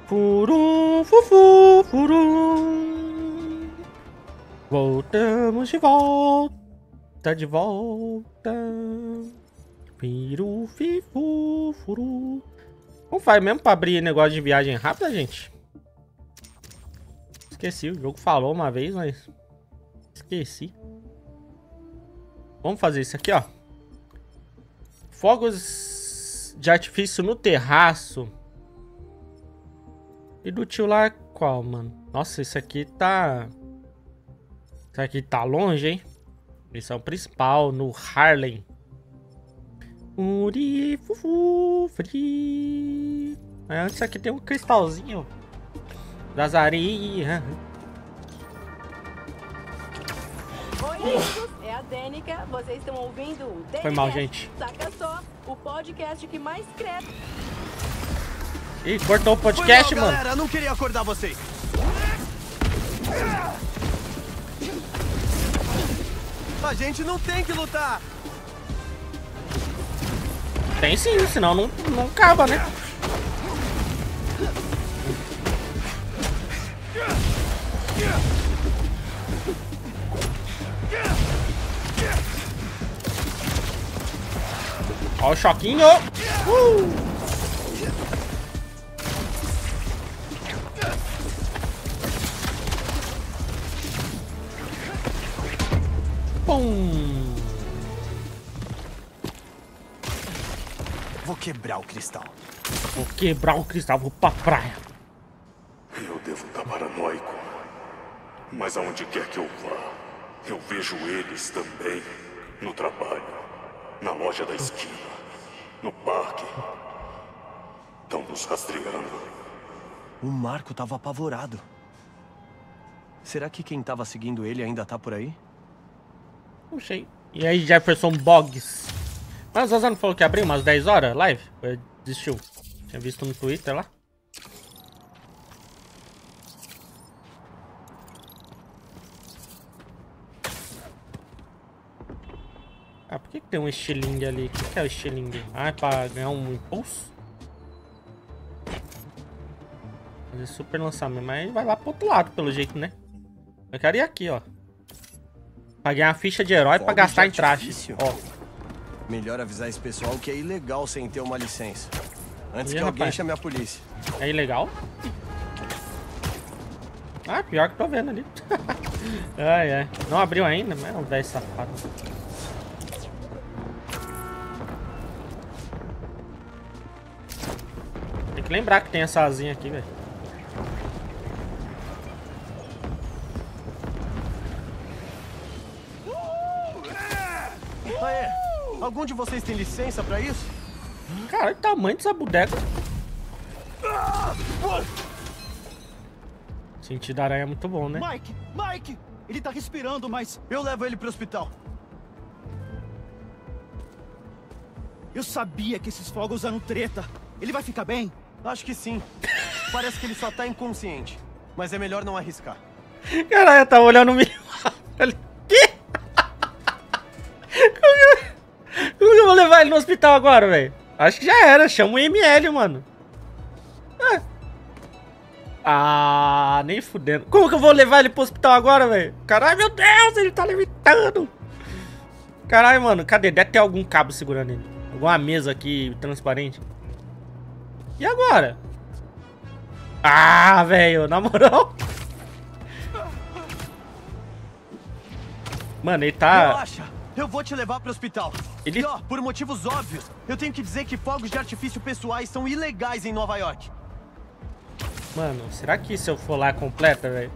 Furum, fufu, furum. Voltamos de volta, de volta. Firu, fifu, furu. Como faz mesmo pra abrir negócio de viagem rápida, gente? Esqueci, o jogo falou uma vez, mas... esqueci. Vamos fazer isso aqui, ó. Fogos de artifício no terraço. E do tio lá qual, mano? Nossa, isso aqui tá... isso aqui tá longe, hein? Missão principal no Harlem. Uri, fufu, fri. Antes aqui tem um cristalzinho das areias. Oi, amigos, é a Dênica. Vocês estão ouvindo o DNCast. Foi mal, gente. Saca só, o podcast que mais cresce. Ih, cortou o podcast, Foi mal, mano. galera, não queria acordar vocês. A gente não tem que lutar. Tem sim, senão não acaba, né? Ó o choquinho. Pum. Vou quebrar o cristal. Vou quebrar o cristal, vou pra praia. Eu devo estar paranoico. Mas aonde quer que eu vá, eu vejo eles também. No trabalho, na loja da esquina, no parque. Estão nos rastreando. O Marco tava apavorado. Será que quem tava seguindo ele ainda tá por aí? Não sei. E aí, Jefferson Boggs? Mas o Zazano falou que abriu umas 10 horas live? Ou desistiu? Tinha visto no Twitter lá. Ah, por que tem um estilingue ali? O que é o estilingue? Ah, é pra ganhar um impulso? Fazer super lançamento, mas vai lá pro outro lado, pelo jeito, né? Eu quero ir aqui, ó. Pra ganhar a ficha de herói pra gastar em traje. Ó. Melhor avisar esse pessoal que é ilegal sem ter uma licença. Antes Ih, que alguém rapaz. chame a polícia. É ilegal? Ah, pior que tô vendo ali. Ai, ai. Não abriu ainda, mas é um velho safado. Tem que lembrar que tem essa asinha aqui, velho. Aê, algum de vocês tem licença pra isso? Cara, o tamanho dessa bodega. Sentido da aranha é muito bom, né? Mike! Mike! Ele tá respirando, mas Eu levo ele pro hospital. eu sabia que esses fogos eram treta. Ele vai ficar bem? Acho que sim. Parece que ele só tá inconsciente. Mas é melhor não arriscar. Caralho, eu tava olhando o minimapa. Falei, quê? Como que eu vou levar ele no hospital agora, velho? Acho que já era. Chama o ML, mano. Ah, nem fudendo. Como que eu vou levar ele pro hospital agora, velho? Caralho, meu Deus, ele tá levitando. Caralho, mano, cadê? Deve ter algum cabo segurando ele. Alguma mesa aqui transparente. E agora? Ah, velho, na moral. Mano, ele tá... Relaxa, eu vou te levar pro hospital. Ele- E ó, por motivos óbvios, eu tenho que dizer que fogos de artifício pessoais são ilegais em Nova York. Mano, será que se eu for lá completa, velho?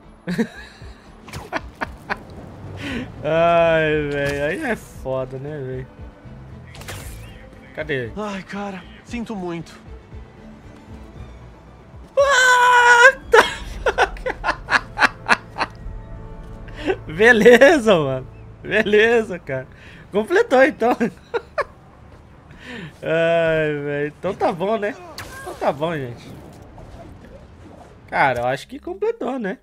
Ai, velho, aí é foda, né, velho? Cadê? Ai, cara, sinto muito. Beleza, mano. Beleza, cara. Completou, então. Ai, velho. Então tá bom, né? Então tá bom, gente. Cara, eu acho que completou, né?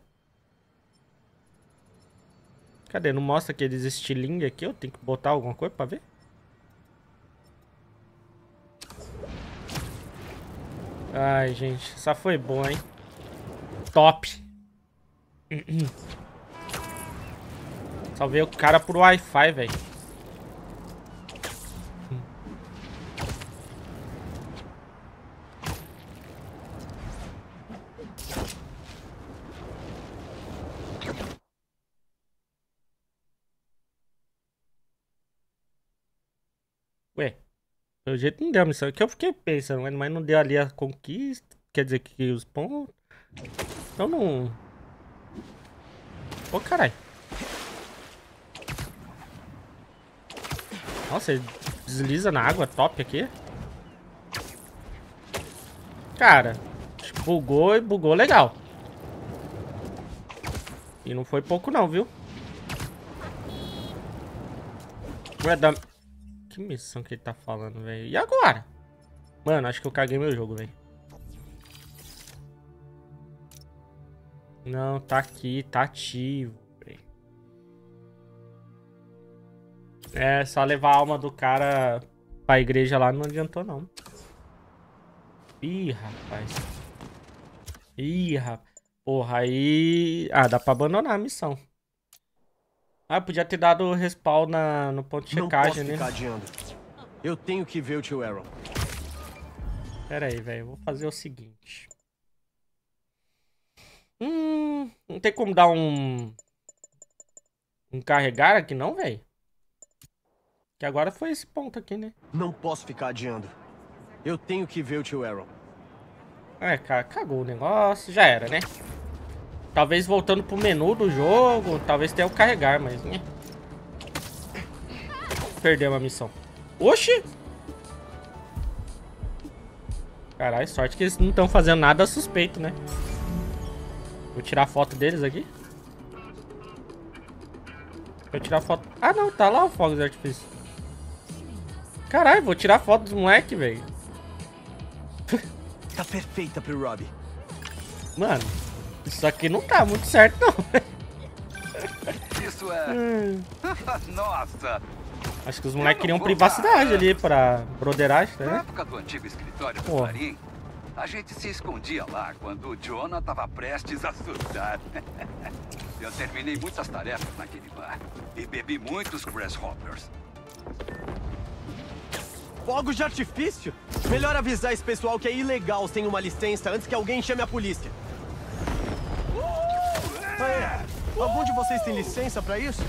Cadê? Não mostra aqueles estilingue aqui? Eu tenho que botar alguma coisa pra ver? Ai, gente, essa foi boa, hein? Top. Salvei o cara por Wi-Fi, velho. Ué, pelo jeito não deu a missão. É que eu fiquei pensando, mas não deu ali a conquista. Quer dizer que os pontos. Então não. Ô, caralho. Nossa, ele desliza na água top aqui. Cara, bugou e bugou legal. E não foi pouco não, viu? Ué, da... Que missão que ele tá falando, velho? E agora? Mano, acho que eu caguei meu jogo, velho. Não, tá aqui, tá ativo, velho. É, só levar a alma do cara pra igreja lá não adiantou, não. Ih, rapaz. Ih, rapaz. Porra, aí... Ah, dá pra abandonar a missão. Ah, podia ter dado respawn no ponto de checagem, né? Não posso ficar adiando. Eu tenho que ver o tio Aaron. Pera aí, velho. Eu vou fazer o seguinte. Não tem como dar um carregar aqui não, velho? Que agora foi esse ponto aqui, né? Não posso ficar adiando. Eu tenho que ver o tio Aaron. É, cara, cagou o negócio. Já era, né? Talvez voltando pro menu do jogo, talvez tenha o carregar, mas... Né? Perdeu uma missão. Oxi! Caralho, sorte que eles não estão fazendo nada suspeito, né? Vou tirar foto deles aqui. Vou tirar foto... Ah, não, tá lá o fogo de artifício. Caralho, vou tirar foto dos moleque, velho. Tá perfeita pro Robbie. Mano, isso aqui não tá muito certo, não. Isso é... Nossa! Acho que os moleques queriam privacidade ali pra broderagem, Na né? época do antigo escritório do Porra. Marim, a gente se escondia lá quando o Jonah tava prestes a surtar. Eu terminei muitas tarefas naquele bar e bebi muitos Grasshoppers. Fogos de artifício? Melhor avisar esse pessoal que é ilegal sem uma licença antes que alguém chame a polícia. Algum de vocês tem licença pra isso?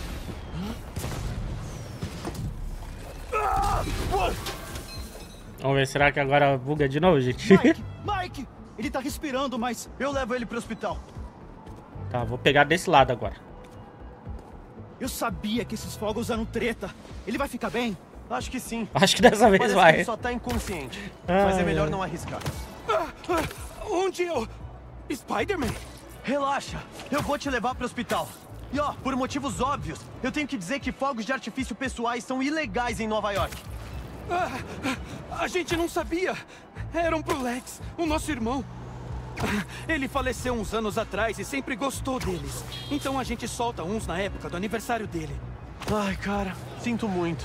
Vamos ver, será que agora buga de novo, gente? Mike! Mike! Ele tá respirando, mas... Eu levo ele pro hospital. Tá, vou pegar desse lado agora. Eu sabia que esses fogos eram treta. Ele vai ficar bem? Acho que sim. Acho que dessa vez Parece que vai. ele só tá inconsciente. Ah, Mas é melhor é. não arriscar. Onde eu... Spider-Man? Relaxa, eu vou te levar pro hospital. E ó, por motivos óbvios, eu tenho que dizer que fogos de artifício pessoais são ilegais em Nova York. A gente não sabia. Eram pro Lex, o nosso irmão. Ele faleceu uns anos atrás e sempre gostou deles. Então a gente solta uns na época do aniversário dele. Ai, cara, sinto muito.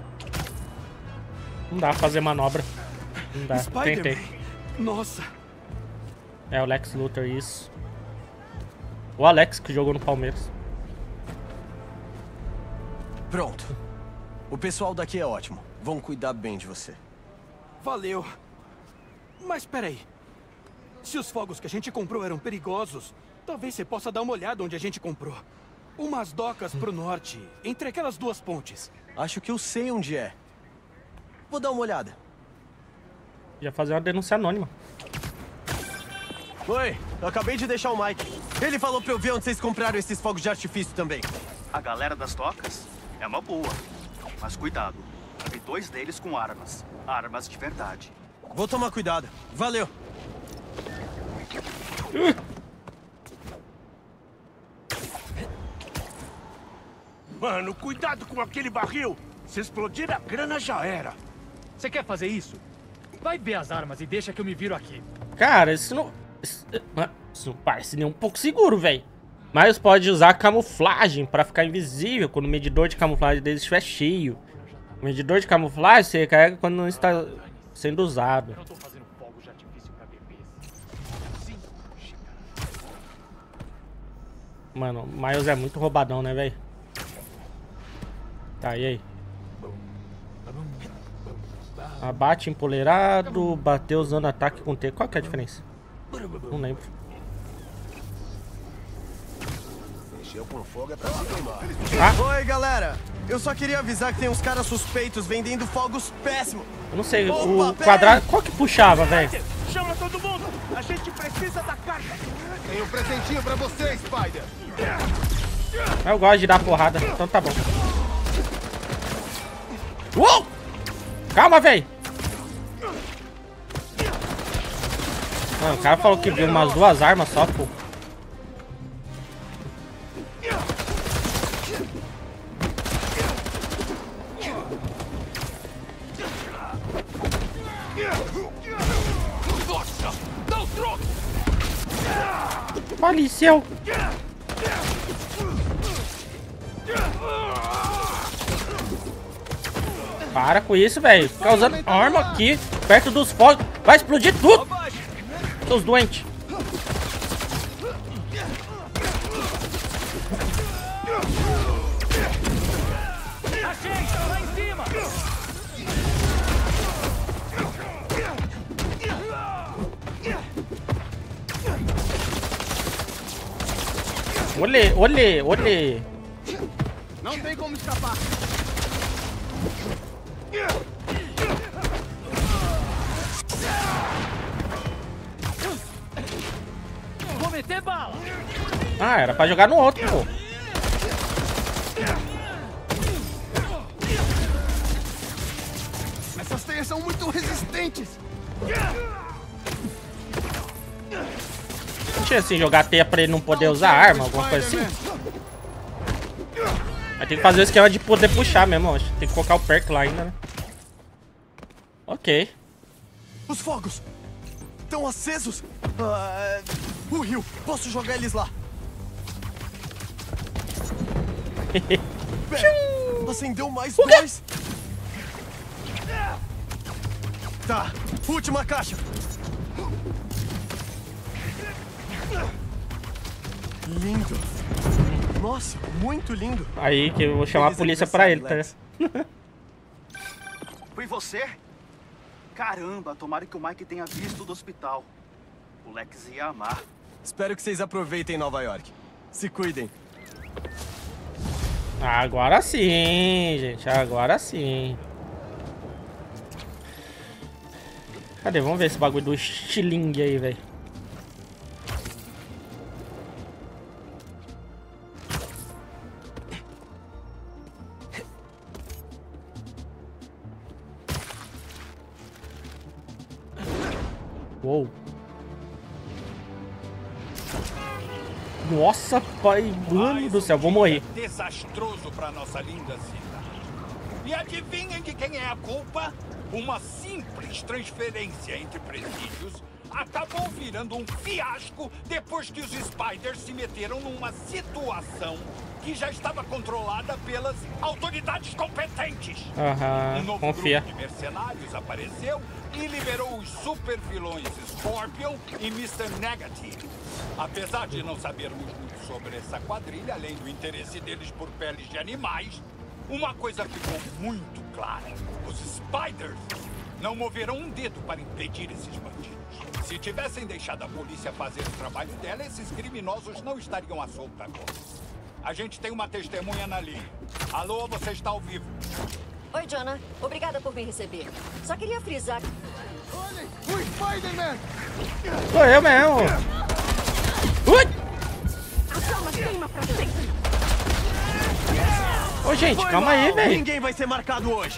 Não dá pra fazer manobra. Não dá, tentei. Spider-Man. Nossa. É o Lex Luthor, isso. O Alex que jogou no Palmeiras. Pronto. O pessoal daqui é ótimo. Vão cuidar bem de você. Valeu. Mas peraí. Se os fogos que a gente comprou eram perigosos, talvez você possa dar uma olhada onde a gente comprou. Umas docas pro norte, entre aquelas duas pontes. Acho que eu sei onde é. Vou dar uma olhada. Ia fazer uma denúncia anônima. Oi, eu acabei de deixar o Mike. Ele falou pra eu ver onde vocês compraram esses fogos de artifício também. A galera das docas é uma boa. Mas cuidado, vi 2 deles com armas. Armas de verdade. Vou tomar cuidado. Valeu. Mano, cuidado com aquele barril! Se explodir a grana, já era. Você quer fazer isso? Vai ver as armas e deixa que eu me viro aqui. Cara, isso não parece nem um pouco seguro, velho. Mas pode usar camuflagem pra ficar invisível quando o medidor de camuflagem deles estiver cheio. O medidor de camuflagem você carrega quando não está sendo usado. Eu não tô fazendo fogos de artifício pra beber. Mano, o Miles é muito roubadão, né, velho? Tá, e aí? Abate empoleirado, bateu usando ataque com T. Qual que é a diferença? Não lembro. Mexeu com fogo é pra se queimar. Oi, galera. Eu só queria avisar que tem uns caras suspeitos vendendo fogos péssimos. Eu não sei, o quadrado... Qual que puxava, velho? Chama todo mundo! A gente precisa da carga! Tem um presentinho pra você, Spider. Eu gosto de dar porrada, então tá bom. Uou! Calma, velho! Mano, o cara falou que viu umas 2 armas só, pô. Faleceu! Para com isso, velho. Ficar usando arma aqui, perto dos fogos. Vai explodir tudo! Seus doentes. Achei! Lá em cima! Olê, olê, olê. Não tem como escapar. Vou meter bala! Ah, era pra jogar no outro, pô. Essas teias são muito resistentes. Não tinha assim jogar teia pra ele não poder usar arma, alguma coisa assim? Vai ter que fazer o esquema de poder puxar mesmo, acho. Tem que colocar o perk lá ainda, né? Ok. Os fogos estão acesos. O rio, posso jogar eles lá. Pera, acendeu mais 2. Tá, última caixa. Lindo. Nossa, muito lindo. Aí que eu vou chamar a polícia pra ele, tá? Foi você? Caramba, tomara que o Mike tenha visto do hospital. O Lex ia amar. Espero que vocês aproveitem Nova York. Se cuidem. Agora sim, gente. Agora sim. Cadê? Vamos ver esse bagulho do estilingue aí, velho. Uou. Nossa, pai, mano do céu, vou morrer. Desastroso para nossa linda cidade. E adivinhem de quem é a culpa? Uma simples transferência entre presídios acabou virando um fiasco depois que os Spiders se meteram numa situação que já estava controlada pelas autoridades competentes. Um novo confia. grupo de mercenários apareceu e liberou os super vilões Scorpion e Mr. Negative. Apesar de não sabermos muito sobre essa quadrilha, além do interesse deles por peles de animais, uma coisa ficou muito clara. Os Spiders não moveram um dedo para impedir esses bandidos. Se tivessem deixado a polícia fazer o trabalho dela, esses criminosos não estariam à solta agora. A gente tem uma testemunha na linha. Alô, você está ao vivo. Oi, Jonah. Obrigada por me receber. Só queria frisar... Olhem, o Spider-Man! Sou eu mesmo. Ui! A chama queima pra sempre. Ô, gente, calma aí, velho. Ninguém vai ser marcado hoje.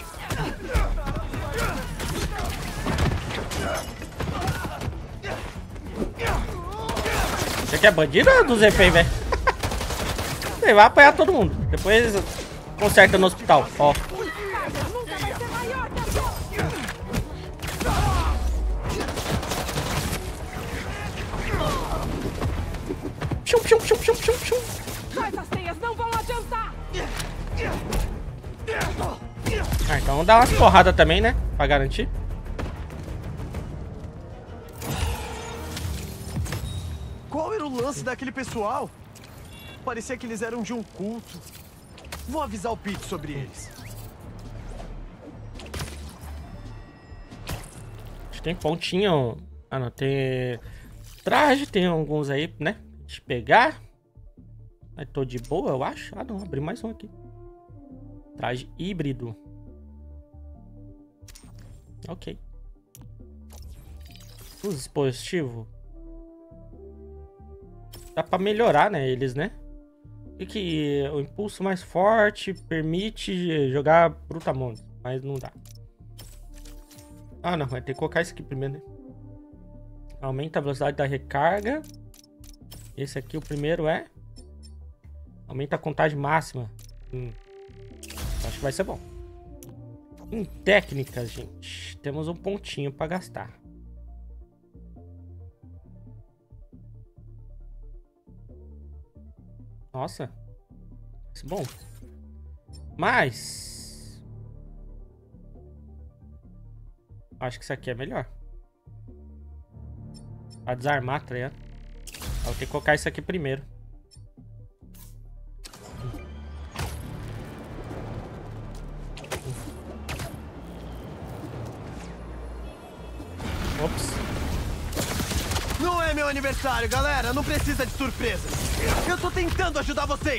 Você quer bandido ou dos reféns, velho? Você vai apanhar todo mundo. Depois conserta no hospital, ó. Chum, chum, chum, chum, chum, chum. Essas teias não vão adiantar. Ah, então dá umas porradas também, né? Pra garantir. Qual era o lance daquele pessoal? Parecia que eles eram de um culto. Vou avisar o Pete sobre eles. Tem pontinho. Ah, não. Tem traje. Tem alguns aí, né? Deixa eu pegar. Aí tô de boa, eu acho. Ah, não. Abri mais um aqui. Traje híbrido. Ok. Os dispositivos. Dá pra melhorar, né? Eles, né? Que o impulso mais forte permite jogar brutamontes. Mas não dá. Ah, não. Vai ter que colocar isso aqui primeiro, né? Aumenta a velocidade da recarga. Esse aqui, o primeiro é... Aumenta a contagem máxima. Acho que vai ser bom. Em técnicas, gente. Temos um pontinho pra gastar. Nossa. Isso é bom. Mas... Acho que isso aqui é melhor. Pra desarmar, tá ligado? Vou ter que colocar isso aqui primeiro. Ops. Não é meu aniversário, galera. Não precisa de surpresa. Eu tô tentando ajudar vocês.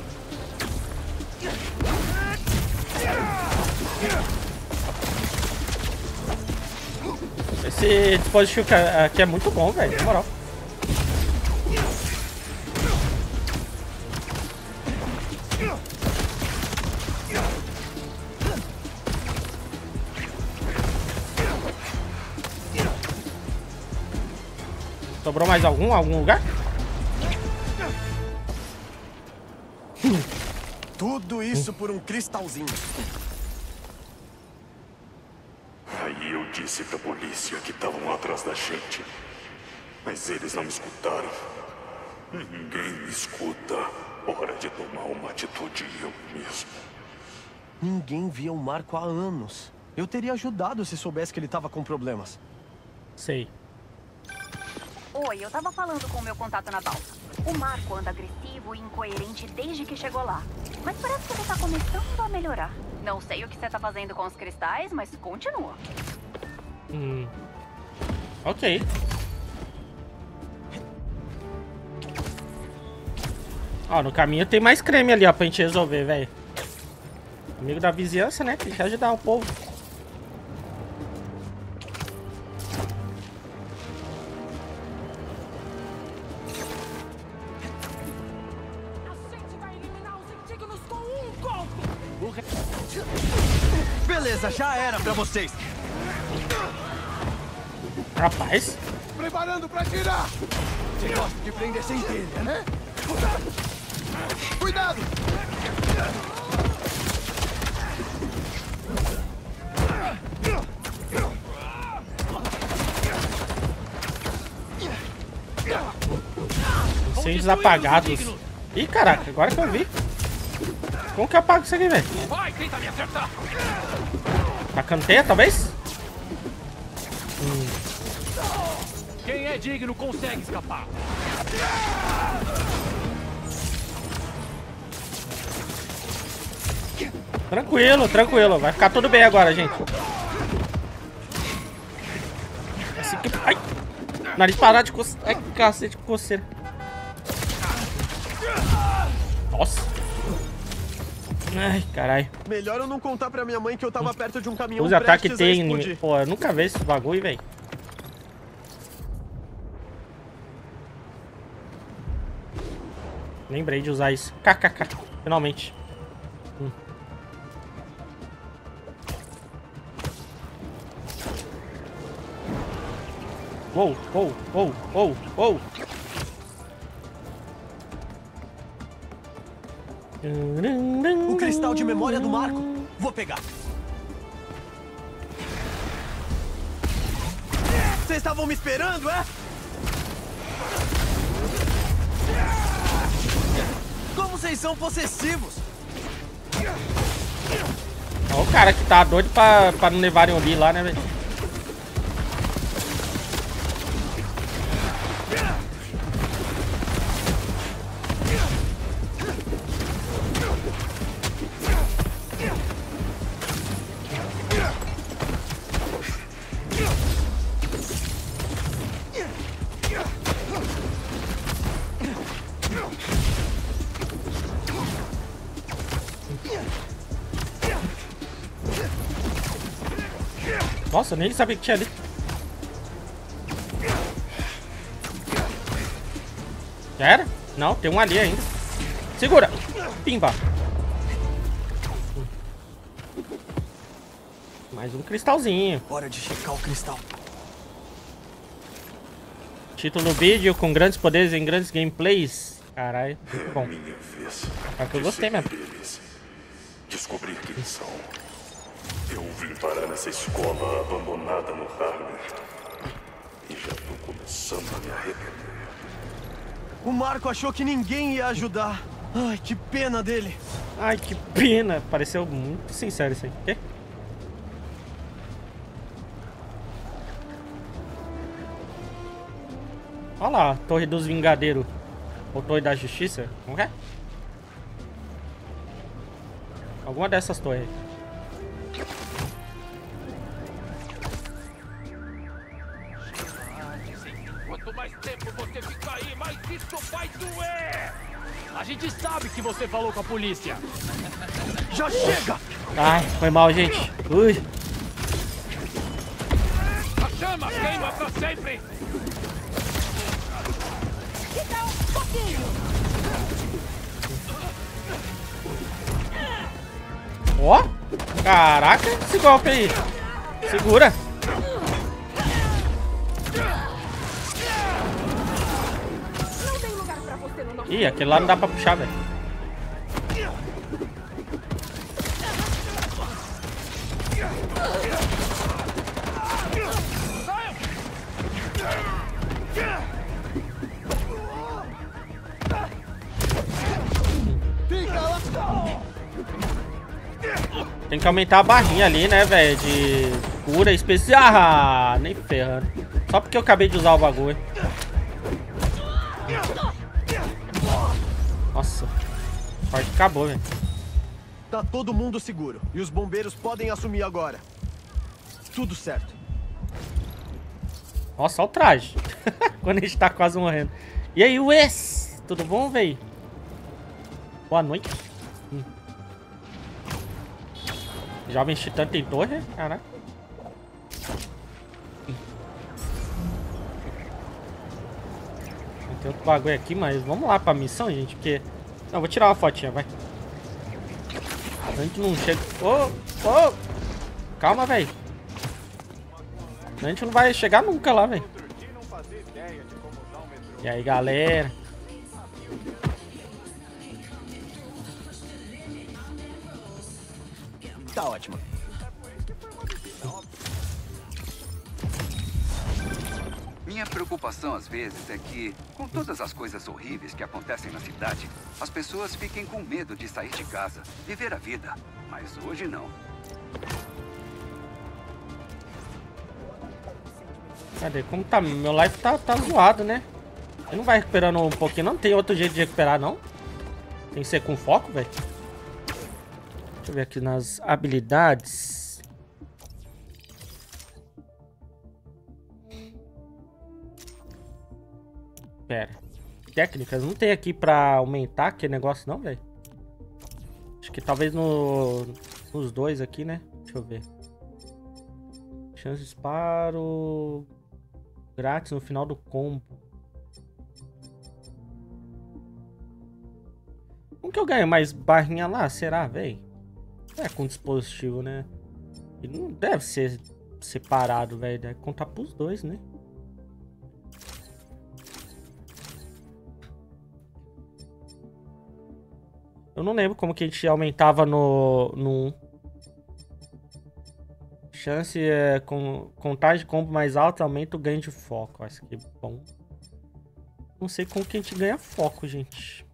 Esse dispositivo aqui é muito bom, velho. Na moral. Sobrou mais algum lugar? Tudo isso por um cristalzinho. Aí eu disse pra polícia que estavam atrás da gente. Mas eles não me escutaram. Ninguém me escuta. Hora de tomar uma atitude eu mesmo. Ninguém via o Marco há anos. Eu teria ajudado se soubesse que ele tava com problemas. Sei. Oi, eu tava falando com o meu contato na balsa. O Marco anda agressivo e incoerente desde que chegou lá. Mas parece que ele tá começando a melhorar. Não sei o que você tá fazendo com os cristais, mas continua. Ok. Ó, no caminho tem mais creme ali, ó, pra gente resolver, velho. Amigo da vizinhança, né? Tem que ajudar o povo. Beleza, já era pra vocês. Rapaz. Preparando pra tirar. Você gosta de prender sem telha, né? Cuidado! Incêndios apagados. Ih, caraca, agora que eu vi. Como que eu apago isso aqui, velho? Vai, tenta me acertar. A canteia, talvez? Quem é digno consegue escapar. Tranquilo, tranquilo. Vai ficar tudo bem agora, gente. Esse aqui... Ai! Nariz parado de coceira. Ai, cacete de coceira. Nossa. Ai, caralho. Melhor eu não contar pra minha mãe que eu tava perto de um caminhão Use ataque prestes a tem. explodir. Pô, eu nunca vi esse bagulho, velho. Lembrei de usar isso. KKK. Finalmente. Uou, uou, uou, uou, uou. O cristal de memória do Marco. Vou pegar. Vocês estavam me esperando, é? Como vocês são possessivos? Ó, o cara que tá doido pra não levarem o Lee lá, né, velho? Nossa, eu nem sabia que tinha ali. Já era? Não, tem um ali ainda. Segura! Pimba! Mais um cristalzinho. Hora de checar o cristal. Título do vídeo: com grandes poderes em grandes gameplays. Caralho, muito bom. Minha vez. É que eu gostei mesmo. Descobrir quem são. Eu vim parar nessa escola abandonada no Harlem. E já tô começando a me arrepender. O Marco achou que ninguém ia ajudar. Ai, que pena dele. Ai, que pena. Pareceu muito sincero isso aí. Quê? Olha lá, Torre dos Vingadeiros. Ou Torre da Justiça. Como é? Alguma dessas torres. Quanto mais tempo você ficar aí, mais isso vai doer! A gente sabe que você falou com a polícia. Já chega! Ai, foi mal, gente. Ui. A chama queima pra sempre! Então, um pouquinho. Ó. Caraca, esse golpe aí. Segura. Não tem lugar pra você no nosso... Ih, aquele lá não dá pra puxar, velho. Tem que aumentar a barrinha ali, né, velho? De cura especial. Ah, nem ferrando. Só porque eu acabei de usar o bagulho. Nossa. Forte acabou, velho. Tá todo mundo seguro. E os bombeiros podem assumir agora. Tudo certo. Nossa, olha o traje. Quando a gente tá quase morrendo. E aí, Wes? Tudo bom, velho? Boa noite. Jovem Titã tem torre? Caraca. Tem outro bagulho aqui, mas vamos lá pra missão, gente, porque... Não, vou tirar uma fotinha, vai. A gente não chega... Ô! Calma, velho. A gente não vai chegar nunca lá, velho. E aí, galera? Tá ótimo. Minha preocupação às vezes é que, com todas as coisas horríveis que acontecem na cidade, as pessoas fiquem com medo de sair de casa, viver a vida. Mas hoje não. Cadê? Como tá? Meu life tá zoado, né? Ele não vai recuperando um pouquinho, não? Tem outro jeito de recuperar, não? Tem que ser com foco, velho. Deixa eu ver aqui nas habilidades. Pera. Técnicas. Não tem aqui pra aumentar aquele negócio, não, velho? Acho que talvez nos dois aqui, né? Deixa eu ver. Chance de disparo grátis no final do combo. Como que eu ganho mais barrinha lá? Será, velho? É com dispositivo, né? Ele não deve ser separado, velho. Deve contar pros dois, né? Eu não lembro como que a gente aumentava no 1. Chance é com contagem de combo mais alta, aumenta o ganho de foco. Acho que bom. Não sei como que a gente ganha foco, gente.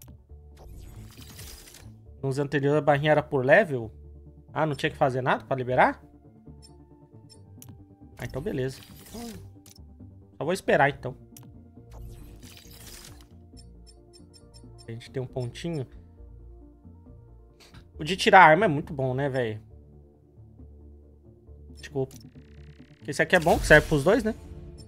Nos anteriores a barrinha era por level. Ah, não tinha que fazer nada pra liberar? Ah, então beleza. Só vou esperar, então. A gente tem um pontinho. O de tirar arma é muito bom, né, velho? Desculpa. Esse aqui é bom, serve pros dois, né?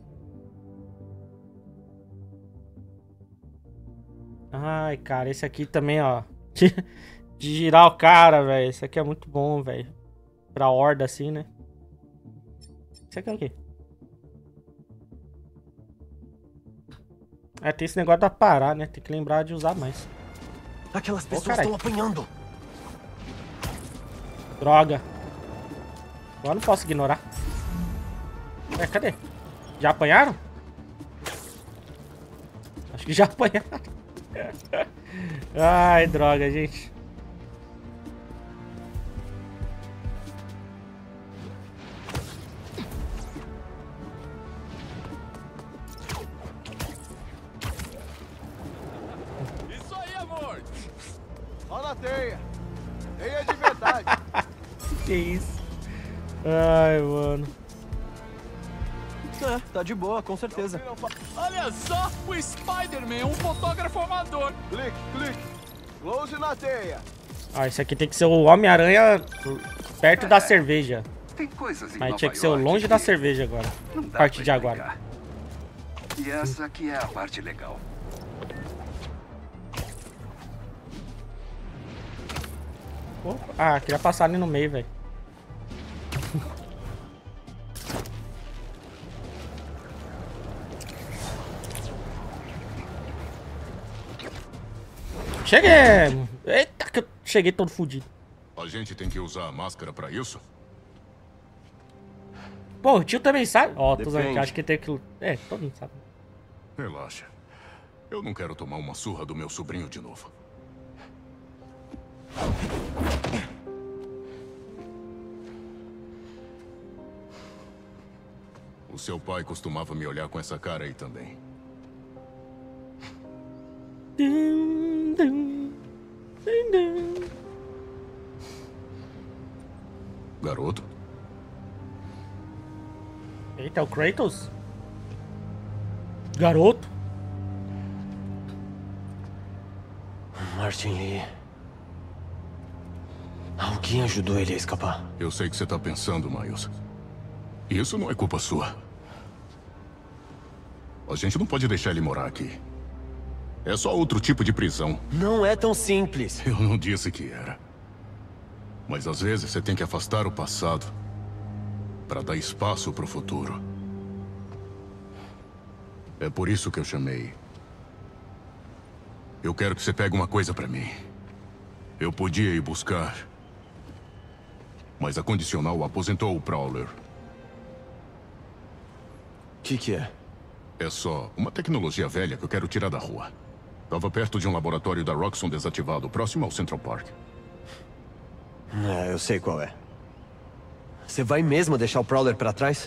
Ai, cara, esse aqui também, ó. De girar o cara, velho. Esse aqui é muito bom, velho. Pra horda assim, né? Isso aqui é o quê? É, tem esse negócio da parar, né? Tem que lembrar de usar mais. Aquelas pessoas estão apanhando. Droga. Agora não posso ignorar. É, cadê? Já apanharam? Acho que já apanharam. Ai, droga, gente. Isso aí, amor! Ó na teia. Teia de verdade. Que isso? Ai, mano. É, tá de boa, com certeza. Olha só, o Spider-Man, um fotógrafo amador. Clique, clique. Close na teia. Ah, esse aqui tem que ser o Homem-Aranha perto da cerveja. Tem coisas em Mas Nova tinha que ser York longe da que cerveja agora. não dá A partir pra de agora. explicar. E essa aqui é a parte legal. Opa. Ah, queria passar ali no meio, velho. Cheguei! Eita, que eu cheguei todo fudido. A gente tem que usar a máscara pra isso? Pô, o tio também sabe? Ó, tô Depende. usando, acho que tem que... É, todo mundo sabe. Relaxa. Eu não quero tomar uma surra do meu sobrinho de novo. O seu pai costumava me olhar com essa cara aí também. Dum, dum, dum, dum. Garoto? Eita, é o Kratos? Garoto? Martin Lee. Alguém ajudou ele a escapar. Eu sei que você tá pensando, Miles. Isso não é culpa sua. A gente não pode deixar ele morar aqui. É só outro tipo de prisão. Não é tão simples. Eu não disse que era. Mas às vezes você tem que afastar o passado para dar espaço pro futuro. É por isso que eu chamei. Eu quero que você pegue uma coisa pra mim. Eu podia ir buscar, mas a condicional aposentou o Prowler. O que é? É só uma tecnologia velha que eu quero tirar da rua. Tava perto de um laboratório da Roxxon desativado, próximo ao Central Park. Eu sei qual é. Você vai mesmo deixar o Prowler pra trás?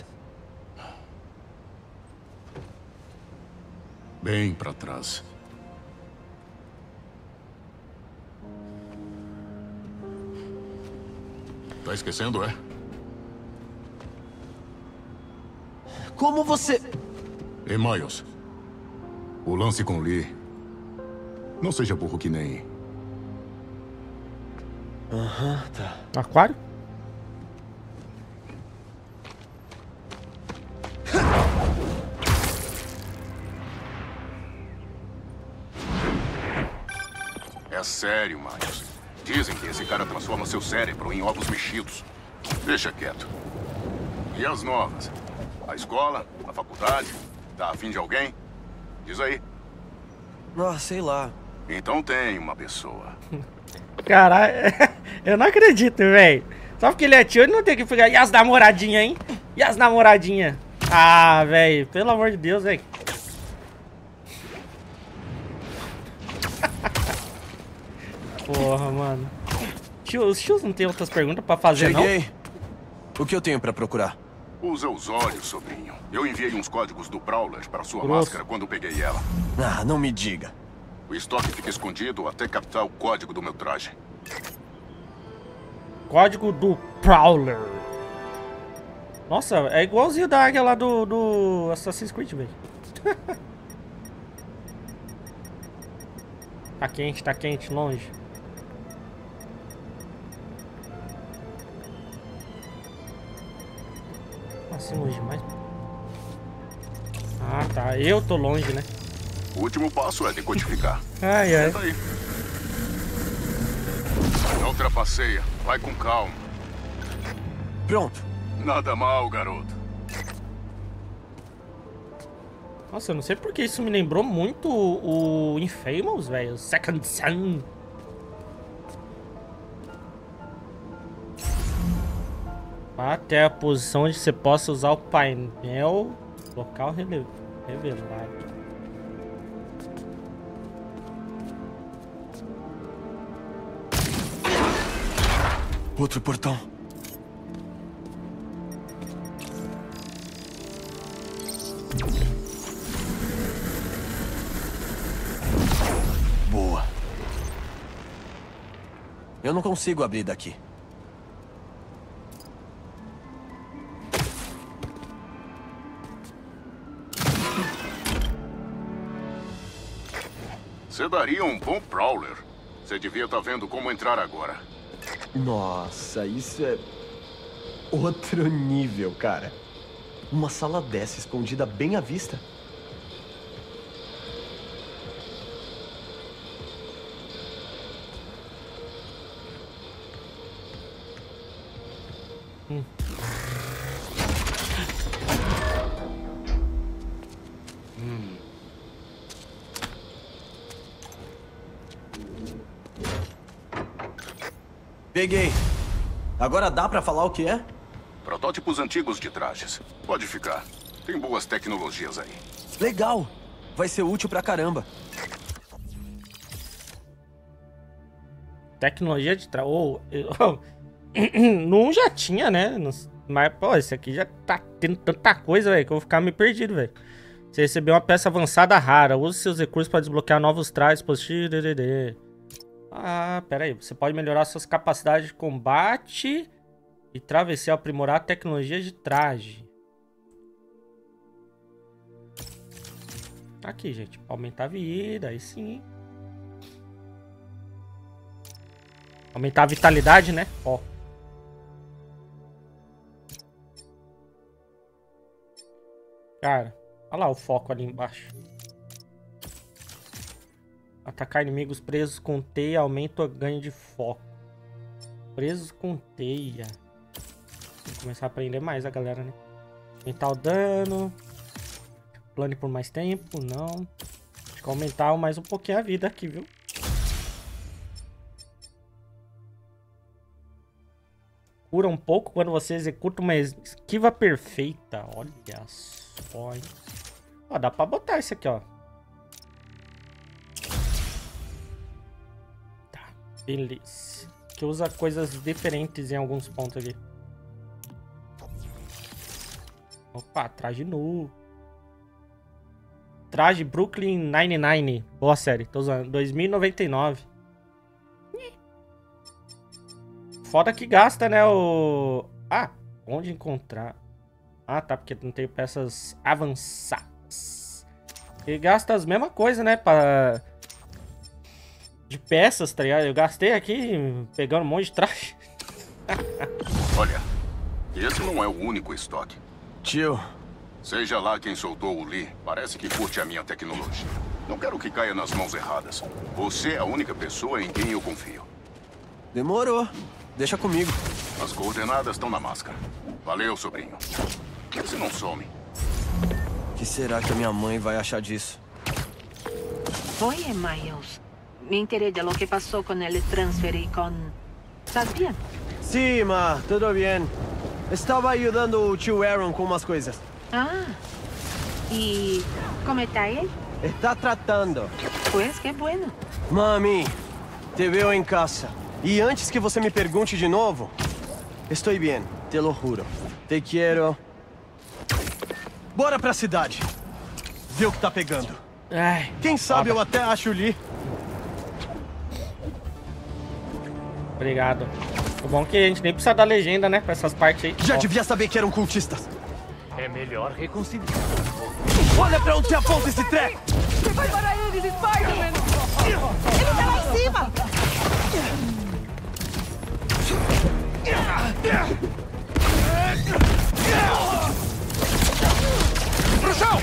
Bem pra trás. Tá esquecendo, é? Como você... Ei, Miles. O lance com Lee. Não seja burro que nem... Aham, tá. Aquário? É sério, Miles. Dizem que esse cara transforma seu cérebro em ovos mexidos. Deixa quieto. E as novas? A escola? A faculdade? Tá afim de alguém? Diz aí. Ah, sei lá. Então tem uma pessoa. Caralho, eu não acredito, velho. Só porque ele é tio, ele não tem que pegar. E as namoradinhas, hein? E as namoradinhas? Ah, velho, pelo amor de Deus, velho. Porra, mano. Os tios não tem outras perguntas pra fazer, Cheguei. não? O que eu tenho pra procurar? Usa os olhos, sobrinho. Eu enviei uns códigos do Prowler para sua Grosso. máscara quando peguei ela. Ah, não me diga. O estoque fica escondido até captar o código do meu traje. Código do Prowler. Nossa, é igualzinho da águia lá do Assassin's Creed, velho. Tá quente, longe. Assim, longe demais. Ah, tá. Eu tô longe, né? O último passo é decodificar. Ai, ai. Senta aí. Não ultrapasseia. Vai com calma. Pronto. Nada mal, garoto. Nossa, eu não sei porque isso me lembrou muito o Infamous, velho. Second Son. Até a posição onde você possa usar o painel local revelado. Outro portão. Boa. Eu não consigo abrir daqui. Você daria um bom Prowler. Você devia estar vendo como entrar agora. Nossa, isso é outro nível, cara. Uma sala dessa escondida bem à vista. Peguei. Agora dá pra falar o que é? Protótipos antigos de trajes. Pode ficar. Tem boas tecnologias aí. Legal. Vai ser útil pra caramba. Tecnologia de traje. No 1 já tinha, né? Mas, pô, esse aqui já tá tendo tanta coisa, velho, que eu vou ficar meio perdido, velho. Você recebeu uma peça avançada rara. Use seus recursos para desbloquear novos trajes positivos. Ah, pera aí. Você pode melhorar suas capacidades de combate e travessia, aprimorar a tecnologia de traje. Aqui, gente. Aumentar a vida, aí sim. Aumentar a vitalidade, né? Ó. Cara, olha lá o foco ali embaixo. Atacar inimigos presos com teia aumenta o ganho de foco. Presos com teia. Vou começar a aprender mais a galera, né? Aumentar o dano. Plane por mais tempo, não. Acho que aumentar mais um pouquinho a vida aqui, viu? Cura um pouco quando você executa uma esquiva perfeita. Olha só, hein? Ó, dá pra botar isso aqui, ó. Tá, beleza. Que usa coisas diferentes em alguns pontos aqui. Opa, traje novo. Traje Brooklyn Nine-Nine. Boa série, tô usando. 2099. Foda que gasta, né, o... Ah, onde encontrar? Ah, tá, porque não tem peças avançadas. E gasta as mesmas coisas, né, pra... de peças, tá ligado? Eu gastei aqui pegando um monte de traje. Olha, esse não é o único estoque. Tio. Seja lá quem soltou o Lee, parece que curte a minha tecnologia. Não quero que caia nas mãos erradas. Você é a única pessoa em quem eu confio. Demorou. Deixa comigo. As coordenadas estão na máscara. Valeu, sobrinho. Você não some. O que será que a minha mãe vai achar disso? Oye, Miles. Me enteré de lo que pasó con el transfer y con... ¿Estás bien? Sí, ma. Tudo bien. Estava ayudando o tio Aaron com umas coisas. Ah. ¿Y cómo está él? Está tratando. Pues qué bueno. Mami, te veo em casa. E antes que você me pergunte de novo, estou bem, te lo juro. Te quero. Bora pra cidade. Vê o que tá pegando. Ai, quem sabe eu até acho o Lee. Obrigado. O bom é que a gente nem precisa da legenda, né? Pra essas partes aí. Já devia saber que eram cultistas. É melhor reconciliar. Olha pra onde aponta esse treco! Você vai para eles, Spider-Man! Ele tá lá em cima! Pro chão!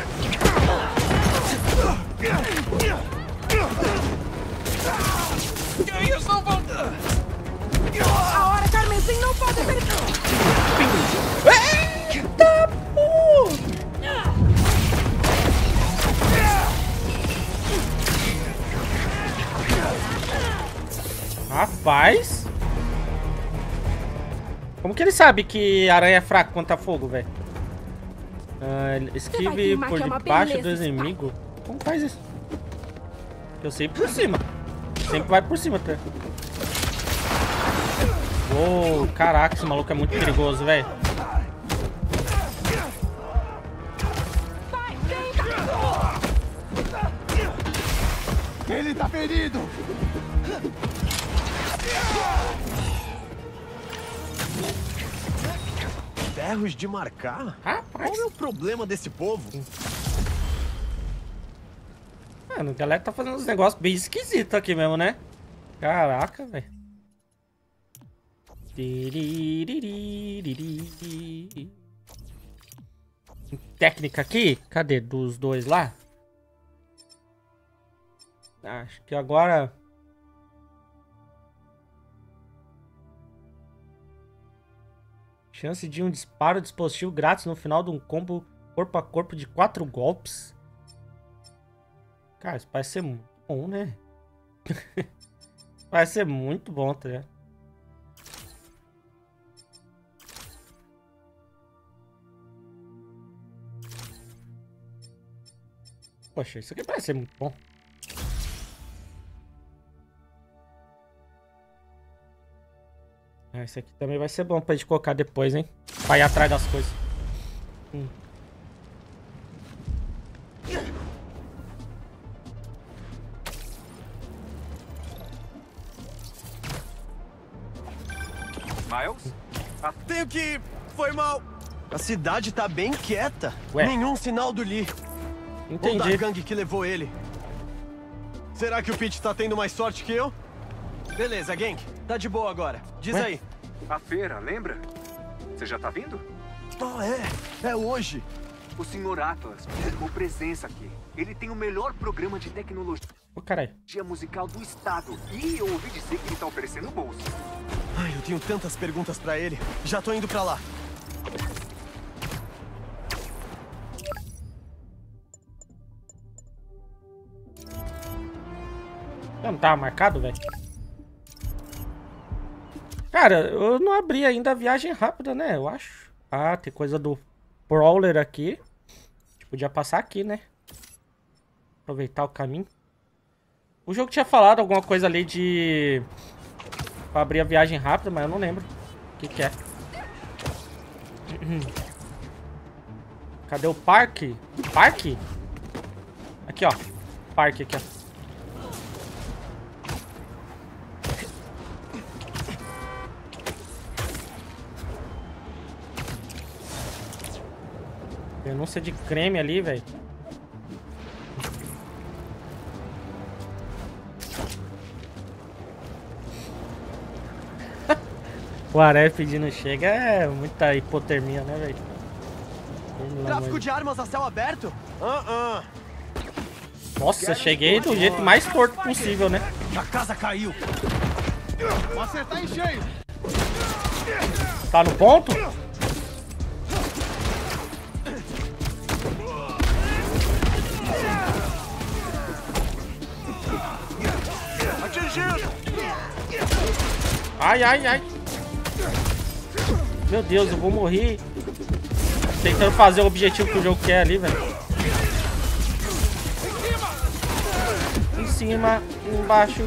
Que isso, não vão... A hora, Carmenzinho, não pode ser... Eita, porra! Rapaz. Como que ele sabe que aranha é fraco contra fogo, velho? Esquive por debaixo do inimigo. Como faz isso? Eu sei por cima. Sempre vai por cima, tá? Uou, caraca, esse maluco é muito perigoso, velho. Ele tá ferido! Ferros de marcar? Qual é o problema desse povo? Mano, a galera tá fazendo uns negócios bem esquisitos aqui mesmo, né? Caraca, velho. Técnica aqui? Cadê? Dos dois lá? Acho que agora... Chance de um disparo dispositivo grátis no final de um combo corpo a corpo de 4 golpes. Cara, isso parece ser muito bom, né? Parece ser muito bom, tá ligado? Poxa, isso aqui parece ser muito bom. Esse aqui também vai ser bom pra gente colocar depois, hein? Pra ir atrás das coisas. Miles? Tenho que ir. Foi mal. A cidade tá bem quieta. Ué. Nenhum sinal do Lee. Entendi. Ou da gangue que levou ele. Será que o Pete tá tendo mais sorte que eu? Beleza, gang. Tá de boa agora. Diz Ué? aí. A feira, lembra? Você já tá vindo? É hoje. O Sr. Atlas confirmou presença aqui. Ele tem o melhor programa de tecnologia caralho. musical do estado. E eu ouvi dizer que ele tá oferecendo bolsa. Ai, eu tenho tantas perguntas pra ele. Já tô indo pra lá. Não tava marcado, velho? Cara, eu não abri ainda a viagem rápida, né? Eu acho. Ah, tem coisa do Prowler aqui. A gente podia passar aqui, né? Aproveitar o caminho. O jogo tinha falado alguma coisa ali de... pra abrir a viagem rápida, mas eu não lembro o que é. Cadê o parque? Parque? Aqui, ó. Parque aqui, ó. Denúncia de creme ali, velho. O Aré pedindo chega é muita hipotermia, né, velho? Tráfico de armas a céu aberto? Nossa, cheguei do jeito mais torto possível, né? A casa caiu. Vou acertar em cheio. Tá no ponto? Atingido. Ai, ai, ai. Meu Deus, eu vou morrer. Tentando fazer o objetivo que o jogo quer ali, velho. Em cima, embaixo.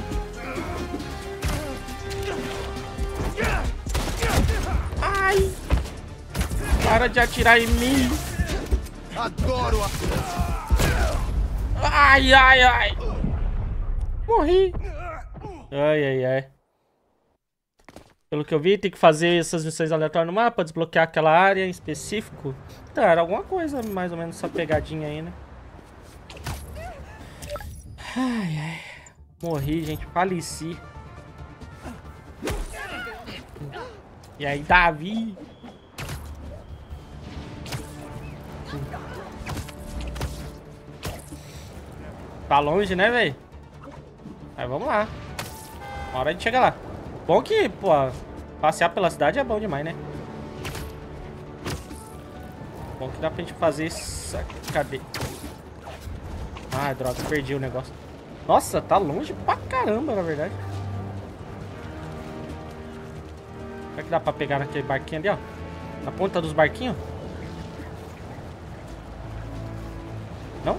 Ai. Para de atirar em mim. Adoro a... Ai, ai, ai. Morri. Ai, ai, ai. Pelo que eu vi, tem que fazer essas missões aleatórias no mapa, desbloquear aquela área em específico. Tá, era alguma coisa mais ou menos essa pegadinha aí, né? Ai, ai. Morri, gente. Faleci. E aí, Davi? Tá longe, né, velho? Mas vamos lá. Uma hora de chegar lá. Bom que, pô, passear pela cidade é bom demais, né? Bom que dá pra gente fazer isso. Cadê? Ah, droga, perdi o negócio. Nossa, tá longe pra caramba, na verdade. Será que dá pra pegar naquele barquinho ali, ó? Na ponta dos barquinhos? Não?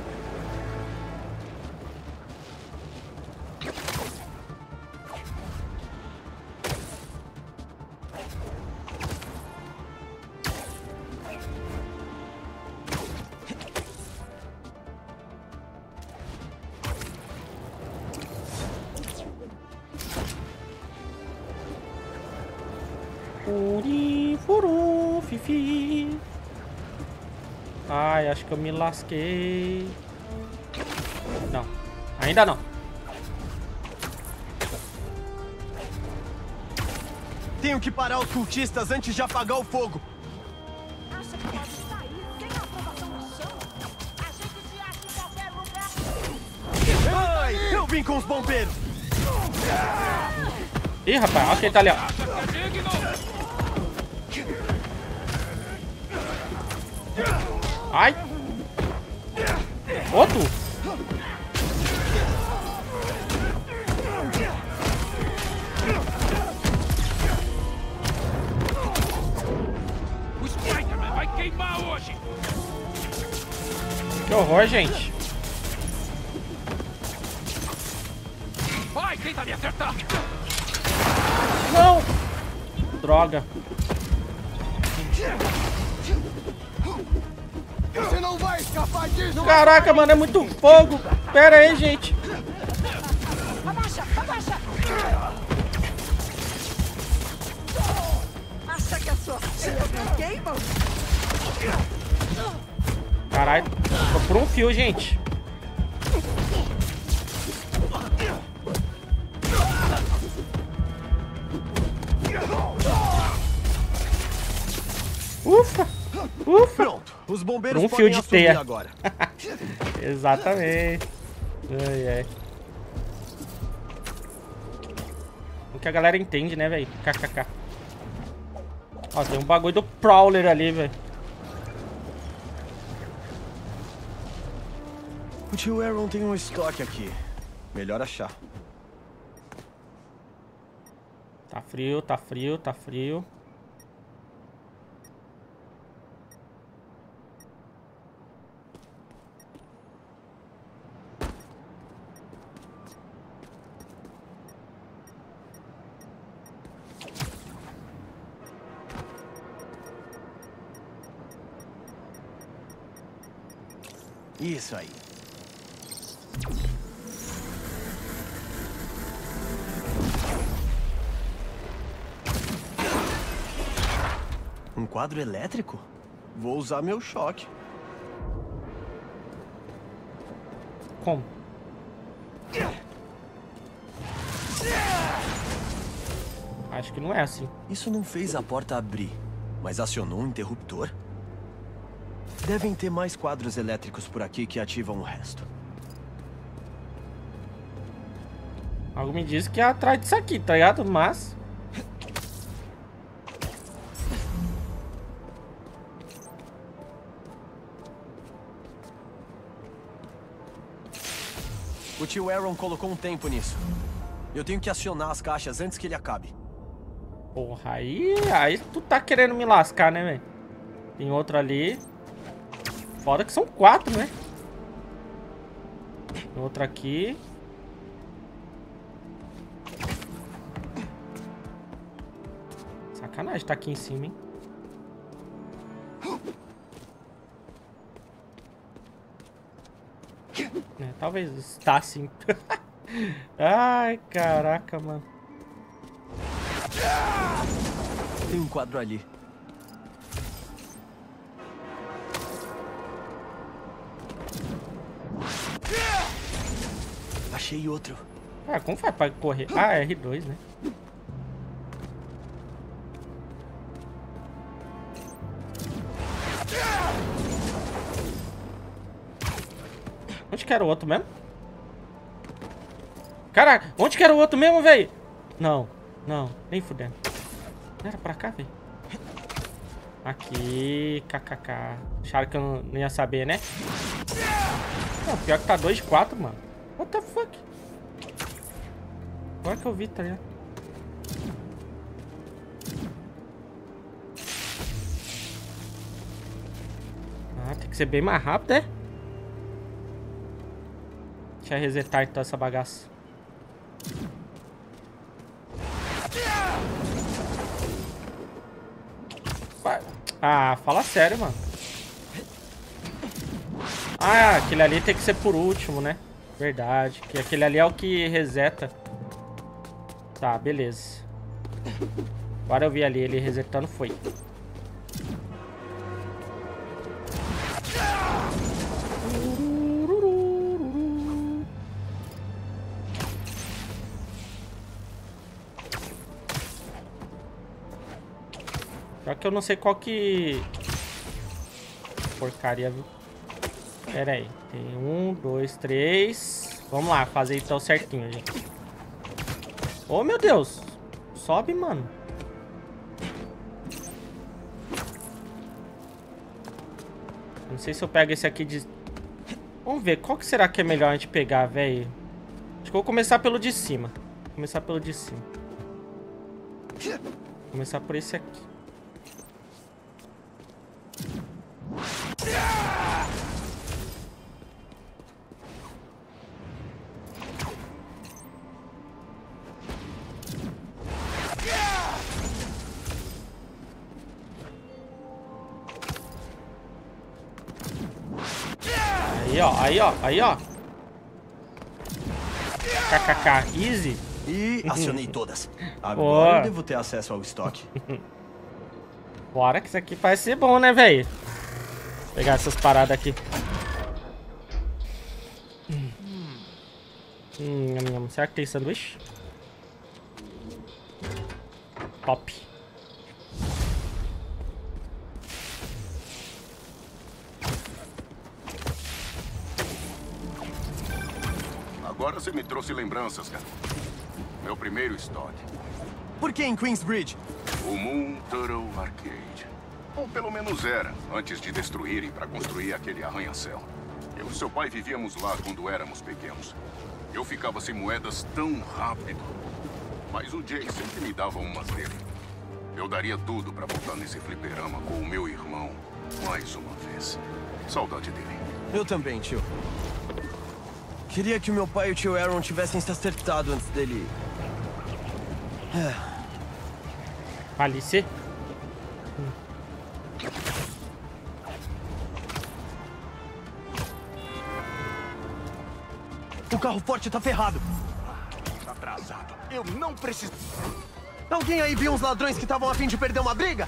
Furi, furu, fifi. Ai, acho que eu me lasquei. Não, ainda não. Tenho que parar os cultistas antes de apagar o fogo. Acha que pode sair sem aprovação no chão? A gente se acha em qualquer lugar. Ai, eu vim com os bombeiros. Ih, rapaz, olha quem tá ali, ó. Ai! Outro! O Spider-Man vai queimar hoje! Que horror, gente! Vai, tenta me acertar! Não! Droga! Você não vai escapar disso! Caraca, mano, é muito fogo! Pera aí, gente! Abaixa, abaixa! Acha que a sua filha não queima? Caralho, tô por um fio, gente. Ufa! Ufa! Pronto, os bombeiros um podem fio de teia agora. Exatamente. Ai, ai. O que a galera entende, né, velho? KKK. Ó, tem um bagulho do Prowler ali, velho. O tio Aaron tem um estoque aqui. Melhor achar. Tá frio, tá frio, tá frio. Isso aí. Um quadro elétrico? Vou usar meu choque. Como? Acho que não é assim. Isso não fez a porta abrir, mas acionou um interruptor? Devem ter mais quadros elétricos por aqui que ativam o resto. Algo me diz que é atrás disso aqui, tá ligado? Mas... O tio Aaron colocou um tempo nisso. Eu tenho que acionar as caixas antes que ele acabe. Porra, aí tu tá querendo me lascar, né, velho? Tem outro ali. Foda que são 4, né? Tem outro aqui. Sacanagem tá aqui em cima, hein? É, talvez está sim. Ai, caraca, mano. Tem um quadro ali. Achei outro. Ah, como faz pra correr? Ah, é R2, né? Onde que era o outro mesmo? Caraca, onde que era o outro mesmo, velho? Não, não, nem fudendo. Não era pra cá, velho? Aqui, kkk. Acharam que eu não ia saber, né? Não, pior que tá 2 de 4, mano. What the fuck? Agora que eu vi, tá ligado? que ser bem mais rápido, é? Deixa eu resetar então essa bagaça. Ah, fala sério, mano. Ah, aquele ali tem que ser por último, né? Verdade. Que aquele ali é o que reseta. Tá, beleza. Agora eu vi ali ele resetando, foi. Só que eu não sei qual que... Porcaria, viu? Pera aí. Tem 1, 2, 3. Vamos lá, fazer então certinho, gente. Oh, meu Deus. Sobe, mano. Não sei se eu pego esse aqui de... Vamos ver, qual que será que é melhor a gente pegar, velho? Acho que eu vou começar pelo de cima. Vou começar pelo de cima. Vou começar por esse aqui. Aí, ó, aí, ó. KKK, easy. E acionei todas. Agora eu devo ter acesso ao estoque. Bora, que isso aqui parece ser bom, né, velho? Pegar essas paradas aqui. Será que tem sanduíche? Top. Agora você me trouxe lembranças, cara. Meu primeiro estoque. Por que em Queensbridge? O Moon Turtle Arcade. Ou pelo menos era, antes de destruírem para construir aquele arranha-céu. Eu e seu pai vivíamos lá quando éramos pequenos. Eu ficava sem moedas tão rápido. Mas o Jay sempre me dava umas dele. Eu daria tudo para voltar nesse fliperama com o meu irmão mais uma vez. Saudade dele. Eu também, tio. Queria que o meu pai e o tio Aaron tivessem se acertado antes dele... Falecer? O carro forte tá ferrado. Atrasado. Eu não preciso... Alguém aí viu uns ladrões que estavam a fim de perder uma briga?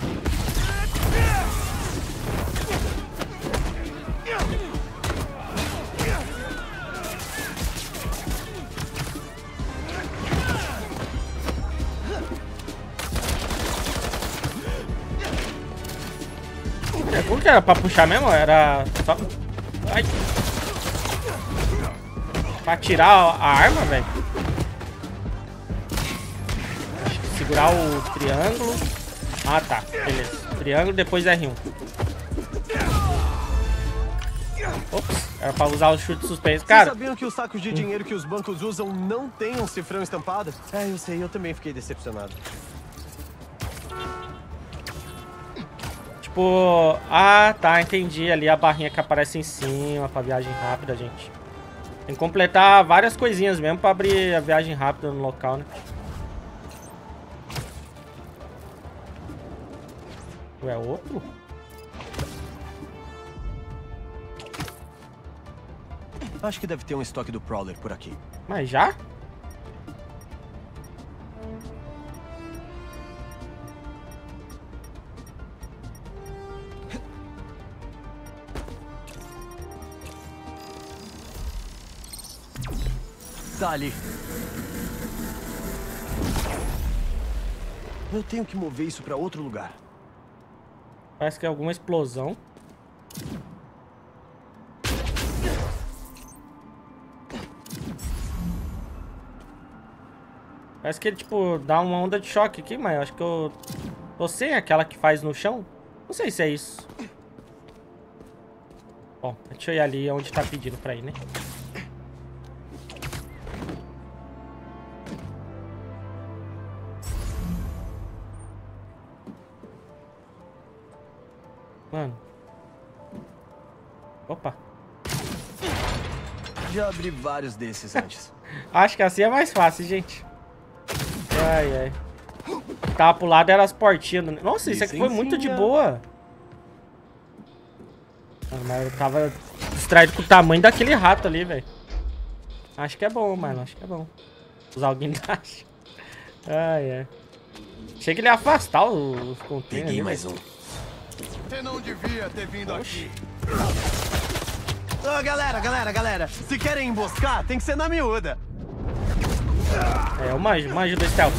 Como que era pra puxar mesmo? Era só... Ai. Pra tirar a arma, velho. Acho que segurar o triângulo. Ah, tá. Beleza. Triângulo, depois R1. Ops. Era pra usar o chute suspenso. Cara... Vocês sabiam que os sacos de dinheiro que os bancos usam não tem um cifrão estampado? É, eu sei. Eu também fiquei decepcionado. Tipo... Ah, tá. Entendi. Ali a barrinha que aparece em cima pra viagem rápida, gente. Tem que completar várias coisinhas mesmo pra abrir a viagem rápida no local, né? Ué, outro? Acho que deve ter um estoque do Prowler por aqui. Mas já? Tá ali. Eu tenho que mover isso pra outro lugar. Parece que é alguma explosão. Parece que ele, tipo, dá uma onda de choque aqui, mas eu acho que eu tô sem aquela que faz no chão. Não sei se é isso. Bom, deixa eu ir ali onde tá pedindo pra ir, né? Mano. Opa. Já abri vários desses antes. Acho que assim é mais fácil, gente. Ai, ai. Tava pro lado, era as portinhas. Nossa, isso aqui foi muito de boa. Mas eu tava distraído com o tamanho daquele rato ali, velho. Acho que é bom, mano. Acho que é bom. Usar o guindaste. Ai, ai. Achei que ele ia afastar os containers. Peguei mais um. Você não devia ter vindo aqui. Ô, galera. Se querem emboscar, tem que ser na miúda. É, eu manjo do stealth.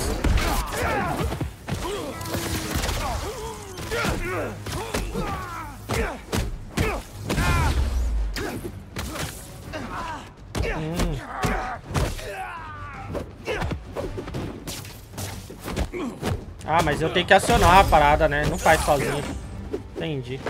Ah, mas eu tenho que acionar a parada, né? Não faz sozinho. Entendi.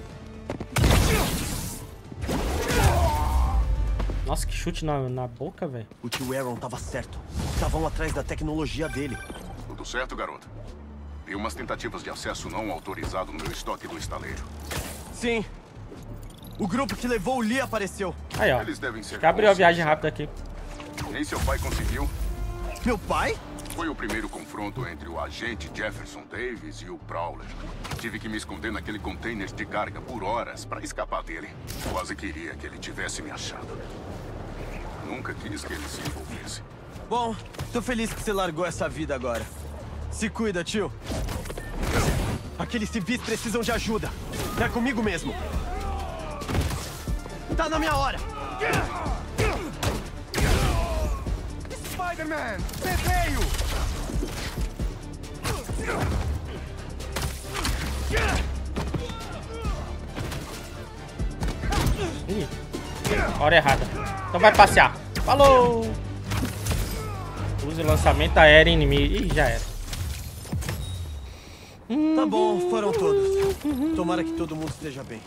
Nossa, que chute na boca, velho. O tio Aaron tava certo. Estavam atrás da tecnologia dele. Tudo certo, garoto? Vi umas tentativas de acesso não autorizado no meu estoque do estaleiro. Sim. O grupo que levou o Lee apareceu. Aí, ó. Eles devem ser Acho que abriu a viagem rápida aqui. Nem seu pai conseguiu? Meu pai? Foi o primeiro confronto entre o agente Jefferson Davis e o Prowler. Tive que me esconder naquele container de carga por horas para escapar dele. Quase queria que ele tivesse me achado. Nunca quis que ele se envolvesse. Bom, tô feliz que você largou essa vida agora. Se cuida, tio. Aqueles civis precisam de ajuda. É comigo mesmo. Tá na minha hora. Spider-Man, você veio! Ih, hora errada. Então vai passear. Falou! Use o lançamento aéreo inimigo. Ih, já era. Tá bom, foram todos. Tomara que todo mundo esteja bem.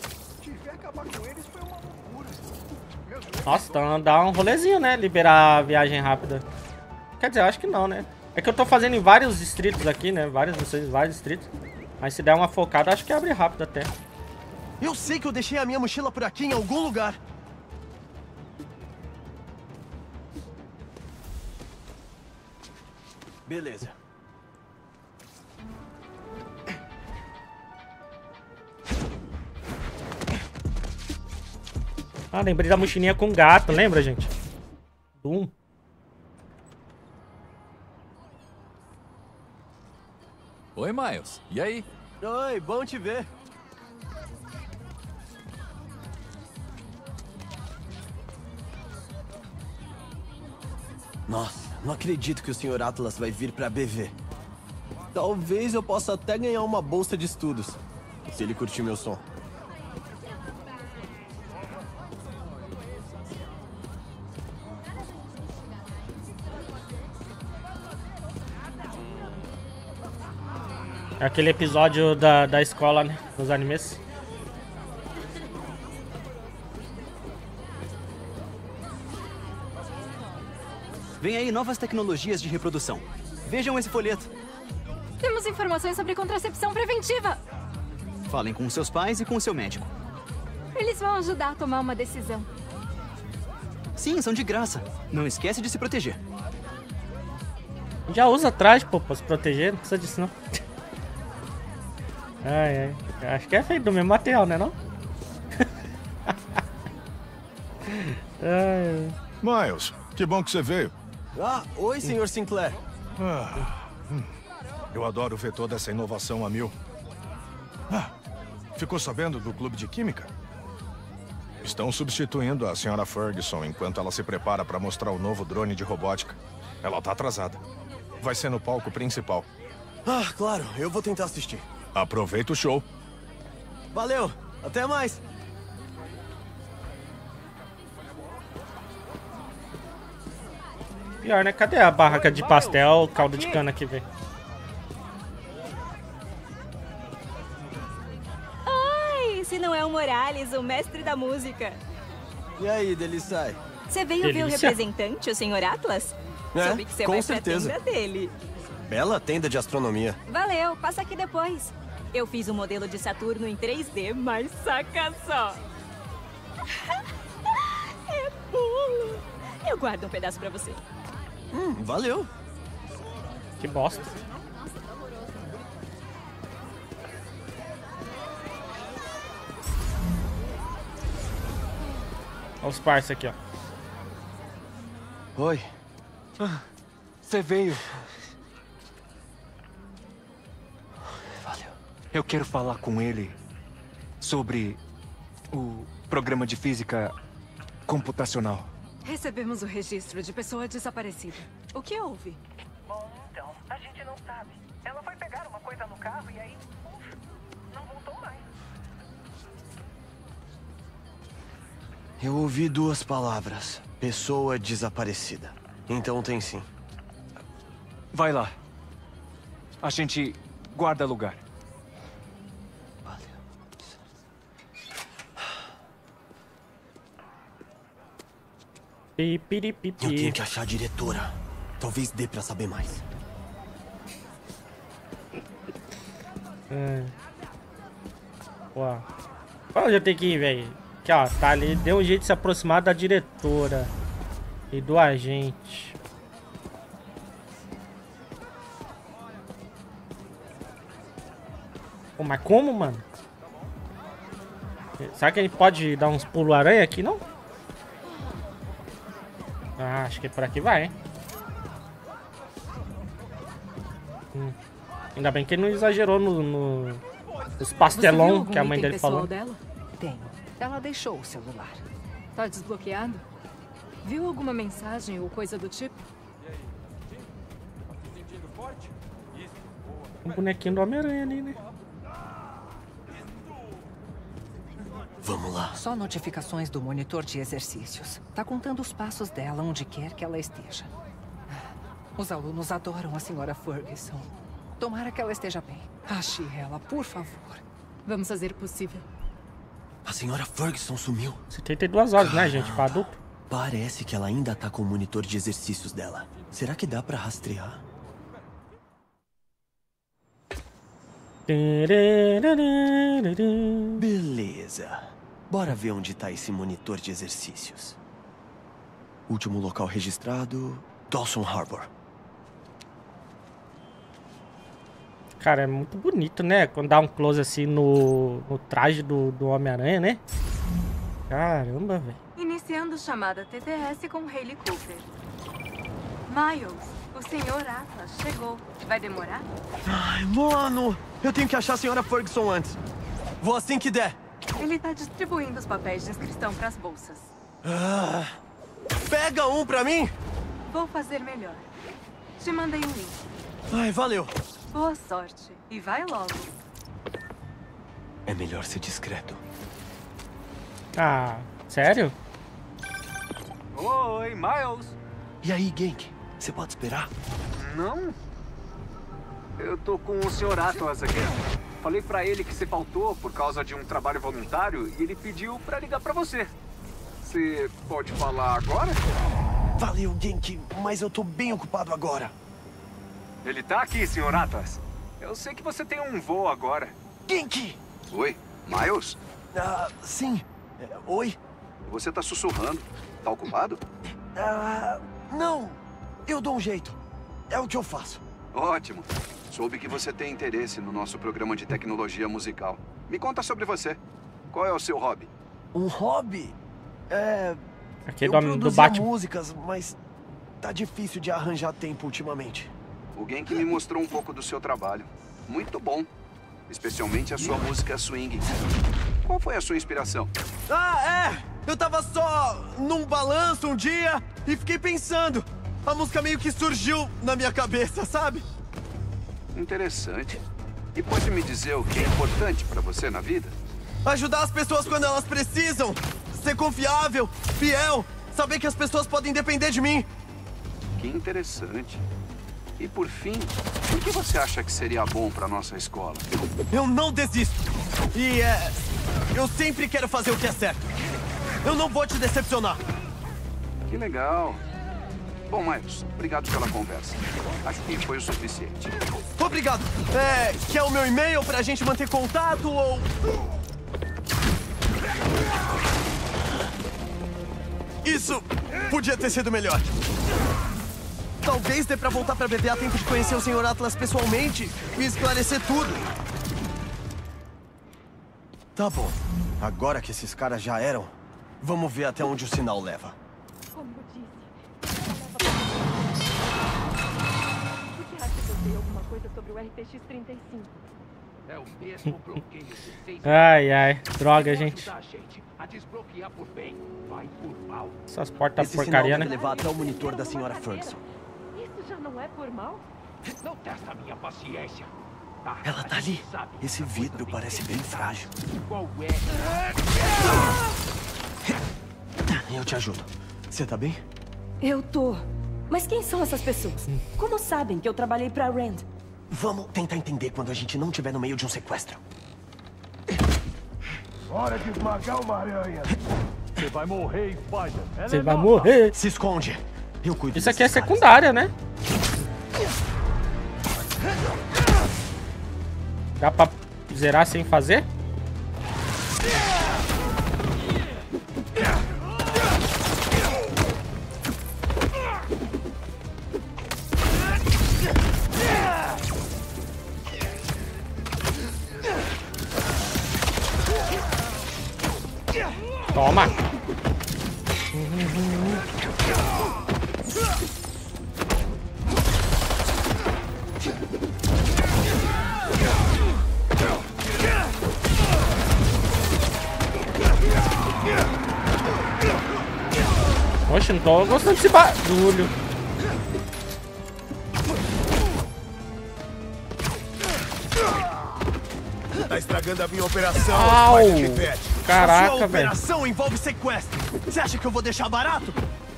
Nossa, então dá um rolezinho, né? Liberar a viagem rápida. Quer dizer, eu acho que não, né? É que eu tô fazendo em vários distritos aqui, né? Várias missões, vários distritos. Mas se der uma focada, acho que abre rápido até. Eu sei que eu deixei a minha mochila por aqui em algum lugar. Beleza. Ah, lembrei da mochilinha com gato, lembra, gente? Doom. Oi, Miles. E aí? Oi, bom te ver. Nossa, não acredito que o Sr. Atlas vai vir pra BV. Talvez eu possa até ganhar uma bolsa de estudos, se ele curtir meu som. É aquele episódio da escola, né? Nos animes. Vem aí novas tecnologias de reprodução. Vejam esse folheto. Temos informações sobre contracepção preventiva. Falem com seus pais e com o seu médico. Eles vão ajudar a tomar uma decisão. Sim, são de graça. Não esquece de se proteger. Já usa traje, pô, pra se proteger. Não precisa disso, não. Ai, ai. Acho que é feito do mesmo material, né, não? Ai. Miles, que bom que você veio. Ah, oi, Sr. Sinclair. Eu adoro ver toda essa inovação a mil. Ficou sabendo do clube de química? Estão substituindo a Sra. Ferguson enquanto ela se prepara para mostrar o novo drone de robótica. Ela tá atrasada. Vai ser no palco principal. Ah, claro, eu vou tentar assistir. Aproveita o show. Valeu, até mais. Pior, né? Cadê a barraca de pastel, caldo de cana aqui, velho? Oi, se não é o Morales, o mestre da música. E aí, Delissai? Você veio ver o representante, o Sr. Atlas? Soube que você com vai certeza. pra tenda dele. Bela tenda de astronomia. Valeu, passa aqui depois. Eu fiz um modelo de Saturno em 3D, mas saca só. É bolo. Eu guardo um pedaço pra você. Valeu. Que bosta. Olha os parça aqui, ó. Oi. Você veio. Valeu. Eu quero falar com ele sobre o programa de física computacional. Recebemos o registro de pessoa desaparecida. O que houve? Bom, então, a gente não sabe. Ela foi pegar uma coisa no carro e aí, não voltou mais. Eu ouvi 2 palavras. Pessoa desaparecida. Então tem sim. Vai lá. A gente guarda lugar. Eu tenho que achar a diretora. Talvez dê pra saber mais. Uau. Pra onde eu tenho que ir, velho? Aqui, ó. Tá ali. Deu um jeito de se aproximar da diretora. E do agente. Pô, mas como, mano? Será que a gente pode dar uns pulos aranha aqui, não? Ah, acho que por aqui vai, hein? Ainda bem que ele não exagerou nos pastelão que a mãe dele falou. Dela? Tenho. Ela deixou o celular. Tá desbloqueado? Viu alguma mensagem ou coisa do tipo? Um bonequinho do Homem-Aranha ali, né? Vamos lá. Só notificações do monitor de exercícios. Tá contando os passos dela onde quer que ela esteja. Os alunos adoram a senhora Ferguson. Tomara que ela esteja bem. Ache ela, por favor. Vamos fazer o possível. A senhora Ferguson sumiu. 72 horas, né, gente? Pra adulto. Parece que ela ainda tá com o monitor de exercícios dela. Será que dá pra rastrear? Beleza. Bora ver onde tá esse monitor de exercícios. Último local registrado, Dawson Harbor. Cara, é muito bonito, né? Quando dá um close assim no traje do Homem-Aranha, né? Caramba, velho. Iniciando chamada TTS com Hayley Cooper. Miles, o Sr. Atlas chegou. Vai demorar? Ai, mano! Eu tenho que achar a senhora Ferguson antes. Vou assim que der. Ele tá distribuindo os papéis de inscrição pras bolsas. Pega um pra mim! Vou fazer melhor. Te mandei um link. Ai, valeu. Boa sorte. E vai logo. É melhor ser discreto. Ah, sério? Oi, Miles. E aí, Genk? Você pode esperar? Não. Eu tô com o Sr. Atlas aqui. Falei pra ele que você faltou por causa de um trabalho voluntário e ele pediu pra ligar pra você. Você pode falar agora? Valeu, Genk, mas eu tô bem ocupado agora. Ele tá aqui, Sr. Atlas. Eu sei que você tem um voo agora. Genk! Oi, Miles? Sim. Oi? Você tá sussurrando. Tá ocupado? Não. Eu dou um jeito. É o que eu faço. Ótimo. Soube que você tem interesse no nosso programa de tecnologia musical. Me conta sobre você. Qual é o seu hobby? Um hobby? Aqui eu do produzia Batman. músicas, mas tá difícil de arranjar tempo ultimamente. O Genk me mostrou um pouco do seu trabalho. Muito bom. Especialmente a sua música swing. Qual foi a sua inspiração? Eu tava só num balanço um dia e fiquei pensando. A música meio que surgiu na minha cabeça, sabe? Interessante. E pode me dizer o que é importante pra você na vida? Ajudar as pessoas quando elas precisam. Ser confiável, fiel. Saber que as pessoas podem depender de mim. Que interessante. E por fim, o que você acha que seria bom pra nossa escola? Eu não desisto. E eu sempre quero fazer o que é certo. Eu não vou te decepcionar. Que legal. Bom, Miles, obrigado pela conversa. Acho que foi o suficiente. Obrigado. Quer o meu e-mail pra gente manter contato ou... Isso podia ter sido melhor. Talvez dê pra voltar pra BD a tempo de conhecer o Sr. Atlas pessoalmente e esclarecer tudo. Tá bom. Agora que esses caras já eram, vamos ver até onde o sinal leva. Como eu disse, por que acha que eu sei alguma coisa sobre o RTX-35? É o mesmo bloqueio que fez... Ai, droga, gente. A desbloquear por bem, vai por mal. Essas portas Esse porcaria, sinal né? deve levar até o monitor da Sra. Ferguson. Isso já não é por mal? Não testa a minha paciência. Tá, Ela tá ali. Esse vidro parece bem frágil. Qual é? Eu te ajudo. Você tá bem? Eu tô. Mas quem são essas pessoas? Como sabem que eu trabalhei pra Rand? Vamos tentar entender quando a gente não estiver no meio de um sequestro. Hora de esmagar uma aranha. Você vai morrer, Spider. Você vai morrer. Se esconde. Eu cuido. Isso aqui é secundária, né? Dá pra zerar sem fazer? Toma! Oxe, não tô gostando desse barulho. Tá estragando a minha operação. Au! Caraca, velho. A sua velho. operação envolve sequestro. Você acha que eu vou deixar barato?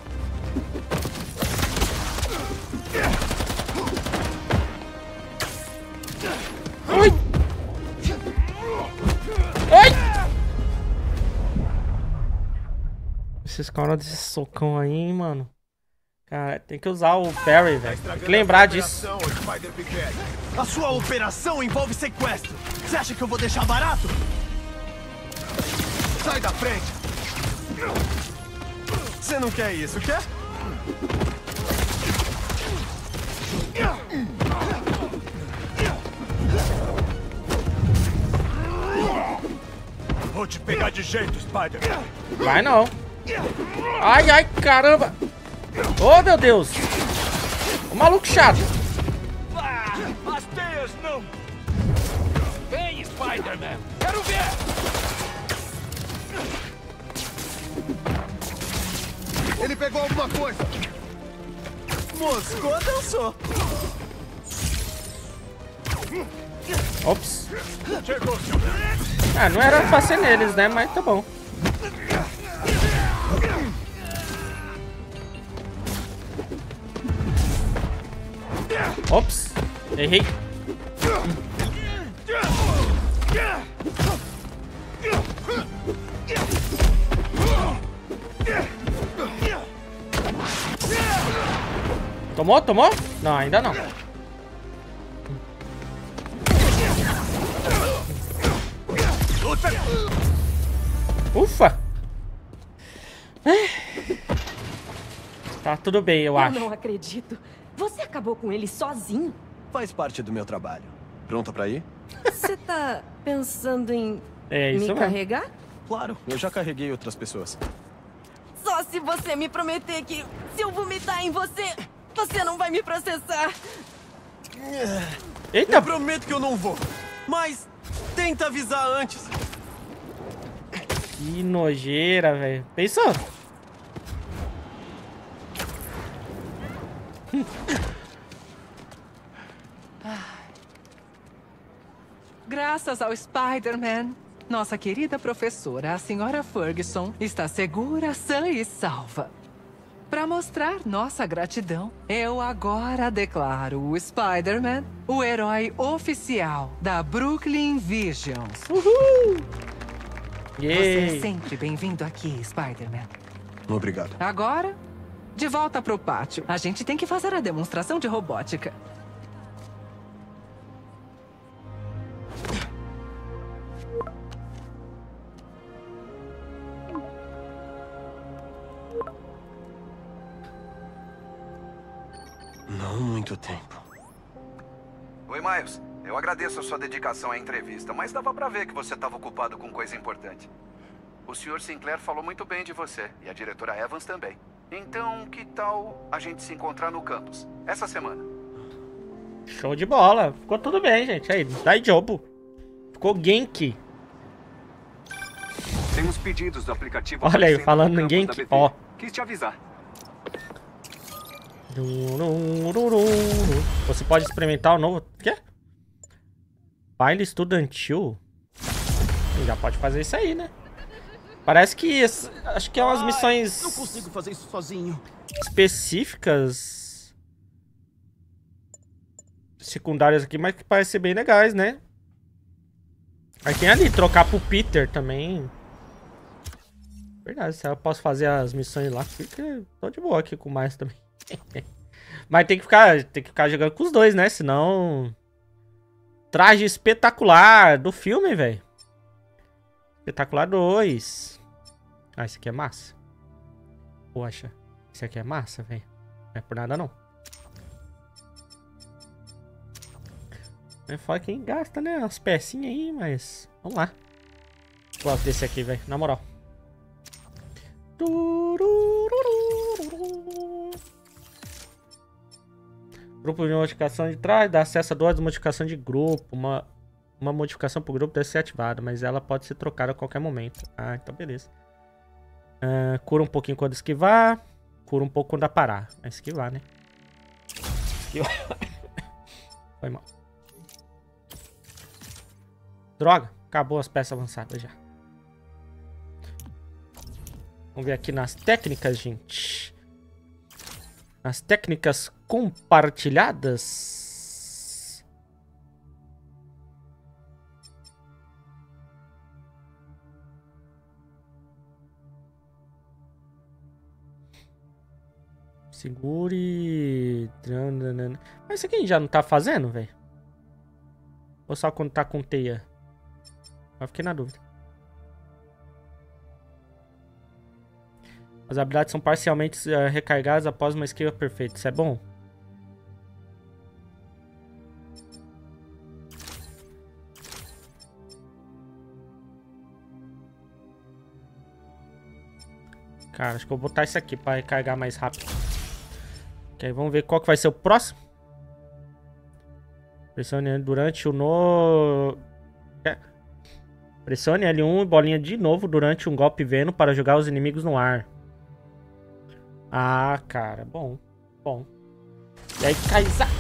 Ui! Ai! Esses caras desse socão aí, hein, mano. Cara, tem que usar o parry, velho. Tem que lembrar disso. A sua operação envolve sequestro. Você acha que eu vou deixar barato? Sai da frente! Você não quer isso, quer? Vou te pegar de jeito, Spider. Vai não. Ai, ai, caramba. Oh, meu Deus. O maluco chato. As teias não. Vem, Spider-Man. Quero ver. Ele pegou alguma coisa. Moscou dançou. Ops. Chegou, Ah, não era pra ser neles, né? Mas tá bom. Ops. Errei. Tomou? Tomou? Não, ainda não. Ufa! Tá tudo bem, eu acho. Eu não acredito. Você acabou com ele sozinho? Faz parte do meu trabalho. Pronta pra ir? Você tá pensando em isso me mesmo. carregar? Claro, eu já carreguei outras pessoas. Só se você me prometer que se eu vomitar em você, você não vai me processar. Eita! Eu prometo que eu não vou. Mas tenta avisar antes. Que nojeira, velho. Pensou? Graças ao Spider-Man, nossa querida professora, a senhora Ferguson, está segura, sã e salva. Para mostrar nossa gratidão, eu agora declaro o Spider-Man o herói oficial da Brooklyn Visions. Uhul! Você é sempre bem-vindo aqui, Spider-Man. Obrigado. Agora, de volta pro pátio. A gente tem que fazer a demonstração de robótica. Não muito tempo. Oi, Miles. Eu agradeço a sua dedicação à entrevista, mas dava pra ver que você estava ocupado com coisa importante. O Sr. Sinclair falou muito bem de você, e a diretora Evans também. Então, que tal a gente se encontrar no campus, essa semana? Show de bola. Ficou tudo bem, gente. Aí, dai jobo. Ficou Genki. Tem uns pedidos do aplicativo. Olha aí, falando em Genki, ó. Quis te avisar. Você pode experimentar o novo... O quê? Baile estudantil? Já pode fazer isso aí, né? Parece que... Acho que é umas missões... Não consigo fazer isso sozinho. Específicas... Secundárias aqui, mas que parecem ser bem legais, né? Aí tem ali, trocar pro Peter também. Verdade, se eu posso fazer as missões lá, fica... Tô de boa aqui com mais também. Mas tem que ficar jogando com os dois, né? Senão... Traje espetacular do filme, velho. Espetacular 2. Ah, esse aqui é massa. Poxa, esse aqui é massa, velho. Não é por nada, não. É foda quem gasta, né? Umas pecinhas aí, mas... Vamos lá. Gosto desse aqui, velho. Na moral. Grupo de modificação de trás, dá acesso a 2 modificações de grupo. Uma modificação pro grupo deve ser ativada, mas ela pode ser trocada a qualquer momento. Ah, então beleza. Cura um pouquinho quando esquivar. Cura um pouco quando parar. É esquivar, né? Esquivar. Foi mal. Droga, acabou as peças avançadas já. Vamos ver aqui nas técnicas, gente. As técnicas compartilhadas. Segure. Mas isso aqui a gente já não tá fazendo, velho? Ou só quando tá com teia? Eu fiquei na dúvida. As habilidades são parcialmente recarregadas após uma esquiva perfeita. Isso é bom? Cara, acho que eu vou botar isso aqui para recarregar mais rápido. Ok, vamos ver qual que vai ser o próximo. Pressione durante o Pressione L1 e bolinha de novo durante um golpe Venom para jogar os inimigos no ar. Ah, cara, bom. Bom. E aí, Kaizaki?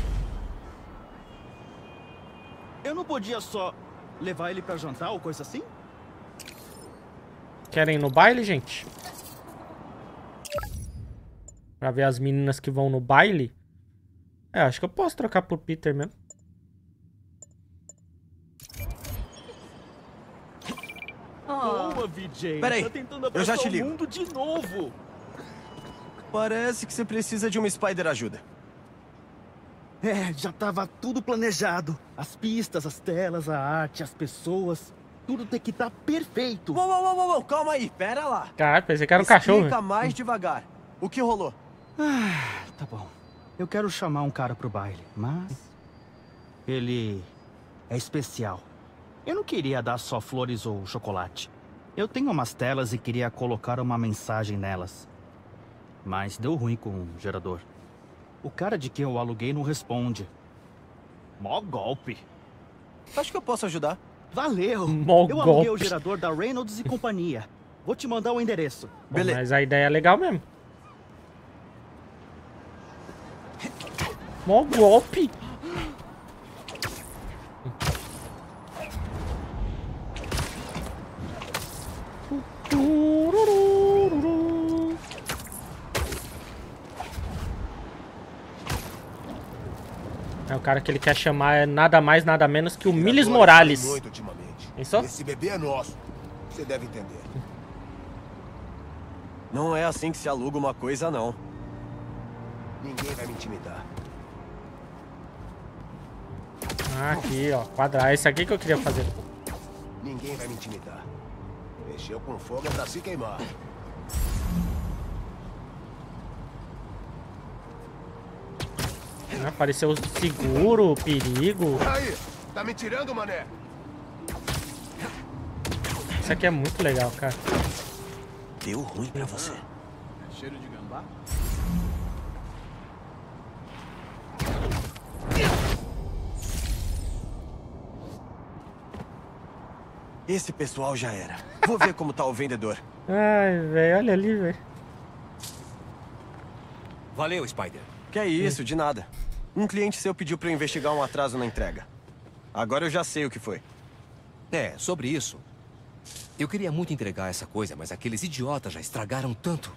Eu não podia só levar ele pra jantar ou coisa assim? Querem ir no baile, gente? Pra ver as meninas que vão no baile? É, acho que eu posso trocar por Peter mesmo. Boa, VJ. Peraí, tá tentando eu já te abraçar o ligo. mundo de novo. Parece que você precisa de uma Spider ajuda. É, já tava tudo planejado. As pistas, as telas, a arte, as pessoas. Tudo tem que estar perfeito. Uou, calma aí, pera lá. Caralho, pensei que era um cachorro. Explica mais devagar. O que rolou? Ah, tá bom. Eu quero chamar um cara pro baile, mas... ele é especial. Eu não queria dar só flores ou chocolate. Eu tenho umas telas e queria colocar uma mensagem nelas. Mas deu ruim com o gerador. O cara de quem eu aluguei não responde. Mó golpe. Acho que eu posso ajudar. Valeu! Mó eu aluguei o golpe. gerador da Reynolds e companhia. Vou te mandar o endereço. Beleza. Mas a ideia é legal mesmo. Mó golpe. É o cara que ele quer chamar é nada mais, nada menos que o Miles Morales. Muito ultimamente. Pensou? Esse bebê é nosso. Você deve entender. Não é assim que se aluga uma coisa, não. Ninguém vai me intimidar. Ah, aqui, ó. Quadrar. Esse aqui que eu queria fazer. Ninguém vai me intimidar. Mexeu com fogo é pra se queimar. Apareceu o seguro, o perigo. Aí, tá me tirando, mané? Isso aqui é muito legal, cara. Deu ruim pra você. Cheiro de gambá? Esse pessoal já era. Vou ver como tá o vendedor. Ai, velho, olha ali, velho. Valeu, Spider. Que é isso, de nada. Um cliente seu pediu pra eu investigar um atraso na entrega. Agora eu já sei o que foi. É, sobre isso. Eu queria muito entregar essa coisa, mas aqueles idiotas já estragaram tanto.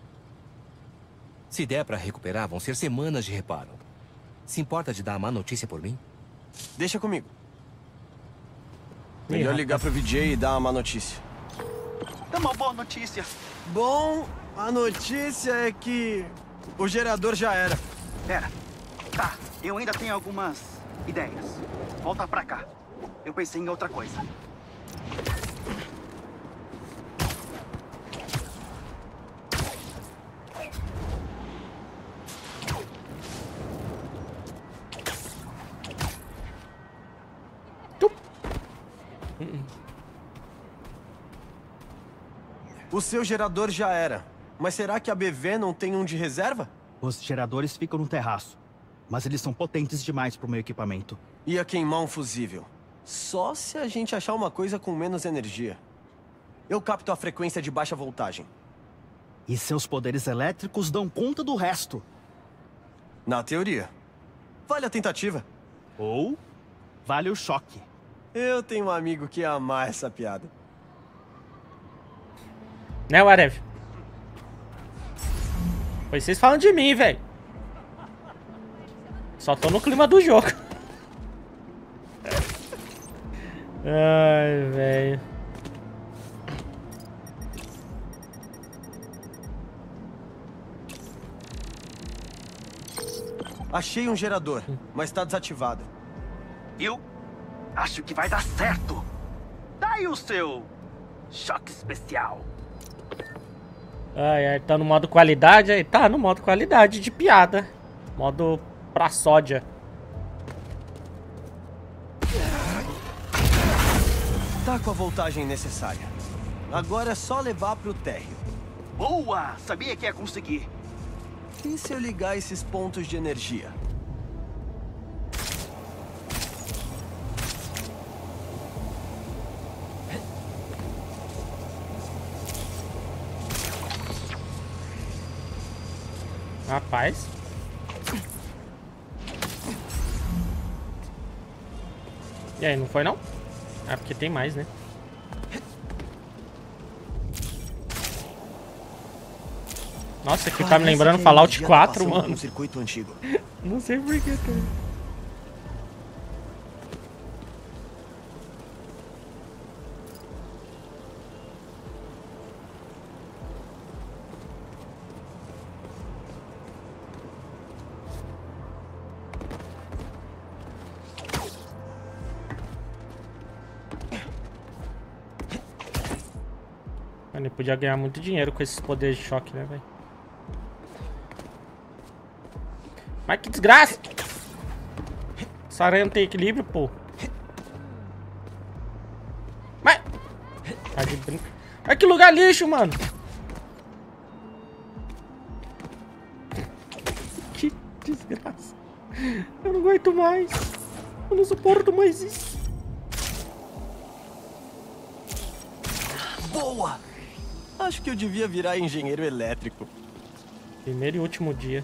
Se der pra recuperar, vão ser semanas de reparo. Se importa de dar a má notícia por mim? Deixa comigo. Melhor ligar pro VJ e dar uma má notícia. É uma boa notícia. Bom, a notícia é que o gerador já era. Pera. Tá, eu ainda tenho algumas ideias. Volta pra cá. Eu pensei em outra coisa. O seu gerador já era. Mas será que a BV não tem um de reserva? Os geradores ficam no terraço. Mas eles são potentes demais pro meu equipamento. Ia queimar um fusível. Só se a gente achar uma coisa com menos energia. Eu capto a frequência de baixa voltagem. E seus poderes elétricos dão conta do resto. Na teoria. Vale a tentativa. Ou vale o choque. Eu tenho um amigo que ia amar essa piada. Né, Warev? Pois vocês falam de mim, velho. Só tô no clima do jogo. Ai, velho. Achei um gerador, mas tá desativado. Eu acho que vai dar certo. Dá aí o seu choque especial. Ai, ai, tá no modo qualidade aí? Tá no modo qualidade de piada. Modo pra sódia. Tá com a voltagem necessária. Agora é só levar pro térreo. Boa! Sabia que ia conseguir. E se eu ligar esses pontos de energia? Rapaz. E aí, não foi não? Ah, porque tem mais, né? Nossa, aqui tá me lembrando Fallout 4, mano. Um circuito antigo. Não sei porquê, cara. Ele podia ganhar muito dinheiro com esses poderes de choque, né, velho? Mas que desgraça! Essa aranha não tem equilíbrio, pô. Mas... Tá de brinco. Ai, que lugar lixo, mano! Que desgraça. Eu não aguento mais. Eu não suporto mais isso. Boa! Acho que eu devia virar engenheiro elétrico. Primeiro e último dia.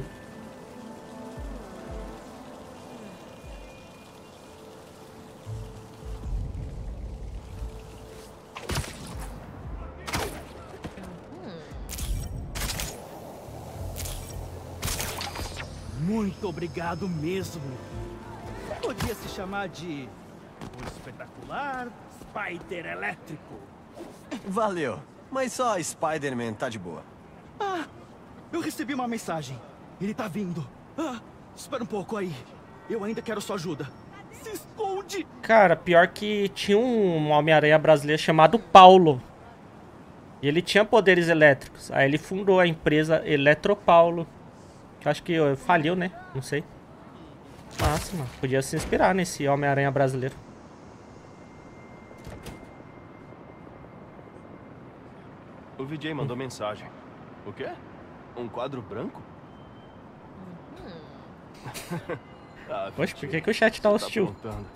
Muito obrigado mesmo. Podia se chamar de o espetacular Spider Elétrico. Valeu. Mas só Spider-Man tá de boa. Ah, eu recebi uma mensagem. Ele tá vindo. Ah, espera um pouco aí. Eu ainda quero sua ajuda. Se esconde! Cara, pior que tinha um Homem-Aranha brasileiro chamado Paulo. E ele tinha poderes elétricos. Aí ele fundou a empresa Eletropaulo. Que eu acho que faliu, né? Não sei. Massa, mano. Podia se inspirar nesse Homem-Aranha brasileiro. O VJ mandou mensagem. O quê? Um quadro branco? Poxa, por que o chat tá hostil?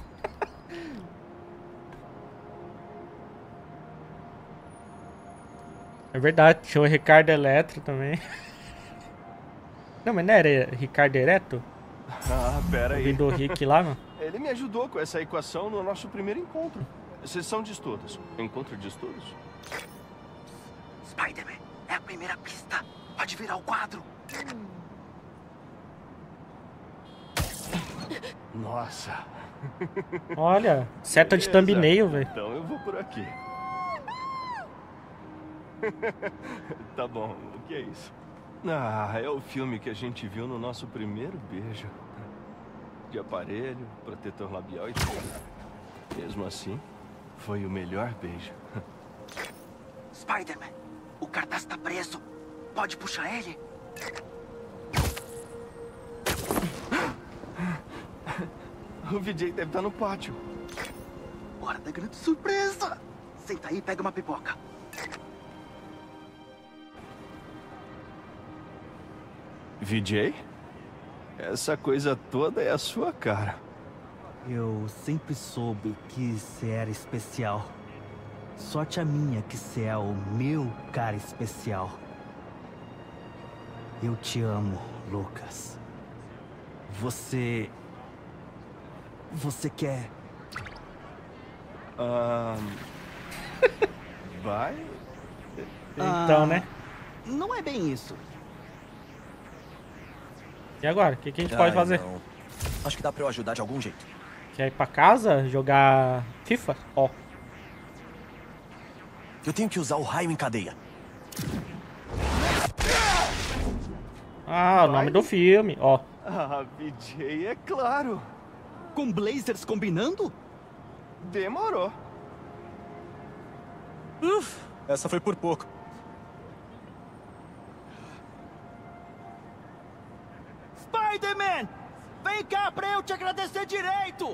É verdade, tinha o Ricardo Eletro também. Não, mas não era Ricardo Ereto? Ah, pera aí. O do Rick lá, mano. Ele me ajudou com essa equação no nosso primeiro encontro. Sessão de estudos. Encontro de estudos? Spider-Man, é a primeira pista. Pode virar o quadro. Nossa. Olha, seta de thumbnail, velho. Então eu vou por aqui. Tá bom, o que é isso? Ah, é o filme que a gente viu no nosso primeiro beijo. De aparelho, protetor labial e tudo. Mesmo assim, foi o melhor beijo. Spider-Man, o cartaz tá preso. Pode puxar ele? O VJ deve estar no pátio. Hora da grande surpresa! Senta aí e pega uma pipoca. VJ? Essa coisa toda é a sua cara. Eu sempre soube que você era especial. Sorte a minha que você é o meu cara especial. Eu te amo, Lucas. Você quer... Vai? Então, né? Não é bem isso. E agora? O que a gente pode fazer? Não. Acho que dá pra eu ajudar de algum jeito. Quer ir pra casa? Jogar FIFA? Ó. Eu tenho que usar o raio em cadeia. Ah, o nome do filme, ó. Ah, VJ, é claro. Com blazers combinando? Demorou. Essa foi por pouco. Spider-Man! Vem cá pra eu te agradecer direito!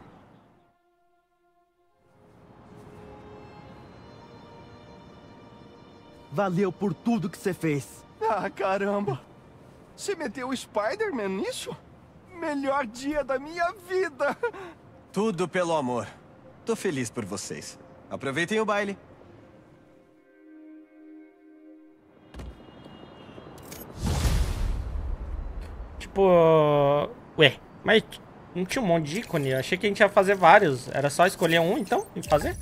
Valeu por tudo que você fez. Ah, caramba. Você meteu o Spider-Man nisso? Melhor dia da minha vida. Tudo pelo amor. Tô feliz por vocês. Aproveitem o baile. Tipo... Ué, mas não tinha um monte de ícone? Eu achei que a gente ia fazer vários. Era só escolher um, então, e fazer?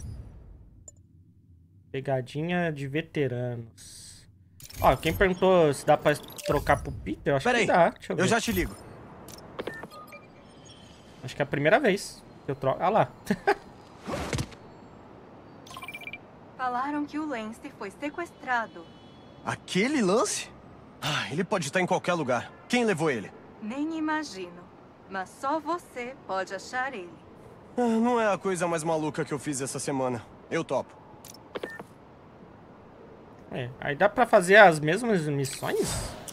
Pegadinha de veteranos. Ó, quem perguntou se dá pra trocar pro Peter, eu acho que dá. Deixa eu ver. Eu já te ligo. Acho que é a primeira vez que eu troco. Ah lá. Falaram que o Lance foi sequestrado. Aquele lance? Ah, ele pode estar em qualquer lugar. Quem levou ele? Nem imagino. Mas só você pode achar ele. Ah, não é a coisa mais maluca que eu fiz essa semana. Eu topo. É, aí dá pra fazer as mesmas missões?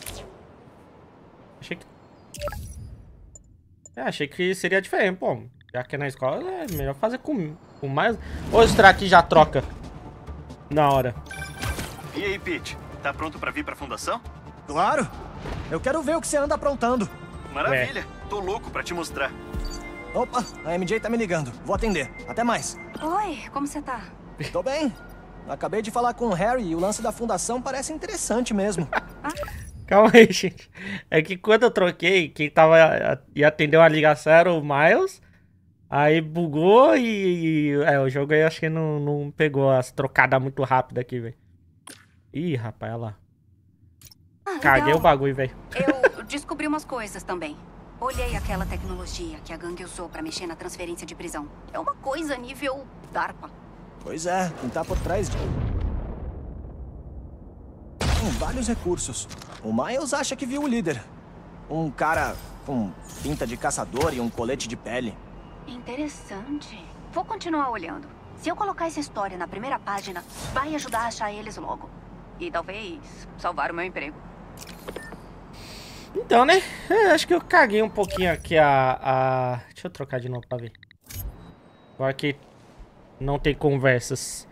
Achei que seria diferente, pô. Já que é na escola, é melhor fazer com mais... Ou será que já troca na hora? E aí, Pete? Tá pronto pra vir pra fundação? Claro! Eu quero ver o que você anda aprontando. Maravilha! Tô louco pra te mostrar. Opa, a MJ tá me ligando. Vou atender. Até mais. Oi, como você tá? Tô bem. Acabei de falar com o Harry e o lance da fundação parece interessante mesmo. Calma aí, gente. É que quando eu troquei, quem ia atender uma ligação era o Miles. Aí bugou e o jogo aí acho que não pegou as trocadas muito rápidas aqui, velho. Ih, rapaz, olha lá. Caguei o bagulho, velho. Eu descobri umas coisas também. Olhei aquela tecnologia que a gangue usou pra mexer na transferência de prisão. É uma coisa nível DARPA. Pois é, quem tá por trás de... Tem vários recursos. O Miles acha que viu o líder. Um cara com pinta de caçador e um colete de pele. Interessante. Vou continuar olhando. Se eu colocar essa história na primeira página, vai ajudar a achar eles logo. E talvez salvar o meu emprego. Então, né? Acho que eu caguei um pouquinho aqui Deixa eu trocar de novo pra ver. Agora que não tem conversas.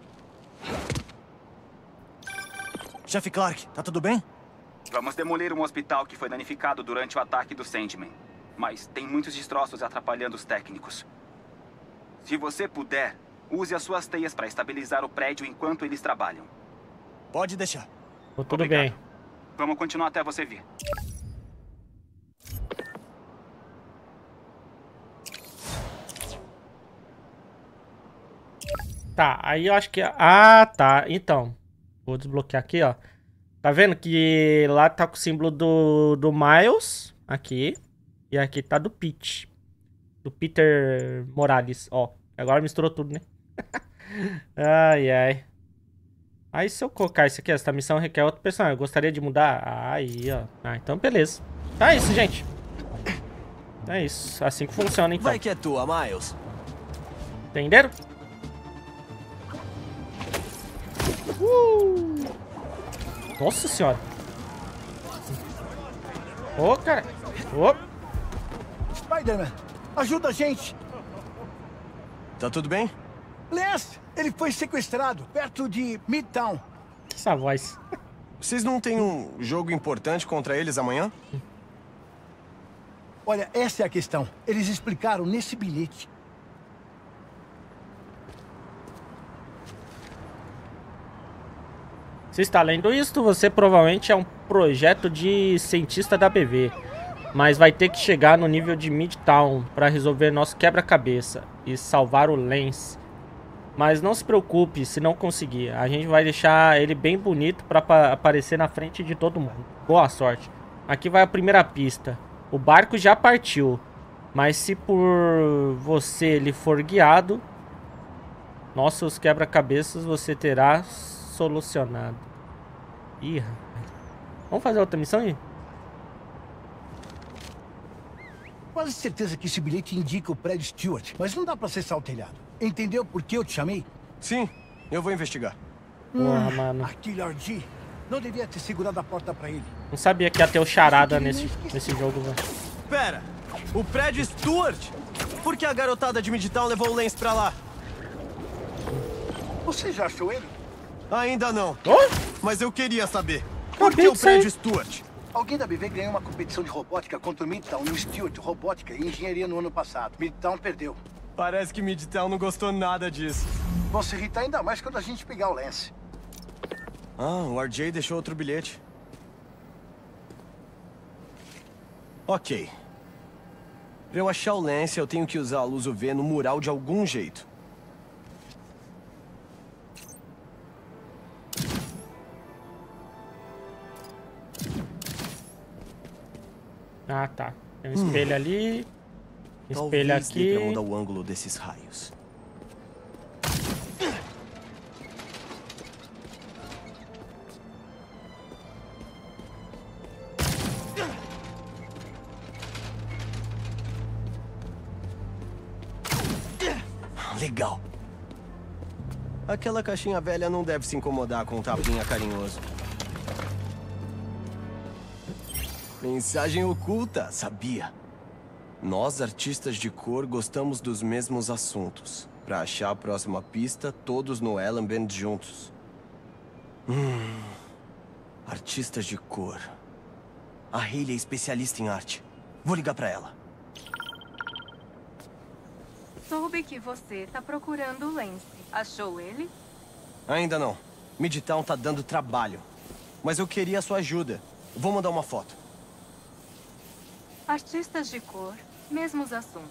Chefe Clark, tá tudo bem? Vamos demolir um hospital que foi danificado durante o ataque do Sandman. Mas tem muitos destroços atrapalhando os técnicos. Se você puder, use as suas teias para estabilizar o prédio enquanto eles trabalham. Pode deixar. Tudo bem. Vamos continuar até você vir. Tá, aí eu acho que... Ah, tá. Então, vou desbloquear aqui, ó. Tá vendo que lá tá com o símbolo do Miles, aqui. E aqui tá do Pete. Do Peter Morales, ó. Agora misturou tudo, né? Ai, ai. Aí se eu colocar isso aqui, essa missão requer outro personagem. Eu gostaria de mudar. Aí, ó. Ah, então beleza. Tá isso, gente. É isso. Assim que funciona, então. Vai que é tua, Miles. Entenderam? Nossa senhora. Ô, cara. Ô. Spider-Man, ajuda a gente. Tá tudo bem? Lance, ele foi sequestrado perto de Midtown. Essa voz. Vocês não têm um jogo importante contra eles amanhã? Olha, essa é a questão. Eles explicaram nesse bilhete. Se está lendo isso, você provavelmente é um projeto de cientista da BV. Mas vai ter que chegar no nível de Midtown para resolver nosso quebra-cabeça e salvar o Lance. Mas não se preocupe se não conseguir. A gente vai deixar ele bem bonito para aparecer na frente de todo mundo. Boa sorte. Aqui vai a primeira pista. O barco já partiu. Mas se por você ele for guiado, nossos quebra-cabeças você terá solucionado. Ih, rapaz. Vamos fazer outra missão aí? Quase certeza que esse bilhete indica o prédio Stewart, mas não dá pra acessar o telhado. Entendeu por que eu te chamei? Sim, eu vou investigar. Porra, mano. Aquele RG não devia ter segurado a porta pra ele. Não sabia que ia ter o charada nesse jogo, velho. Pera, o prédio Stewart? Por que a garotada de Midtown levou o Lance pra lá? Você já achou ele? Ainda não. Mas eu queria saber. Por Acabei que o de sair. prédio Stewart? Alguém da BV ganhou uma competição de robótica contra o Midtown no Stewart Robótica e Engenharia no ano passado. Midtown perdeu. Parece que Midtown não gostou nada disso. Vão se irritar ainda mais quando a gente pegar o Lance. Ah, o RJ deixou outro bilhete. Ok. Pra eu achar o Lance, eu tenho que usar a luz UV no mural de algum jeito. Ah, tá. Tem um espelho ali. Espelho Talvez aqui. dê pra mudar o ângulo desses raios. Legal. Aquela caixinha velha não deve se incomodar com um tapinha carinhoso. Mensagem oculta, sabia? Nós, artistas de cor, gostamos dos mesmos assuntos. Pra achar a próxima pista, todos no Ellen Band juntos. Artistas de cor. A Hayley é especialista em arte. Vou ligar pra ela. Soube que você tá procurando o Lance. Achou ele? Ainda não. Midtown tá dando trabalho. Mas eu queria a sua ajuda. Vou mandar uma foto. Artistas de cor, mesmos assuntos.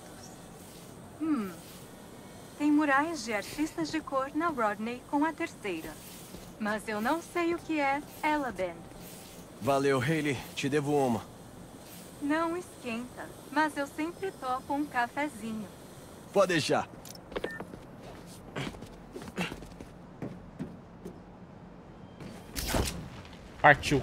Tem murais de artistas de cor na Rodney com a terceira. Mas eu não sei o que é Ella Band. Valeu, Hayley. Te devo uma. Não esquenta, mas eu sempre topo um cafezinho. Pode deixar. Partiu.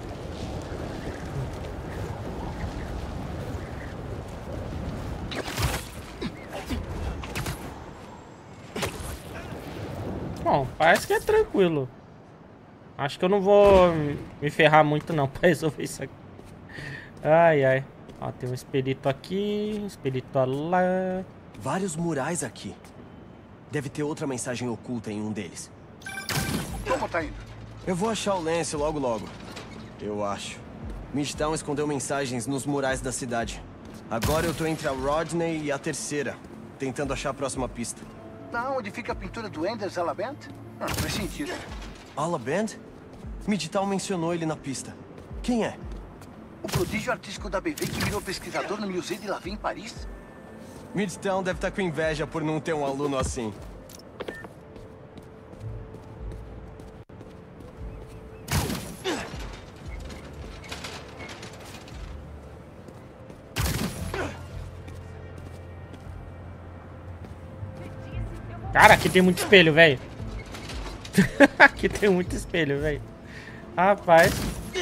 Bom, parece que é tranquilo. Acho que eu não vou me ferrar muito não pra resolver isso aqui. Ai, ai. Ó, tem um espelito aqui, um espelito lá. Vários murais aqui. Deve ter outra mensagem oculta em um deles. Como tá indo? Eu vou achar o Lance logo logo. Eu acho. Midtown escondeu mensagens nos murais da cidade. Agora eu tô entre a Rodney e a terceira, tentando achar a próxima pista. Lá onde fica a pintura do Anders Alabant? Faz sentido. Alabant? Midtown mencionou ele na pista. Quem é? O prodígio artístico da BV que virou pesquisador no Museu de Lavie em Paris? Midtown deve estar com inveja por não ter um aluno assim. Cara, aqui tem muito espelho, velho. Aqui tem muito espelho, velho. Rapaz.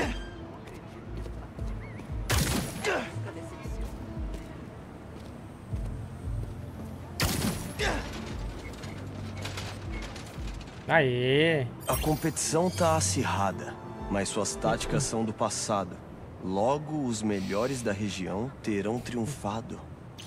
Aê. A competição tá acirrada, mas suas táticas são do passado. Logo, os melhores da região terão triunfado.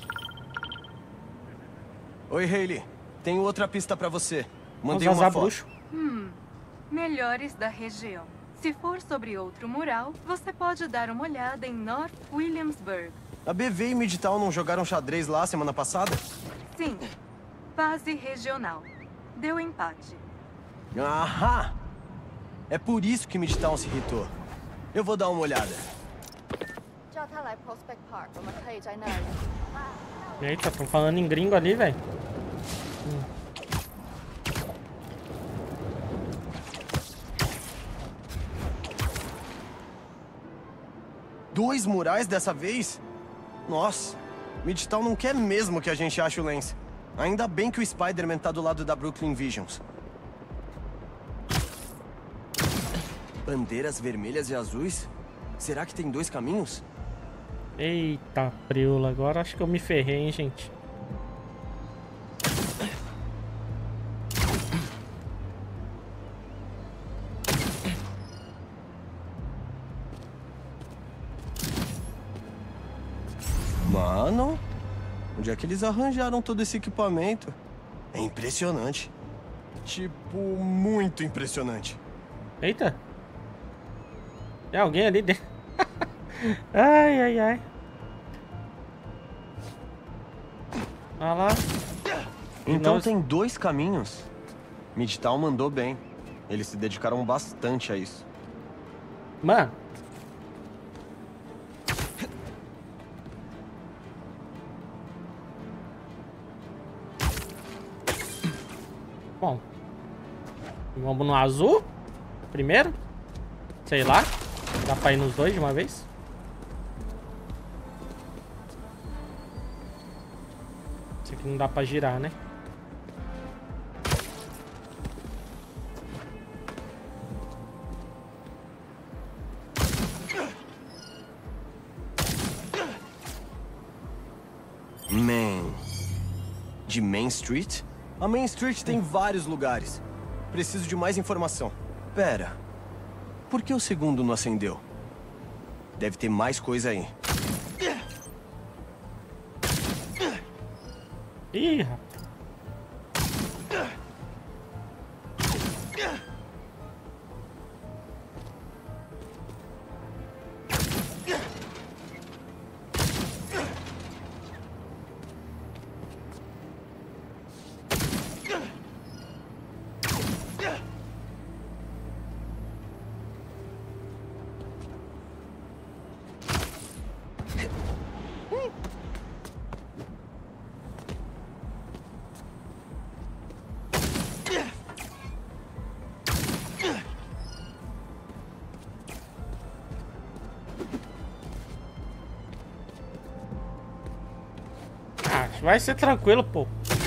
Oi, Hailey. Tenho outra pista pra você. Mandei uma foto. Melhores da região. Se for sobre outro mural, você pode dar uma olhada em North Williamsburg. A BV e Midtown não jogaram xadrez lá semana passada? Sim. Fase regional. Deu empate. Ahá! É por isso que Midtown se irritou. Eu vou dar uma olhada. Eita, estão falando em gringo ali, velho. Dois murais dessa vez? Nossa, Midtown não quer mesmo que a gente ache o Lance. Ainda bem que o Spider-Man tá do lado da Brooklyn Visions. Bandeiras vermelhas e azuis? Será que tem dois caminhos? Eita, preula. Agora acho que eu me ferrei, hein, gente. Mano, onde é que eles arranjaram todo esse equipamento? É impressionante. Tipo, muito impressionante. Eita. Tem alguém ali dentro. Ai, ai, ai. Olha lá. Então tem dois caminhos. Midtown mandou bem. Eles se dedicaram bastante a isso. Mano. Bom. Vamos no azul. Primeiro. Sei lá. Dá pra ir nos dois de uma vez? Isso aqui não dá pra girar, né? De Main Street? A Main Street tem vários lugares. Preciso de mais informação. Pera. Por que o segundo não acendeu? Deve ter mais coisa aí. Ih, rapaz. Vai ser tranquilo, pô.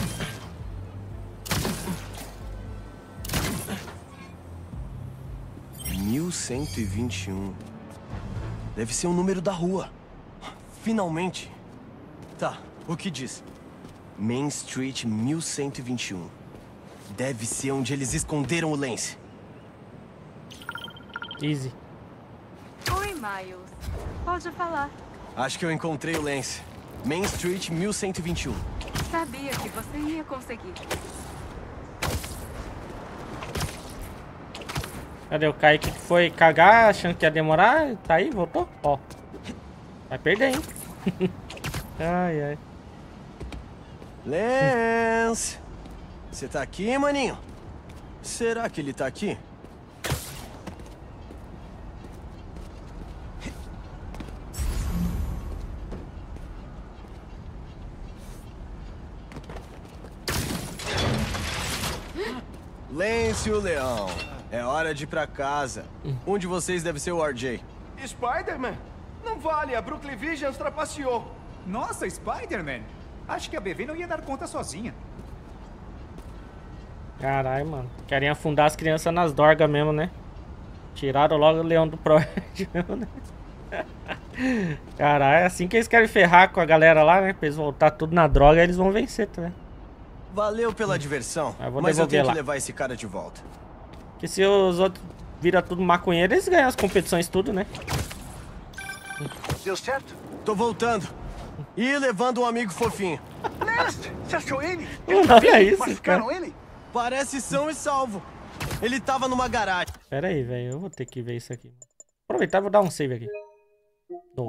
(1121) Deve ser o número da rua. Finalmente. Tá, o que diz? Main Street 1121. Deve ser onde eles esconderam o Lance. Easy. Oi, Miles. Pode falar. Acho que eu encontrei o Lance. Main Street 1121. Sabia que você ia conseguir. Cadê o Kaique que foi cagar achando que ia demorar? Tá aí, voltou? Ó. Vai perder, hein? Ai, ai. Lance! Você tá aqui, maninho? Será que ele tá aqui? Lance, o leão. É hora de ir pra casa. Um de vocês deve ser o RJ. Spider-Man? Não vale, a Brooklyn Visions trapaceou. Nossa, Spider-Man? Acho que a BV não ia dar conta sozinha. Caralho, mano. Querem afundar as crianças nas dorgas mesmo, né? Tiraram logo o leão do prédio mesmo, né? Caralho, é assim que eles querem ferrar com a galera lá, né? Pra eles voltar tudo na droga, eles vão vencer também. Valeu pela diversão, mas eu tenho que levar esse cara de volta. Que se os outros viram tudo maconheiro, eles ganham as competições tudo, né? Deu certo? Tô voltando. E levando um amigo fofinho. Lance, você achou ele? Olha isso, machucaram cara. ele? Parece são e salvo. Ele tava numa garagem. Pera aí, velho. Eu vou ter que ver isso aqui. Aproveitar e vou dar um save aqui. Novo.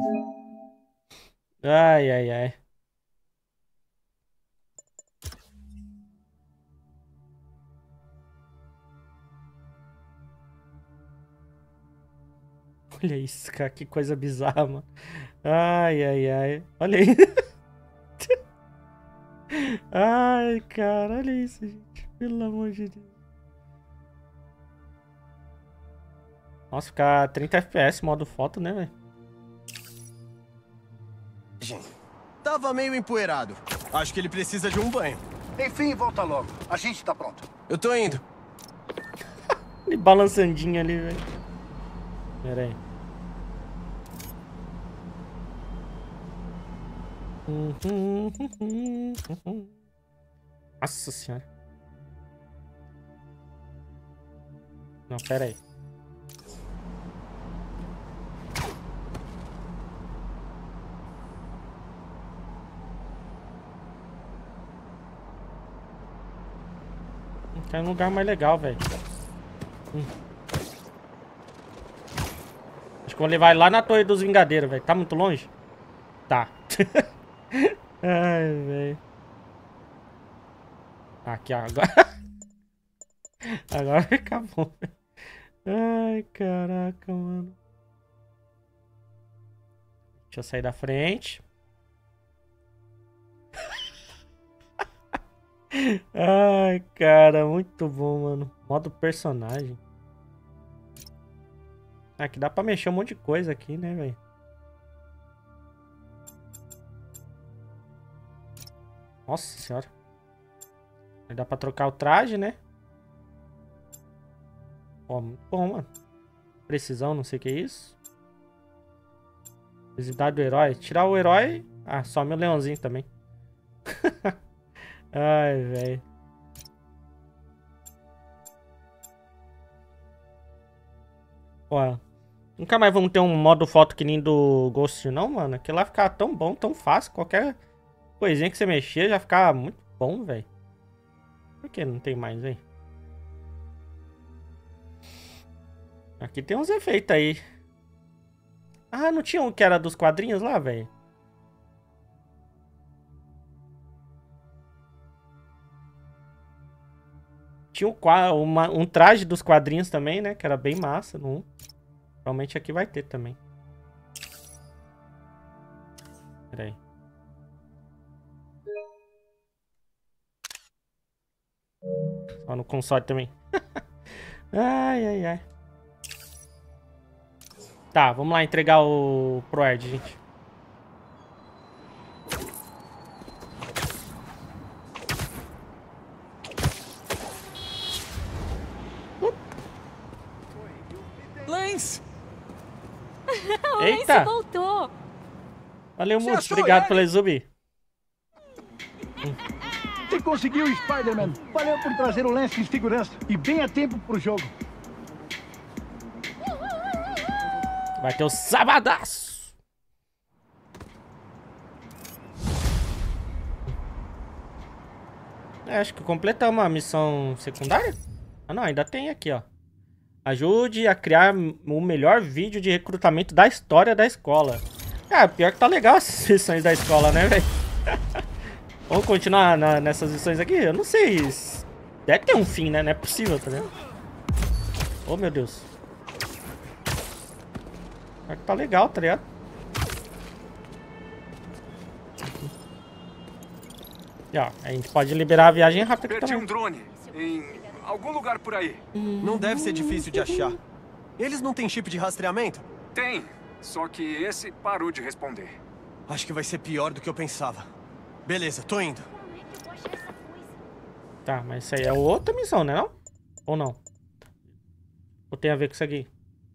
Ai, ai, ai. Olha isso, cara. Que coisa bizarra, mano. Ai, ai, ai. Olha aí. Ai, cara. Olha isso, gente. Pelo amor de Deus. Nossa, ficar 30 FPS modo foto, né, velho? Tava meio empoeirado. Acho que ele precisa de um banho. Enfim, volta logo. A gente tá pronto. Eu tô indo. Ele balançandinho ali, velho. Pera aí. Nossa senhora. Não, pera aí. Tá em um lugar mais legal, velho. Acho que vou levar ele lá na Torre dos Vingadeiros, velho. Tá muito longe? Tá. Ai, velho. Aqui, ó. Agora... Agora fica bom, velho. Ai, caraca, mano. Deixa eu sair da frente. Ai, cara, muito bom, mano. Modo personagem. Aqui dá pra mexer um monte de coisa aqui, né, velho? Nossa senhora. Aí dá pra trocar o traje, né? Ó, muito bom, mano. Precisão, não sei o que é isso. Visibilidade do herói. Tirar o herói... Ah, some o leãozinho também. Ai, velho. Ó, nunca mais vamos ter um modo foto que nem do Ghost, não, mano. Aquilo lá ficava tão bom, tão fácil. Qualquer coisinha que você mexer já ficava muito bom, velho. Por que não tem mais, velho? Aqui tem uns efeitos aí. Ah, não tinha um que era dos quadrinhos lá, velho? Tinha um traje dos quadrinhos também, né? Que era bem massa. No 1. Provavelmente aqui vai ter também. Pera aí. Só no console também. Ai, ai, ai. Tá, vamos lá entregar o ProErd, gente. Lance! O Eita! Lance voltou! Valeu, Você muito achou obrigado ele? pela exub. Você conseguiu, Spider-Man. Valeu por trazer o Lance em segurança. E bem a tempo pro jogo. Vai ter o sabadaço. Acho que completamos a missão secundária. Ah, não, ainda tem aqui, ó. Ajude a criar o melhor vídeo de recrutamento da história da escola. Ah, pior que tá legal essas missões da escola, né, velho? Vamos continuar nessas missões aqui? Eu não sei. Deve ter um fim, né? Não é possível, tá vendo? Oh, meu Deus. Pior que tá legal, tá ligado? E, ó, a gente pode liberar a viagem rápida aqui Perdi também. um drone em algum lugar por aí. Não deve ser difícil de achar. Eles não têm chip de rastreamento? Tem, só que esse parou de responder. Acho que vai ser pior do que eu pensava. Beleza, tô indo. Tá, mas isso aí é outra missão, né não? Ou não? Ou tem a ver com isso aqui?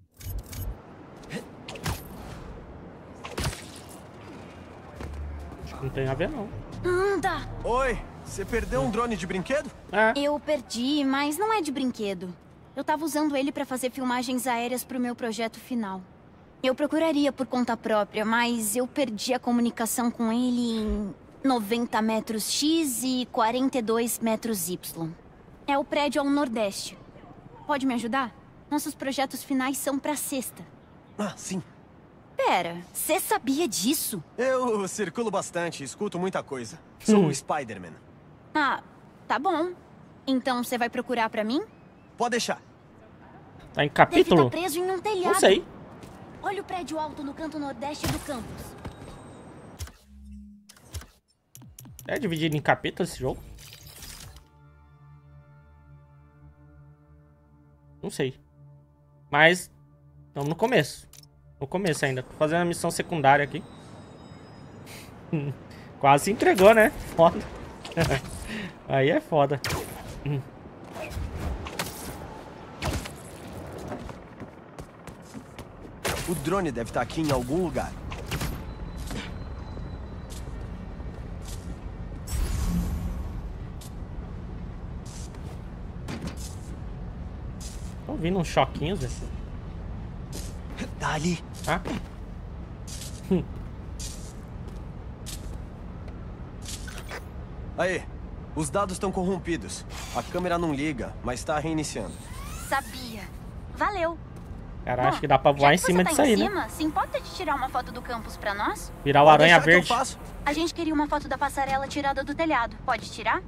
Acho que não tem a ver, não. Anda! Oi, você perdeu um drone de brinquedo? Eu perdi, mas não é de brinquedo. Eu tava usando ele pra fazer filmagens aéreas pro meu projeto final. Eu procuraria por conta própria, mas eu perdi a comunicação com ele em 90 metros X e 42 metros Y. É o prédio ao nordeste. Pode me ajudar? Nossos projetos finais são pra sexta. Ah, sim. Pera, você sabia disso? Eu circulo bastante, escuto muita coisa. Sou o Spider-Man. Ah, tá bom. Então você vai procurar pra mim? Pode deixar. Tá em capítulo? Deve estar preso em um telhado. Não sei. Olha o prédio alto no canto nordeste do campus. É dividido em capítulos esse jogo? Não sei. Mas estamos no começo. No começo ainda. Tô fazendo a missão secundária aqui. Quase se entregou, né? Foda. Aí é foda. O drone deve estar aqui em algum lugar. Tô ouvindo uns choquinhos, velho. Tá ali. Ah? Aí, os dados estão corrompidos. A câmera não liga, mas tá reiniciando. Sabia. Valeu. Cara, acho que dá pra voar em cima disso aí, né? Se importa de tirar uma foto do campus pra nós? Virar o aranha verde. A gente queria uma foto da passarela tirada do telhado. Pode tirar?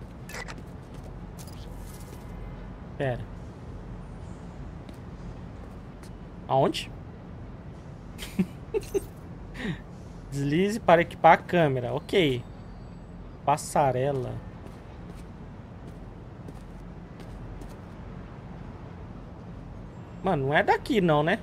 Pera. Aonde? Deslize para equipar a câmera. Ok. Passarela. Mano, não é daqui não, né?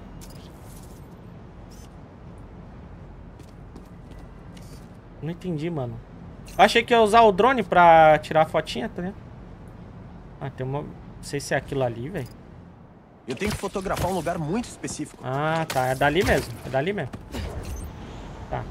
Não entendi, mano. Eu achei que ia usar o drone pra tirar a fotinha, tá vendo? Ah, tem uma... Não sei se é aquilo ali, velho. Eu tenho que fotografar um lugar muito específico. Ah, tá. É dali mesmo. É dali mesmo. Tá.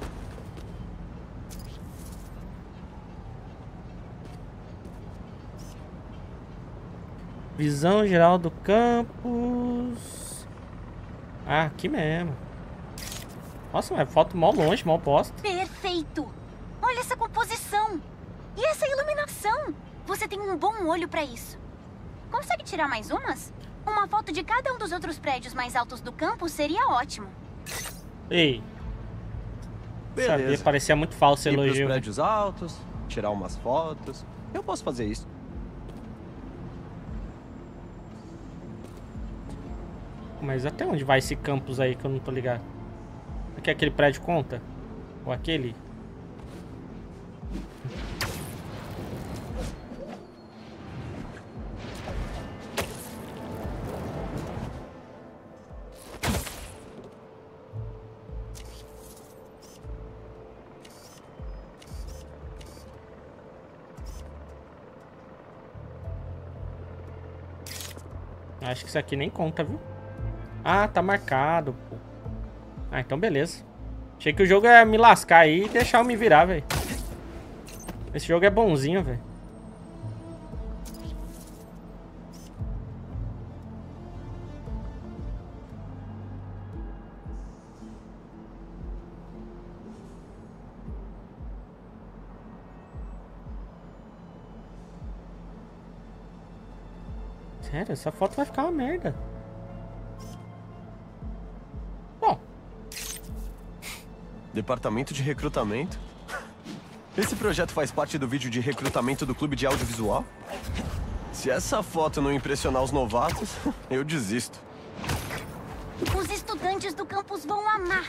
Visão geral do campus. Ah, aqui mesmo. Nossa, mas foto mal longe, mal posta. Perfeito! Olha essa composição! E essa iluminação! Você tem um bom olho pra isso. Consegue tirar mais umas? Uma foto de cada um dos outros prédios mais altos do campus seria ótimo. Ei. Beleza. Sabia, parecia muito falso Ir elogio. pros prédios altos, tirar umas fotos. Eu posso fazer isso. Mas até onde vai esse campus aí que eu não tô ligado? Aqui aquele prédio conta? Ou aquele? Acho que isso aqui nem conta, viu? Ah, tá marcado, pô. Ah, então beleza. Achei que o jogo ia me lascar aí e deixar eu me virar, velho. Esse jogo é bonzinho, velho. Sério, essa foto vai ficar uma merda. Bom. Departamento de recrutamento? Esse projeto faz parte do vídeo de recrutamento do clube de audiovisual? Se essa foto não impressionar os novatos, eu desisto. Os estudantes do campus vão amar.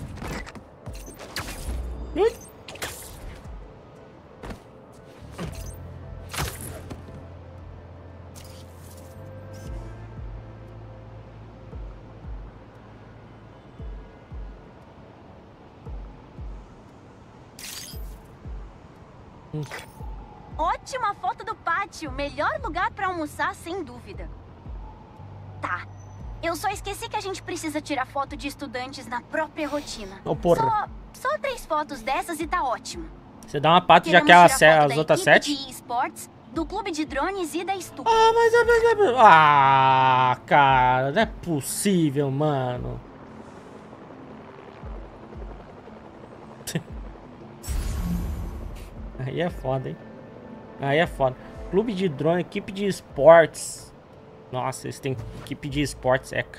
Ótima foto do pátio. Melhor lugar pra almoçar, sem dúvida. Tá. Eu só esqueci que a gente precisa tirar foto de estudantes na própria rotina. Oh, porra. Só 3 fotos dessas e tá ótimo. Você dá uma parte já quer as outras 7? De esportes, do clube de drones e da Stu. Ah, mas... Ah, cara, não é possível, mano. Aí é foda, hein? Aí é foda. Clube de drone, equipe de esportes. Nossa, eles têm equipe de esportes, eca.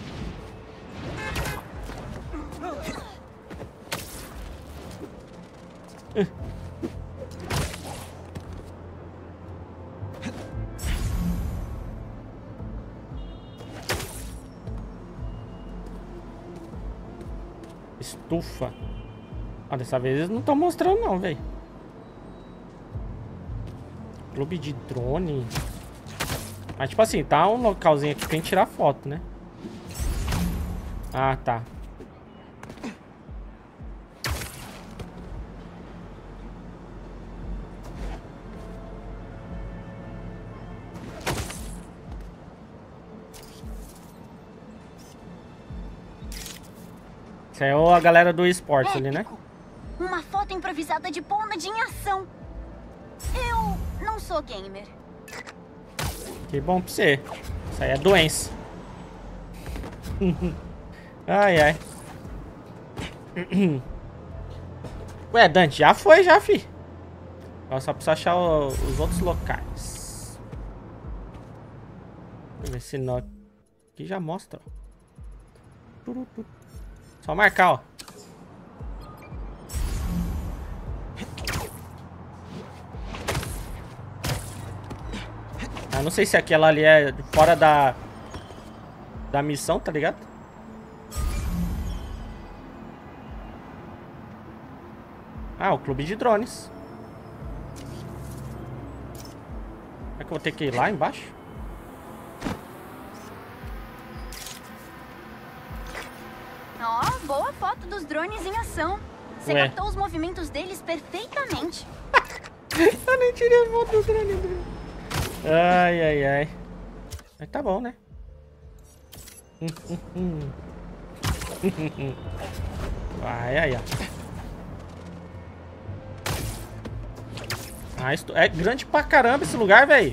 Estufa. Ah, dessa vez eles não estão mostrando não, velho. Clube de drone. Mas tipo assim, tá um localzinho aqui pra gente tirar foto, né? Ah, tá. Isso é a galera do esporte ali, né? Uma foto improvisada de Pônade em ação. Eu não sou gamer. Que bom pra você. Isso aí é doença. Ai, ai. Ué, Dante, já foi, já, fi. Agora só precisa achar os outros locais. Deixa eu ver se não. Aqui já mostra, ó. Só marcar, ó. Eu não sei se aquela ali é fora da missão, tá ligado? Ah, o clube de drones. Será que eu vou ter que ir lá embaixo? Ó, boa foto dos drones em ação. Você captou os movimentos deles perfeitamente. Eu nem tirei a foto do drone. Ai, ai, ai. Mas tá bom, né? Ai, ai, ai. Ah, é grande pra caramba esse lugar, velho.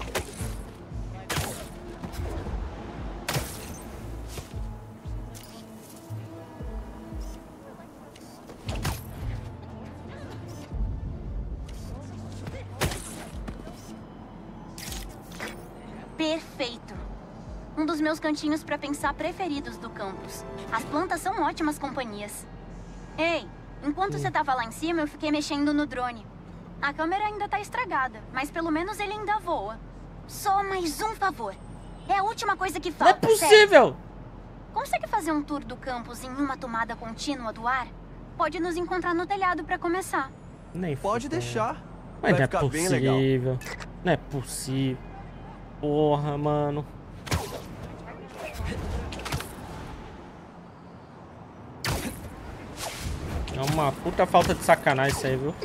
Perfeito. Um dos meus cantinhos pra pensar preferidos do campus. As plantas são ótimas companhias. Ei, enquanto você tava lá em cima, eu fiquei mexendo no drone. A câmera ainda tá estragada, mas pelo menos ele ainda voa. Só mais um favor. É a última coisa que falta. Não é possível! Sério. Consegue fazer um tour do campus em uma tomada contínua do ar? Pode nos encontrar no telhado pra começar. Nem pode deixar. Mas Vai não é ficar bem legal. possível. Não é possível. Porra, mano. É uma puta falta de sacanagem isso aí, viu?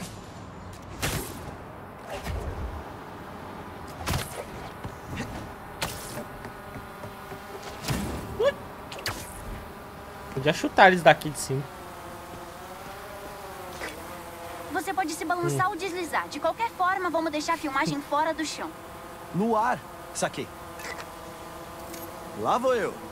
Podia chutar eles daqui de cima. Você pode se balançar ou deslizar. De qualquer forma, vamos deixar a filmagem fora do chão. No ar. Saquei. Lá vou eu.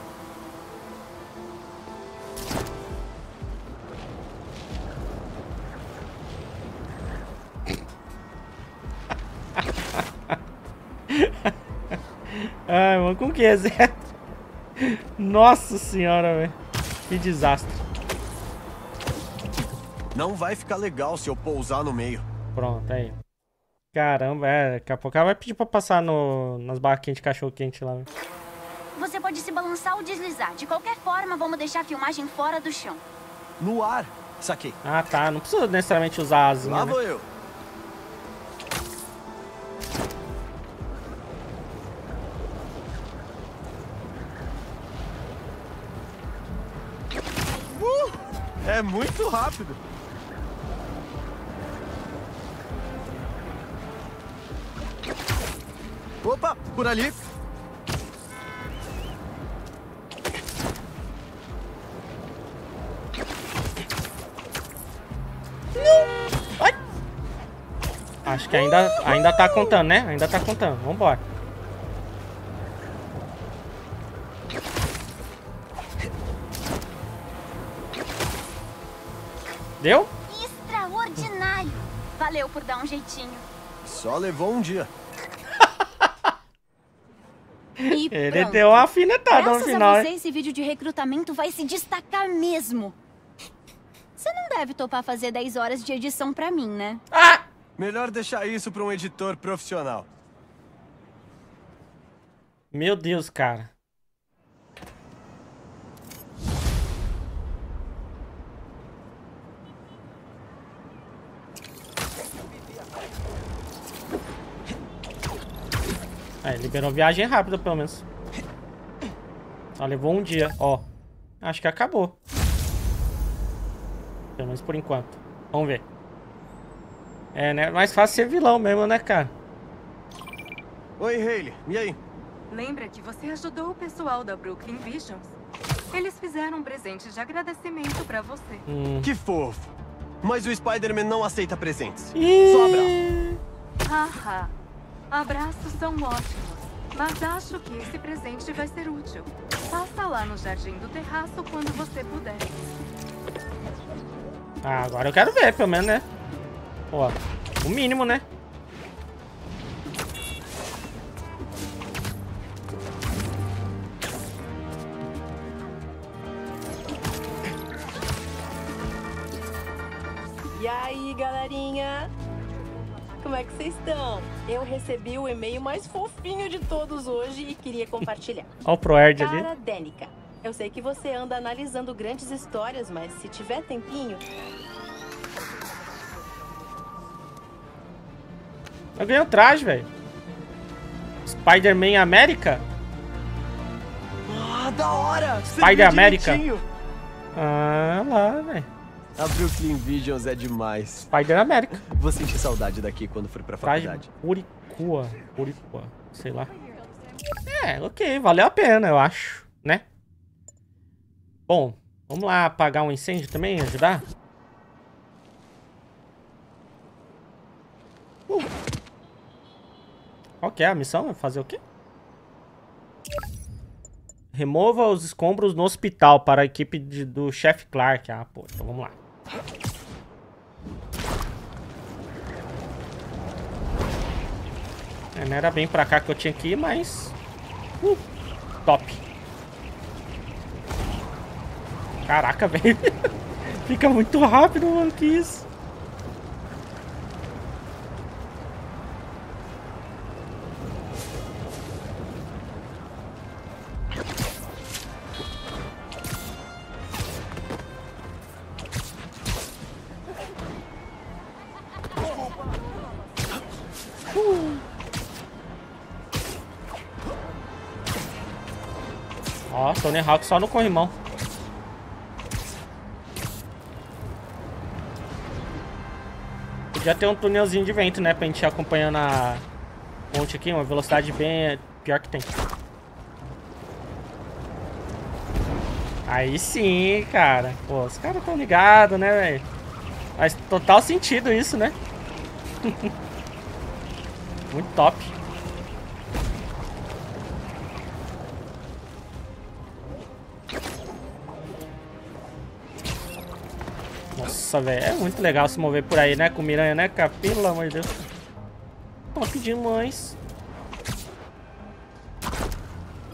Ai, mano. Como que reseta? Nossa senhora, velho. Que desastre. Não vai ficar legal se eu pousar no meio. Pronto, aí. Caramba, daqui a pouco ela vai pedir pra passar nas barraquinhas de cachorro-quente lá. Você pode se balançar ou deslizar. De qualquer forma, vamos deixar a filmagem fora do chão. No ar. Saquei. Ah, tá. Não precisa necessariamente usar a asinha, Lá né? vou eu. É muito rápido. Opa, por ali. Ai. Acho que ainda tá contando, né? Ainda tá contando. Vambora. Deu? Extraordinário! Valeu por dar um jeitinho. Só levou um dia. E Ele pronto. deu uma afinetada no Graças final, a você, hein? esse vídeo de recrutamento vai se destacar mesmo. Você não deve topar fazer 10 horas de edição pra mim, né? Melhor deixar isso pra um editor profissional. Meu Deus, cara. É, liberou viagem rápida, pelo menos. Só levou um dia, ó. Acho que acabou. Pelo menos por enquanto. Vamos ver. É, né? Mais fácil ser vilão mesmo, né, cara? Oi, Hayley. E aí? Lembra que você ajudou o pessoal da Brooklyn Visions? Eles fizeram um presente de agradecimento pra você. Que fofo. Mas o Spider-Man não aceita presentes. Ih. Só abraço. Haha. Abraços são ótimos, mas acho que esse presente vai ser útil. Passa lá no jardim do terraço quando você puder. Ah, agora eu quero ver, pelo menos, né? Ó, o mínimo, né? E aí, galerinha? Como é que vocês estão? Eu recebi o e-mail mais fofinho de todos hoje e queria compartilhar. Ó o ProErd ali. Cara Danica, eu sei que você anda analisando grandes histórias, mas se tiver tempinho... Eu ganhei o traje, velho. Spider-Man América? Ah, da hora! Spider-América? Ah, lá, velho. A Brooklyn Visions é demais. Spider-América. Vou sentir saudade daqui quando for pra faculdade. Uricua, sei lá. É, ok, valeu a pena, eu acho, né? Bom, vamos lá apagar um incêndio também, ajudar? Qual que é a missão? Fazer o quê? Remova os escombros no hospital para a equipe do chefe Clark. Ah, pô, então vamos lá. Não era bem pra cá que eu tinha que ir, mas... top. Caraca, velho. Fica muito rápido, mano, que isso. Ó, Tony Hawk só no corrimão. Podia ter um túnelzinho de vento, né? Pra gente ir acompanhando a ponte aqui, uma velocidade bem pior que tem. Aí sim, cara. Pô, os caras tão ligados, né, velho? Faz total sentido isso, né? Muito top. Nossa, velho, é muito legal se mover por aí, né? Com Miranha, né, cara? Pelo amor de Deus. Top demais.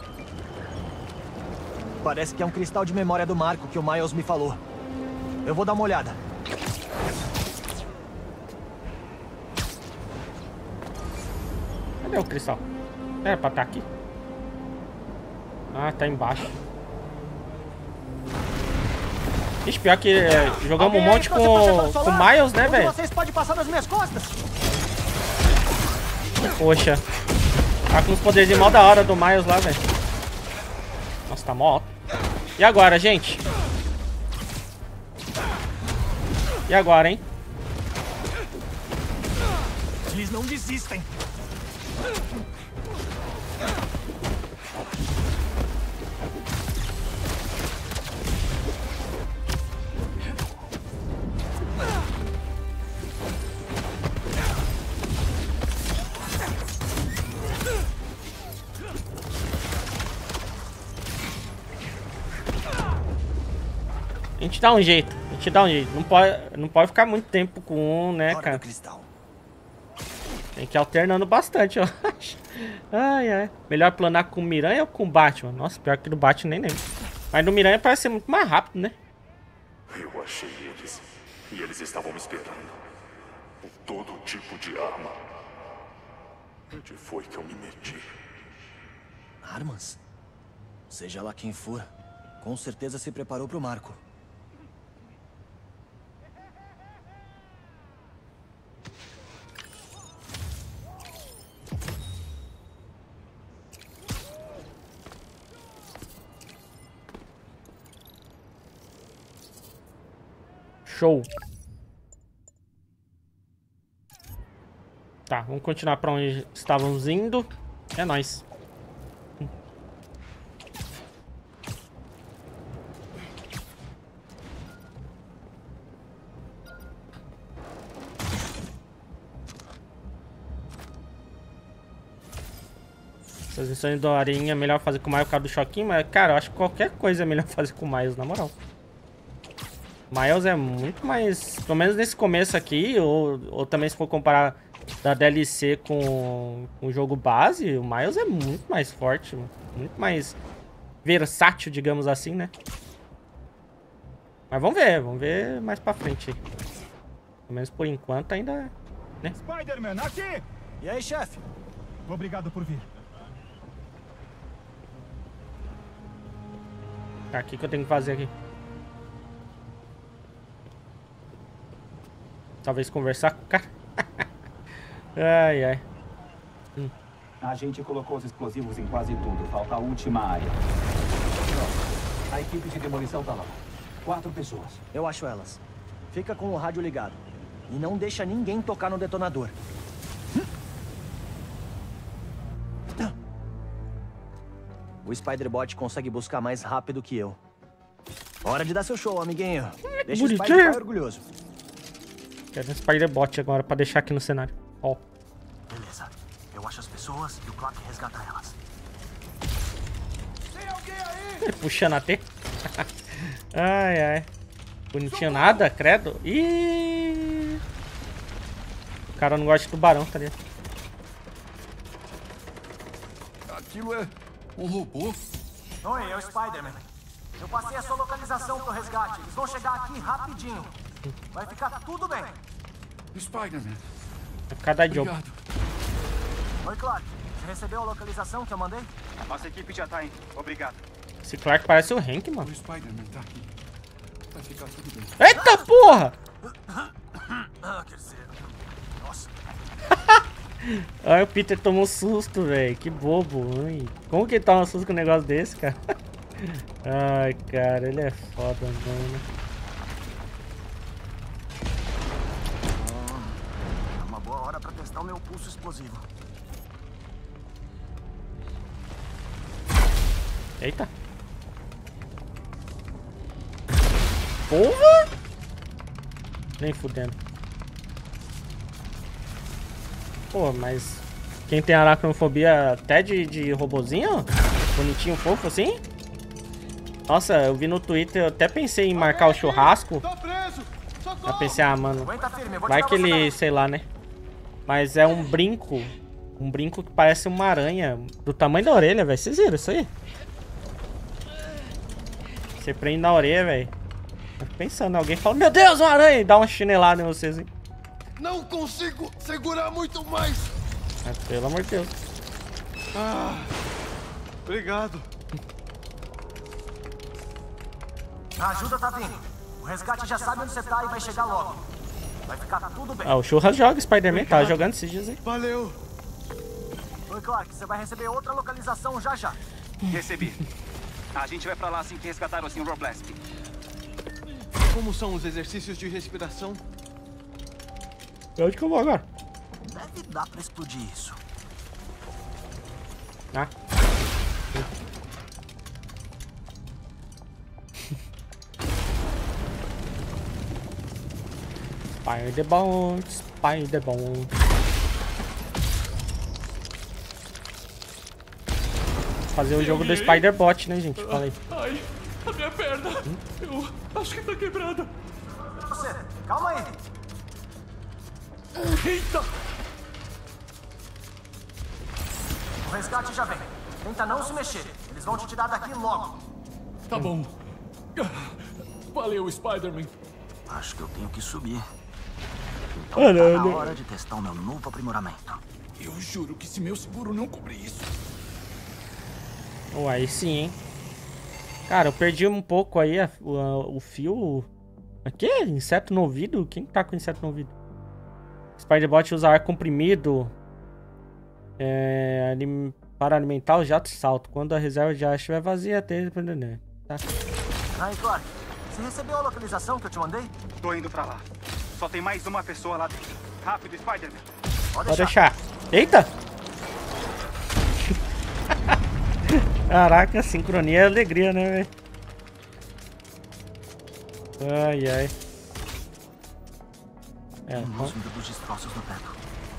Parece que é um cristal de memória do Marco que o Miles me falou. Eu vou dar uma olhada. Cadê o cristal? Era pra estar aqui? Ah, tá embaixo. Ixi, pior que jogamos um monte com o Miles, né, velho? Vocês podem passar nas minhas costas. Poxa. Tá com os poderes de mó da hora do Miles lá, velho. Nossa, tá mó alto. E agora, gente? E agora, hein? Eles não desistem. A gente dá um jeito, a gente dá um jeito. Não pode ficar muito tempo com um, né, cara? Tem que ir alternando bastante, eu acho. Ai, ai. Melhor planar com o Miranha ou com o Batman? Nossa, pior que do Batman nem lembro. Mas no Miranha parece ser muito mais rápido, né? Eu achei eles. E eles estavam me esperando. Com todo tipo de arma. Onde foi que eu me meti? Armas? Seja lá quem for, com certeza se preparou pro Marco. Show. Tá, vamos continuar pra onde estávamos indo. É nóis. Essas missões do Arinha é melhor fazer com o Miles por causa do choquinho, mas, cara, eu acho que qualquer coisa é melhor fazer com o Miles, na moral. Miles é muito mais, pelo menos nesse começo aqui, ou também se for comparar da DLC com o jogo base, o Miles é muito mais forte, muito mais versátil, digamos assim, né? Mas vamos ver mais pra frente. Pelo menos por enquanto ainda, né? Spider-Man, aqui! E aí, chefe? Obrigado por vir. Tá, o que eu tenho que fazer aqui? Talvez conversar com o cara. Ai, ai. A gente colocou os explosivos em quase tudo. Falta a última área. Pronto. A equipe de demolição tá lá. 4 pessoas. Eu acho elas. Fica com o rádio ligado. E não deixa ninguém tocar no detonador. O Spider-Bot consegue buscar mais rápido que eu. Hora de dar seu show, amiguinho. Deixa o Spider ficar orgulhoso. Quero um Spider-Bot agora pra deixar aqui no cenário. Ó. Beleza. Eu acho as pessoas e o Clark resgata elas. Tem alguém aí? Ele puxando a T. Ai, ai. Bonitinho nada, credo. Ih. O cara não gosta de tubarão, tá ligado? Aquilo é um robô? Oi, é o Spider-Man. Eu passei a sua localização pro resgate. Eles vão chegar aqui rapidinho. Vai ficar tudo bem. Spider-Man. Cada jogo. Oi, Clark. Você recebeu a localização que eu mandei? Nossa equipe já tá indo. Obrigado. Esse Clark parece o Hank, mano. O Spider-Man tá aqui. Vai ficar tudo bem. Eita porra! Quer dizer... Nossa. Ai, o Peter tomou um susto, velho. Que bobo. Ai. Como que ele toma um susto com um negócio desse, cara? Ai, cara, ele é foda, mano. É uma boa hora pra testar o meu pulso explosivo. Eita. Porra! Nem fudendo. Pô, mas... Quem tem aracnofobia até de robozinho? Bonitinho, fofo assim? Nossa, eu vi no Twitter, eu até pensei em marcar o churrasco. Eu pensei, ah, mano, vai que ele, sei lá, né? Mas é um brinco. Um brinco que parece uma aranha. Do tamanho da orelha, velho. Vocês viram isso aí? Você prende na orelha, velho. Tô pensando, alguém fala, meu Deus, uma aranha! E dá uma chinelada em vocês, hein? Não consigo segurar muito mais. Pelo amor de Deus. Obrigado. A ajuda tá vindo. O resgate já sabe onde você tá e vai chegar logo. Vai ficar tudo bem. O Churras joga Spider-Man, tá jogando esses dias aí. Valeu. Oi, Clark, você vai receber outra localização já já. Recebi. A gente vai pra lá assim que resgatar o Sr. Robleski. Como são os exercícios de respiração? Pra onde que eu vou agora? Deve dar pra explodir isso. Ah. Spider-Bom, Spider-Bom. Fazer o jogo do Spider-Bot, né, gente? Fala aí. Ai, a minha perna. Eu acho que tá quebrada. Você, calma aí. Eita! O resgate já vem. Tenta não se mexer. Eles vão te tirar daqui logo. Tá bom. Valeu, Spider-Man. Acho que eu tenho que subir. Então tá na hora de testar o meu novo aprimoramento. Eu juro que se meu seguro não cobrir isso... Oh, aí sim, hein? Cara, eu perdi um pouco aí o fio... Aqui? Inseto no ouvido? Quem tá com inseto no ouvido? Spider-Bot usa ar comprimido para alimentar o jato de salto. Quando a reserva de ar estiver vazia, até... Tá. Aí, Clark, você recebeu a localização que eu te mandei? Tô indo pra lá. Só tem mais uma pessoa lá dentro. Rápido, Spider-Man. Pode deixar. Eita! Caraca, sincronia é alegria, né, velho? Ai, ai. Vindo dos destroços no teto.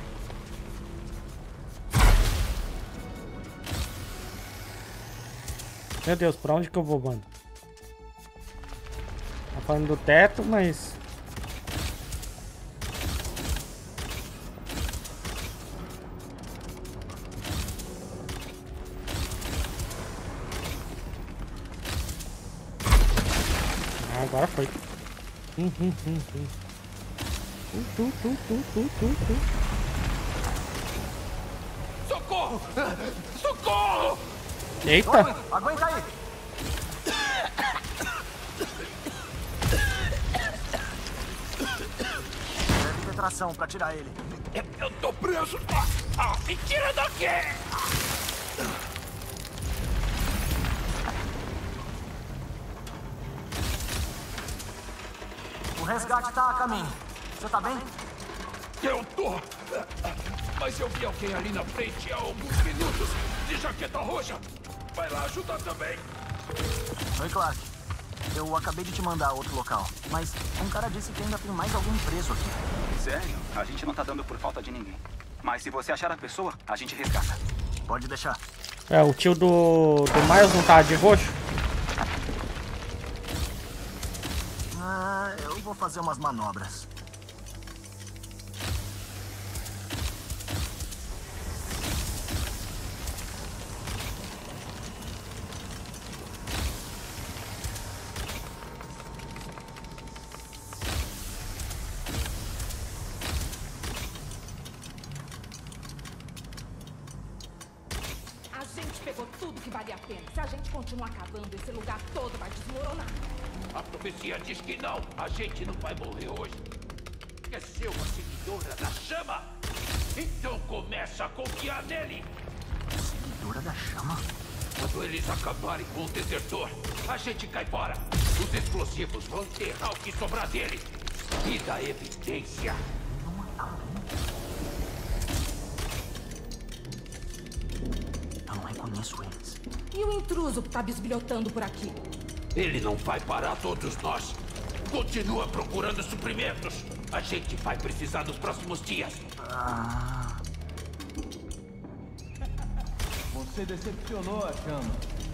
Meu Deus, pra onde que eu vou, mano? Tá falando do teto, mas... Agora foi. Socorro! Socorro! Eita! Aguenta aí! Deve ter tração pra tirar ele. Eu tô preso! Me tira daqui! O resgate tá a caminho. Você tá bem? Eu tô! Mas eu vi alguém ali na frente há alguns minutos, de jaqueta roxa. Vai lá ajudar também. Oi, Clark. Eu acabei de te mandar a outro local, mas um cara disse que ainda tem mais algum preso aqui. Sério? A gente não tá dando por falta de ninguém. Mas se você achar a pessoa, a gente resgata. Pode deixar. O tio do Miles não tá de roxo? Eu vou fazer umas manobras. A gente pegou tudo que valia a pena. Se a gente continuar cavando, esse lugar todo vai desmoronar. A profecia diz que não. A gente não vai morrer hoje. Quer ser uma seguidora da chama? Então começa a confiar nele. Seguidora da chama? Quando eles acabarem com o desertor, a gente cai fora. Os explosivos vão enterrar o que sobrar dele. E da evidência. Eu não reconheço eles. E o intruso que tá bisbilhotando por aqui? Ele não vai parar todos nós. Continua procurando suprimentos. A gente vai precisar nos próximos dias. Você decepcionou a chama.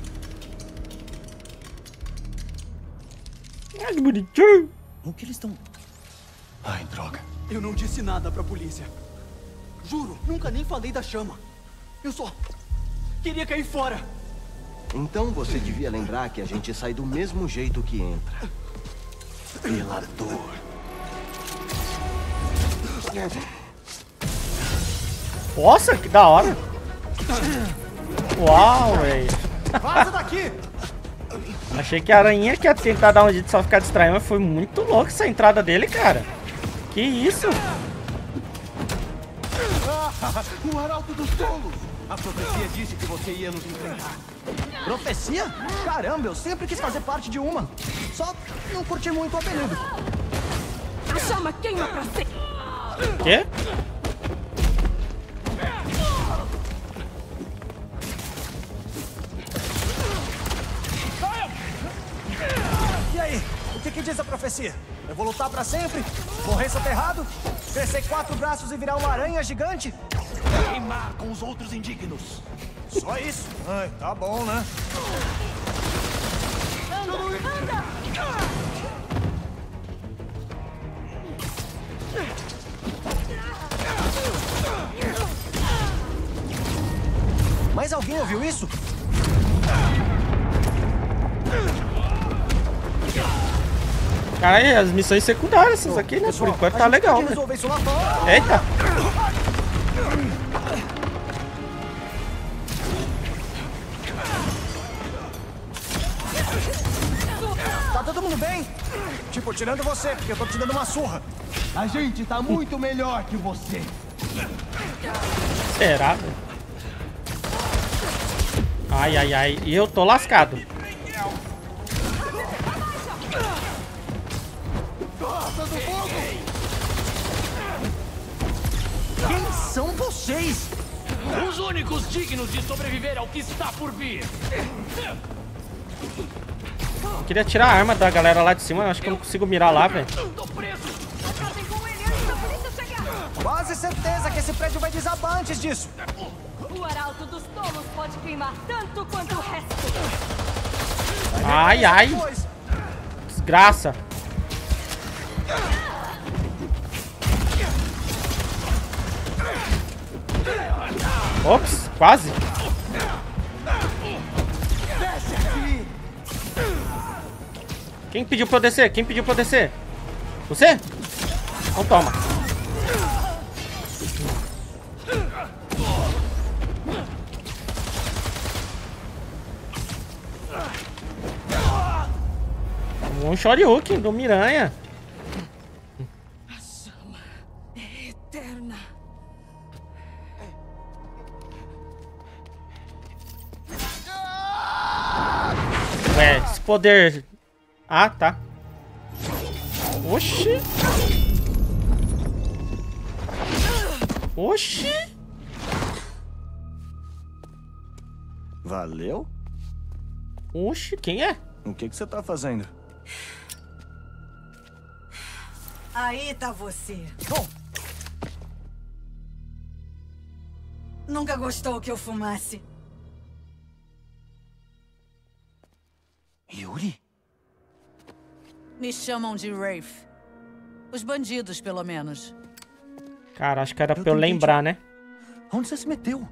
Ai, que bonitinho. O que eles estão... Ai, droga. Eu não disse nada pra polícia. Juro, nunca nem falei da chama. Eu só queria cair fora. Então você devia lembrar que a gente sai do mesmo jeito que entra. Pela dor. Nossa, que da hora. Uau, velho. Vaza daqui! Achei que a aranha que ia tentar dar um jeito de só ficar distraído, mas foi muito louco essa entrada dele, cara. Que isso? O Arauto dos Tolos! A profecia disse que você ia nos enfrentar. Profecia? Caramba, eu sempre quis fazer parte de uma. Só não curti muito o apelido. A chama queima pra sempre. Quê? E aí, o que diz a profecia? Eu vou lutar pra sempre? Morrer soterrado? Crescer 4 braços e virar uma aranha gigante? Queimar com os outros indignos. Só isso? Ai, tá bom, né? Mas alguém ouviu isso? Caralho, as missões secundárias, essas aqui, né? Por enquanto tá legal, né? Eita! Tá todo mundo bem? Tipo, tirando você, porque eu tô te dando uma surra. A gente tá muito melhor que você. Será, velho? Ai, ai, ai. E eu tô lascado. Quem são vocês? Os únicos dignos de sobreviver ao que está por vir. Eu queria tirar a arma da galera lá de cima, acho que eu não consigo mirar lá, velho. Quase certeza que esse prédio vai desabar antes disso. O Arauto dos Tolos pode queimar tanto quanto o resto. Ai, ai. Desgraça. Ops, quase. Quem pediu pra eu descer? Quem pediu pra eu descer? Você? Então toma. Um Shoryuken do Miranha. A chama é eterna. Ué, esse poder... Ah, tá. Oxi. Oxi. Valeu? Oxi, quem é? O que você tá fazendo? Aí tá você. Bom. Nunca gostou que eu fumasse. Yuri? Me chamam de Wraith. Os bandidos, pelo menos. Cara, acho que era pra eu lembrar, né? Onde você se meteu?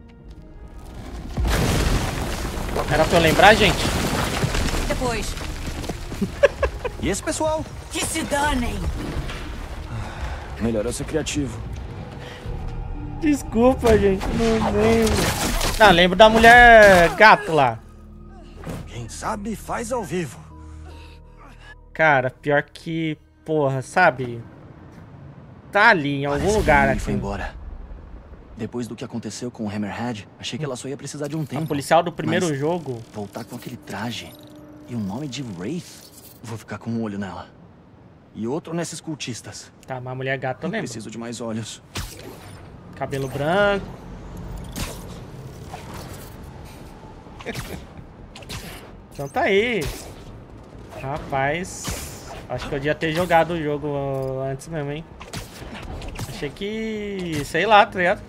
Era pra eu lembrar, gente? Depois. E esse pessoal? Que se danem! Melhor eu ser criativo. Desculpa, gente, não lembro. Não, lembro da mulher gato lá. Quem sabe faz ao vivo. Cara, pior que, porra, sabe? Tá ali, em algum lugar aqui. Foi embora. Depois do que aconteceu com o Hammerhead, achei que ela só ia precisar de um tempo. A policial do primeiro Mas jogo. voltar com aquele traje e o nome de Wraith, vou ficar com um olho nela. E outro nesses cultistas. Tá, mas a mulher gata eu lembro. Preciso de mais olhos. Cabelo branco. Então tá aí. Rapaz, acho que eu devia ter jogado o jogo antes mesmo, hein? Achei que... sei lá, tá ligado?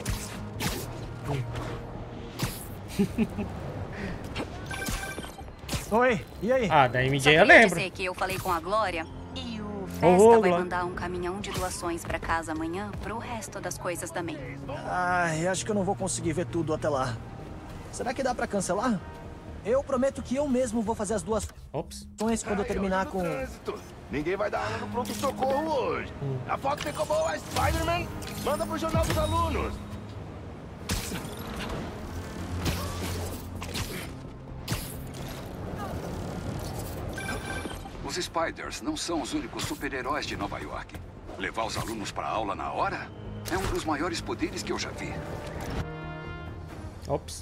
Oi, e aí? Ah, da MJ eu Só queria lembro. dizer que eu falei com a Glória e o Festa Ô, vai Glória. mandar um caminhão de doações pra casa amanhã pro resto das coisas também. Ai, acho que eu não vou conseguir ver tudo até lá. Será que dá pra cancelar? Eu prometo que eu mesmo vou fazer as duas Ops. quando eu terminar com... Ninguém vai dar aula no pronto-socorro hoje. A foto ficou boa, Spider-Man? Manda pro jornal dos alunos. Os Spiders não são os únicos super-heróis de Nova York. Levar os alunos para aula na hora é um dos maiores poderes que eu já vi. Ops.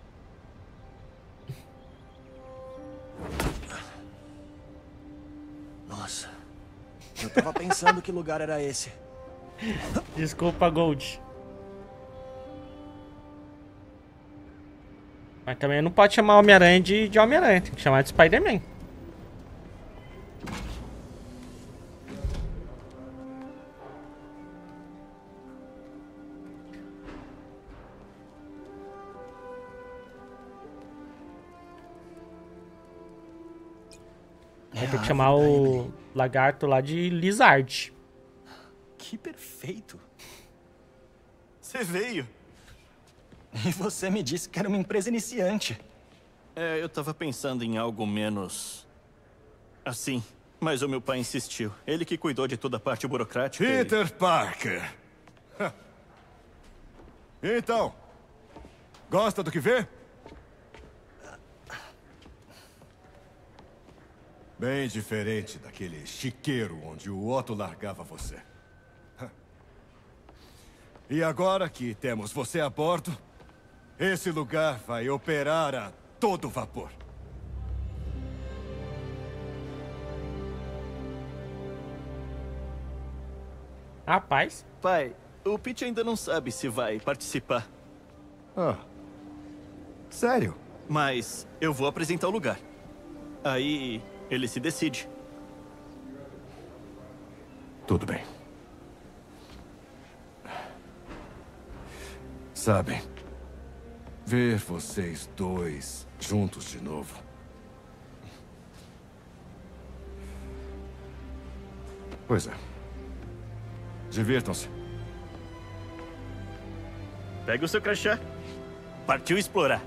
Nossa. Eu tava pensando que lugar era esse. Desculpa, Gold. Mas também não pode chamar Homem-Aranha de Homem-Aranha. Tem que chamar de Spider-Man. Vai ter que chamar o lagarto lá de Lizard. Que perfeito. Você veio. E você me disse que era uma empresa iniciante. É, eu tava pensando em algo menos... assim. Mas o meu pai insistiu. Ele que cuidou de toda a parte burocrática. Peter Parker. Então, gosta do que vê? Bem diferente daquele chiqueiro onde o Otto largava você. E agora que temos você a bordo, esse lugar vai operar a todo vapor. Rapaz. Pai, o Pete ainda não sabe se vai participar. Ah. Sério? Mas eu vou apresentar o lugar. Aí ele se decide. Tudo bem. Sabem, ver vocês dois juntos de novo. Pois é. Divirtam-se. Pega o seu crachá. Partiu explorar.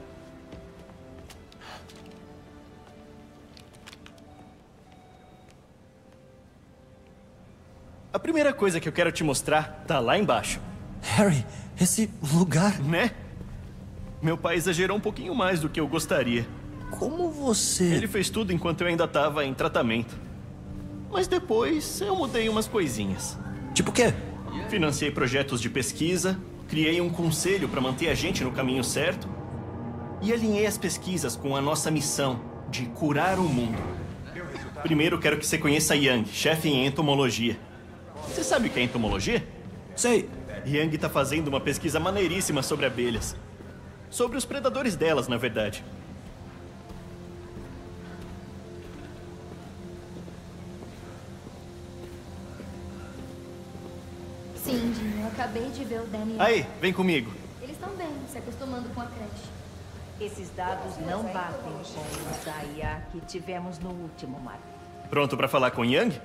A primeira coisa que eu quero te mostrar tá lá embaixo. Harry, esse lugar... Né? Meu pai exagerou um pouquinho mais do que eu gostaria. Como você... Ele fez tudo enquanto eu ainda tava em tratamento. Mas depois eu mudei umas coisinhas. Tipo o quê? Financiei projetos de pesquisa, criei um conselho para manter a gente no caminho certo e alinhei as pesquisas com a nossa missão de curar o mundo. Primeiro quero que você conheça Yang, chefe em entomologia. Você sabe o que é entomologia? Sei. Yang tá fazendo uma pesquisa maneiríssima sobre abelhas. Sobre os predadores delas, na verdade. Cindy, eu acabei de ver o Daniel. Aí, vem comigo. Eles estão bem, se acostumando com a creche. Esses dados não batem com os da IA que tivemos no último mapa. Pronto pra falar com Yang?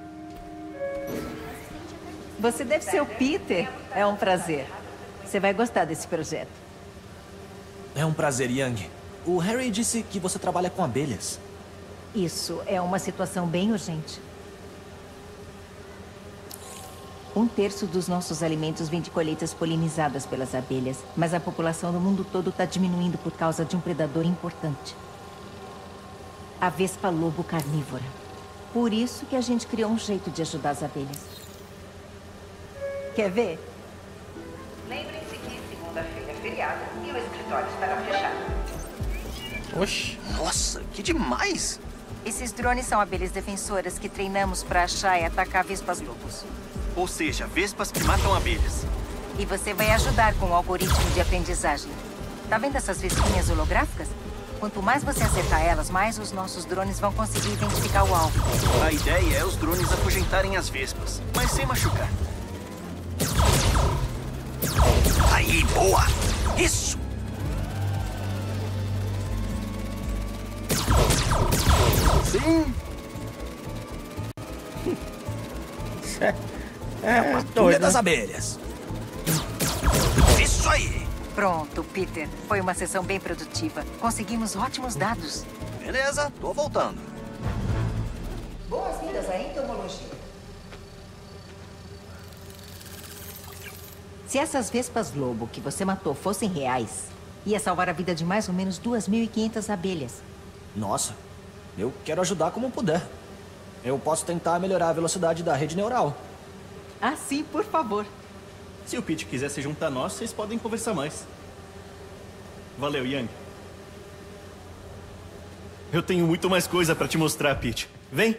Você deve ser o Peter. É um prazer. Você vai gostar desse projeto. É um prazer, Yang. O Harry disse que você trabalha com abelhas. Isso é uma situação bem urgente. 1/3 dos nossos alimentos vem de colheitas polinizadas pelas abelhas, mas a população do mundo todo está diminuindo por causa de um predador importante. A vespa lobo carnívora. Por isso que a gente criou um jeito de ajudar as abelhas. Quer ver? Lembrem-se que segunda-feira é feriado e o escritório estará fechado. Oxi. Nossa, que demais! Esses drones são abelhas defensoras que treinamos para achar e atacar vespas lobos. Ou seja, vespas que matam abelhas. E você vai ajudar com o algoritmo de aprendizagem. Tá vendo essas vespinhas holográficas? Quanto mais você acertar elas, mais os nossos drones vão conseguir identificar o alvo. A ideia é os drones afugentarem as vespas, mas sem machucar. Aí, boa! Isso! Sim! É a patrulha das abelhas. Isso aí! Pronto, Peter. Foi uma sessão bem produtiva. Conseguimos ótimos dados. Beleza, tô voltando. Boas-vindas à entomologia. Se essas vespas lobo que você matou fossem reais, ia salvar a vida de mais ou menos 2.500 abelhas. Nossa, eu quero ajudar como puder. Eu posso tentar melhorar a velocidade da rede neural. Ah, sim, por favor. Se o Pete quiser se juntar a nós, vocês podem conversar mais. Valeu, Yang. Eu tenho muito mais coisa pra te mostrar, Pete. Vem!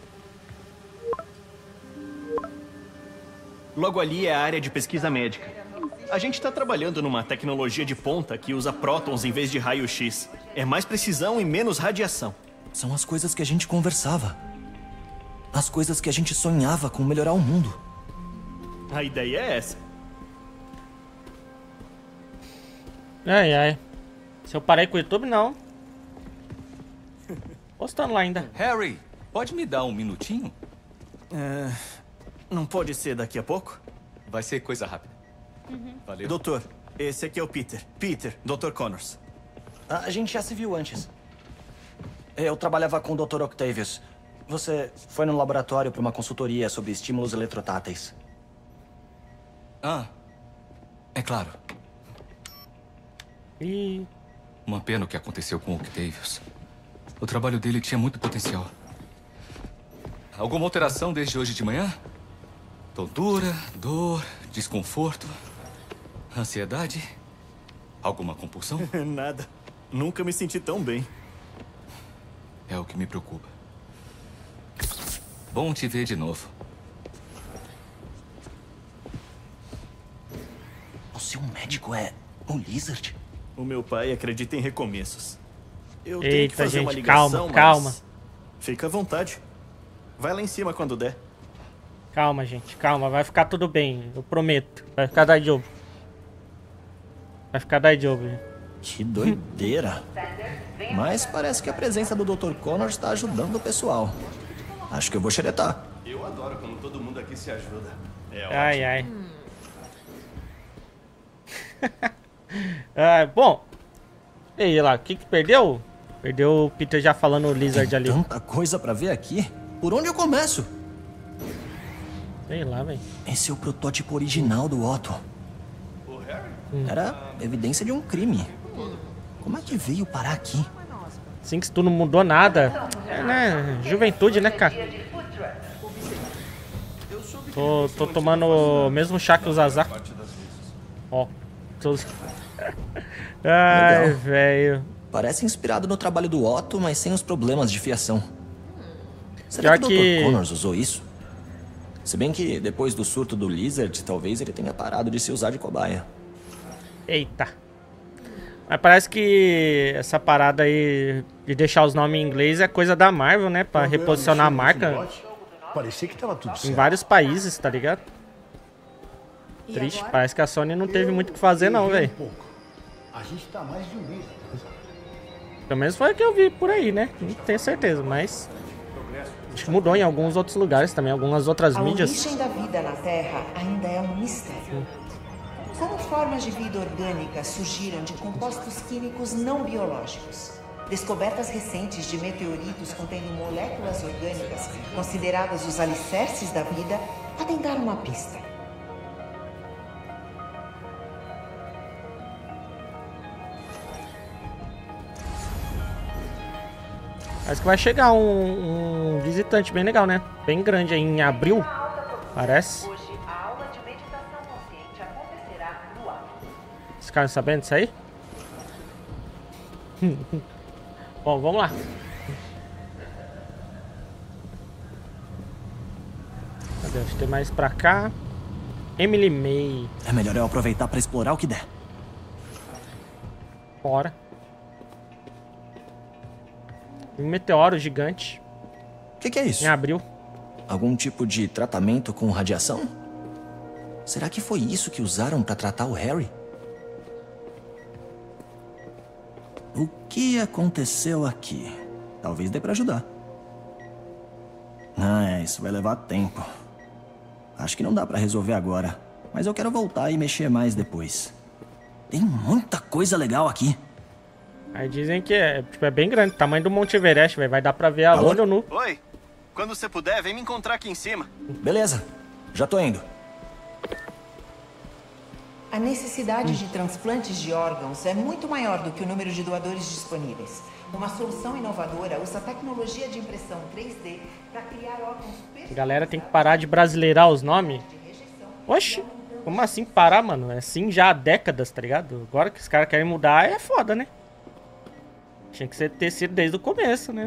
Logo ali é a área de pesquisa médica. A gente tá trabalhando numa tecnologia de ponta que usa prótons em vez de raio-x. É mais precisão e menos radiação. São as coisas que a gente conversava. As coisas que a gente sonhava com melhorar o mundo. A ideia é essa. Ai, ai. Se eu parei com o YouTube, não. Postando lá ainda. Harry, pode me dar um minutinho? Não pode ser daqui a pouco? Vai ser coisa rápida. Valeu. Doutor, esse aqui é o Peter. Peter, Dr. Connors. A gente já se viu antes. Eu trabalhava com o Dr. Octavius. Você foi no laboratório para uma consultoria sobre estímulos eletrotáteis. Ah, é claro. E... Uma pena o que aconteceu com o Octavius. O trabalho dele tinha muito potencial. Alguma alteração desde hoje de manhã? Tontura, dor, desconforto, ansiedade? Alguma compulsão? Nada. Nunca me senti tão bem. É o que me preocupa. Bom te ver de novo. O seu médico é o Lizard? O meu pai acredita em recomeços. Eu tenho que Eita, fazer uma gente, ligação, calma. mas fica à vontade. Vai lá em cima quando der. Calma, gente, calma. Vai ficar tudo bem, eu prometo. Vai ficar da job. Vai ficar da job. Que doideira. Mas parece que a presença do Dr. Connors está ajudando o pessoal. Acho que eu vou xeretar. Eu adoro quando todo mundo aqui se ajuda. É ai, ai. Bom. E aí, lá, o que perdeu? Perdeu o Peter já falando o Lizard ali. Tanta coisa pra ver aqui. Por onde eu começo? Sei lá, velho. Esse é o protótipo original do Otto. Era evidência de um crime. Como é que veio parar aqui? Assim que tu não mudou nada. É, né? Juventude, né, cara? Tô tomando o mesmo chá que o Zazá. Ó. Ai, velho. Parece inspirado no trabalho do Otto, mas sem os problemas de fiação. Será que o Dr. Connors usou isso? Se bem que depois do surto do Lizard, talvez ele tenha parado de se usar de cobaia. Eita. Mas parece que essa parada aí de deixar os nomes em inglês é coisa da Marvel, né? Pra reposicionar a marca. Parecia que tava tudo certo. Em vários países, tá ligado? Triste, parece que a Sony não teve muito o que fazer não, velho. A gente tá mais de um mês. Pelo menos foi o que eu vi por aí, né? Não tenho certeza, mas... Acho que mudou em alguns outros lugares também, algumas outras mídias. A origem da vida na Terra ainda é um mistério. Como formas de vida orgânica surgiram de compostos químicos não biológicos? Descobertas recentes de meteoritos contendo moléculas orgânicas, consideradas os alicerces da vida, podem dar uma pista. Parece que vai chegar um visitante bem legal, né? Bem grande aí em abril, parece. Vocês ficaram sabendo disso aí? Bom, vamos lá. Cadê? Acho que tem mais pra cá. Emily May. É melhor eu aproveitar pra explorar o que der. Bora. Um meteoro gigante. O que é isso? Em abril. Algum tipo de tratamento com radiação? Será que foi isso que usaram pra tratar o Harry? O que aconteceu aqui? Talvez dê pra ajudar. Isso vai levar tempo. Acho que não dá pra resolver agora. Mas eu quero voltar e mexer mais depois. Tem muita coisa legal aqui. Aí dizem que é bem grande, tamanho do Monte Everest, velho. Vai dar pra ver aonde ou nu. Oi, quando você puder, vem me encontrar aqui em cima. Beleza, já tô indo. A necessidade de transplantes de órgãos é muito maior do que o número de doadores disponíveis. Uma solução inovadora usa tecnologia de impressão 3D para criar órgãos perfeitos. A galera tem que parar de brasileirar os nomes. Oxi, como assim parar, mano? É assim já há décadas, tá ligado? Agora que os caras querem mudar é foda, né? Tinha que ter sido desde o começo, né?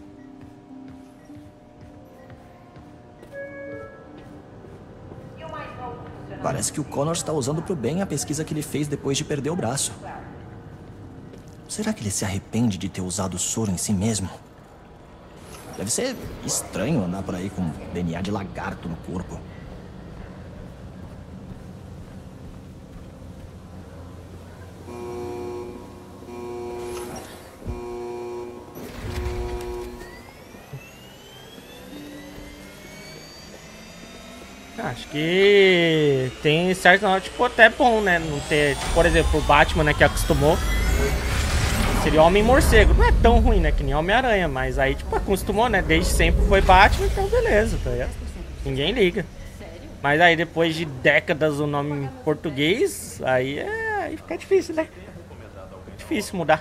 Parece que o Connor está usando pro bem a pesquisa que ele fez depois de perder o braço. Será que ele se arrepende de ter usado o soro em si mesmo? Deve ser estranho andar por aí com DNA de lagarto no corpo. Acho que tem certo, tipo, até bom, né? Não ter, tipo, por exemplo, o Batman, né, que acostumou. Seria Homem-Morcego. Não é tão ruim, né, que nem Homem-Aranha, mas aí, tipo, acostumou, né? Desde sempre foi Batman, então beleza, tá ligado? Ninguém liga. Mas aí depois de décadas o nome em português, aí fica difícil, né? Difícil mudar.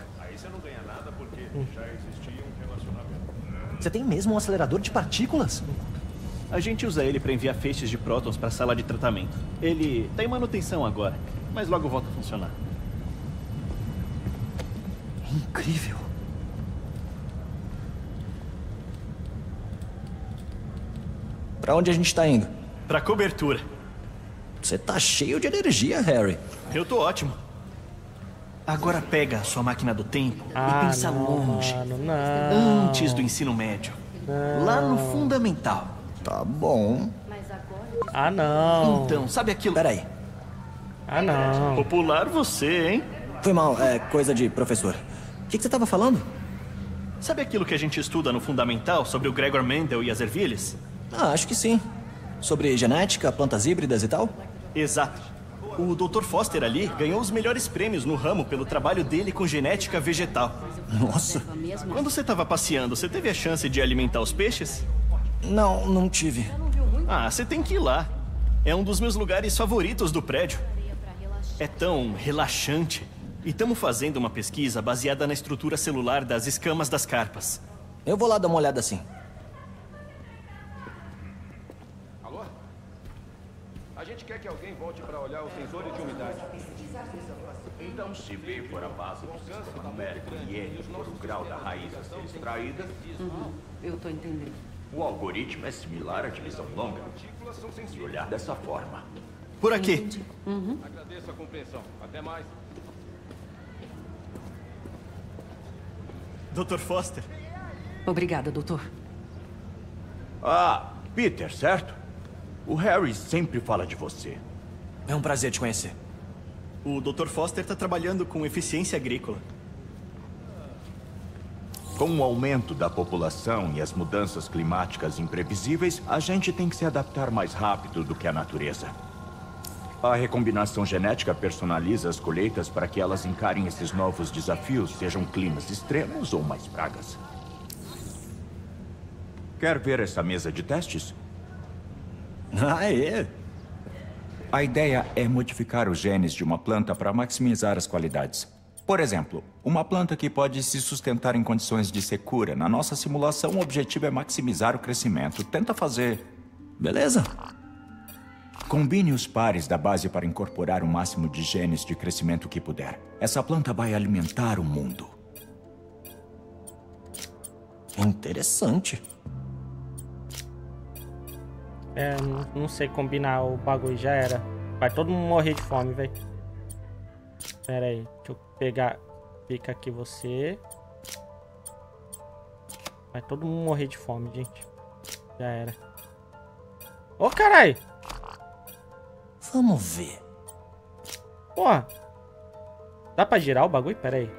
Você tem mesmo um acelerador de partículas? A gente usa ele para enviar feixes de prótons para a sala de tratamento. Ele tá em manutenção agora, mas logo volta a funcionar. Incrível. Pra onde a gente tá indo? Pra cobertura. Você tá cheio de energia, Harry. Eu tô ótimo. Agora pega a sua máquina do tempo e pensa longe. Mano, não. Antes do ensino médio. Lá no fundamental. Tá bom. Ah, não. Então, sabe aquilo... Peraí. Ah, não. Popular você, hein? Foi mal, é coisa de professor. O que você tava falando? Sabe aquilo que a gente estuda no fundamental sobre o Gregor Mendel e as ervilhas? Ah, acho que sim. Sobre genética, plantas híbridas e tal? Exato. O Dr. Foster ali ganhou os melhores prêmios no ramo pelo trabalho dele com genética vegetal. Nossa. Quando você estava passeando, você teve a chance de alimentar os peixes? Não tive. Ah, você tem que ir lá. É um dos meus lugares favoritos do prédio. É tão relaxante. E estamos fazendo uma pesquisa baseada na estrutura celular das escamas das carpas. Eu vou lá dar uma olhada assim. Alô? A gente quer que alguém volte para olhar os sensores de umidade. Então, se B for a base do sistema numérico e N for o grau da raiz a ser extraída... eu tô entendendo. O algoritmo é similar à divisão longa. Se olhar dessa forma. Por aqui. Agradeço a compreensão. Até mais. Dr. Foster. Obrigada, doutor. Ah, Peter, certo? O Harry sempre fala de você. É um prazer te conhecer. O Dr. Foster está trabalhando com eficiência agrícola. Com o aumento da população e as mudanças climáticas imprevisíveis, a gente tem que se adaptar mais rápido do que a natureza. A recombinação genética personaliza as colheitas para que elas encarem esses novos desafios, sejam climas extremos ou mais pragas. Quer ver essa mesa de testes? Ah, é? A ideia é modificar os genes de uma planta para maximizar as qualidades. Por exemplo, uma planta que pode se sustentar em condições de secura. Na nossa simulação, o objetivo é maximizar o crescimento. Tenta fazer... Beleza. Combine os pares da base para incorporar o máximo de genes de crescimento que puder. Essa planta vai alimentar o mundo. Interessante. Não sei combinar o bagulho, já era. Vai todo mundo morrer de fome, velho. Pera aí, deixa eu pegar. Fica aqui você. Vai todo mundo morrer de fome, gente. Já era. Ô, caralho! Vamos ver. Porra. Dá pra girar o bagulho? Pera aí.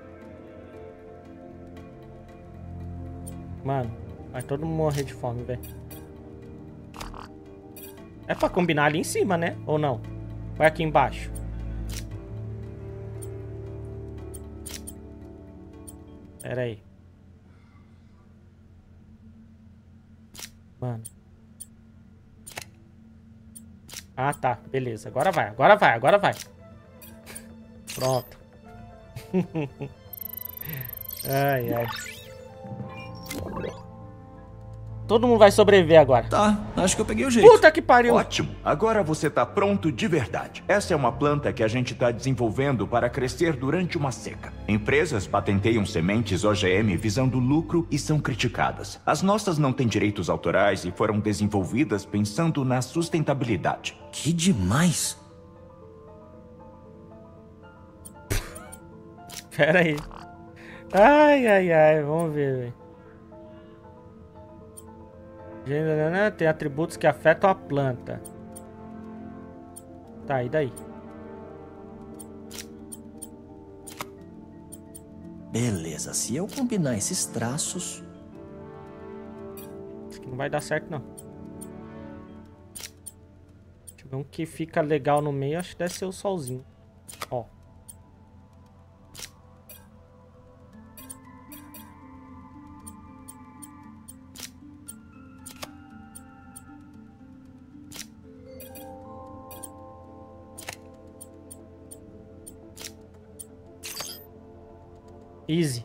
Mano, vai todo mundo morrer de fome, velho. É pra combinar ali em cima, né? Ou não? Vai aqui embaixo. Pera aí. Mano. Ah, tá. Beleza. Agora vai, agora vai, agora vai. Pronto. Ai, ai. Todo mundo vai sobreviver agora. Tá, acho que eu peguei o jeito. Puta que pariu. Ótimo. Agora você tá pronto de verdade. Essa é uma planta que a gente tá desenvolvendo para crescer durante uma seca. Empresas patenteiam sementes OGM visando lucro e são criticadas. As nossas não têm direitos autorais e foram desenvolvidas pensando na sustentabilidade. Que demais. Pera aí. Ai, ai, ai. Vamos ver, velho. Tem atributos que afetam a planta. Tá, e daí? Beleza, se eu combinar esses traços... Isso aqui não vai dar certo, não. Deixa eu ver um que fica legal no meio. Acho que deve ser o solzinho. Ó. Easy.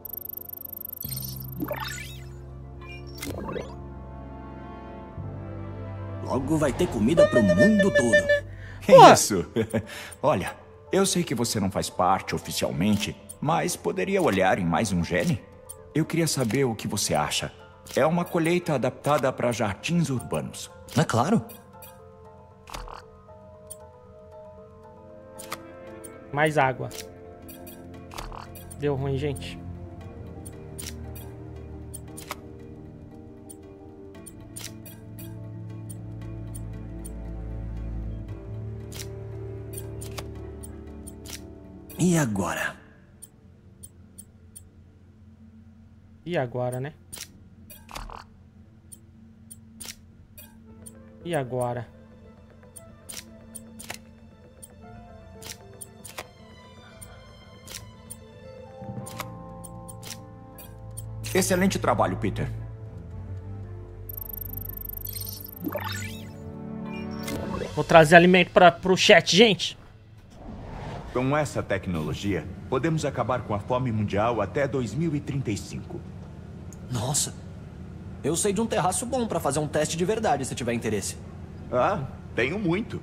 Logo vai ter comida pro mundo todo. Que isso? Olha, eu sei que você não faz parte oficialmente, mas poderia olhar em mais um gene? Eu queria saber o que você acha. É uma colheita adaptada para jardins urbanos. É claro. Mais água. Deu ruim, gente. E agora? E agora, né? E agora? Excelente trabalho, Peter. Vou trazer alimento pro chat, gente. Com essa tecnologia, podemos acabar com a fome mundial até 2035. Nossa. Eu sei de um terraço bom pra fazer um teste de verdade, se tiver interesse. Ah, tenho muito.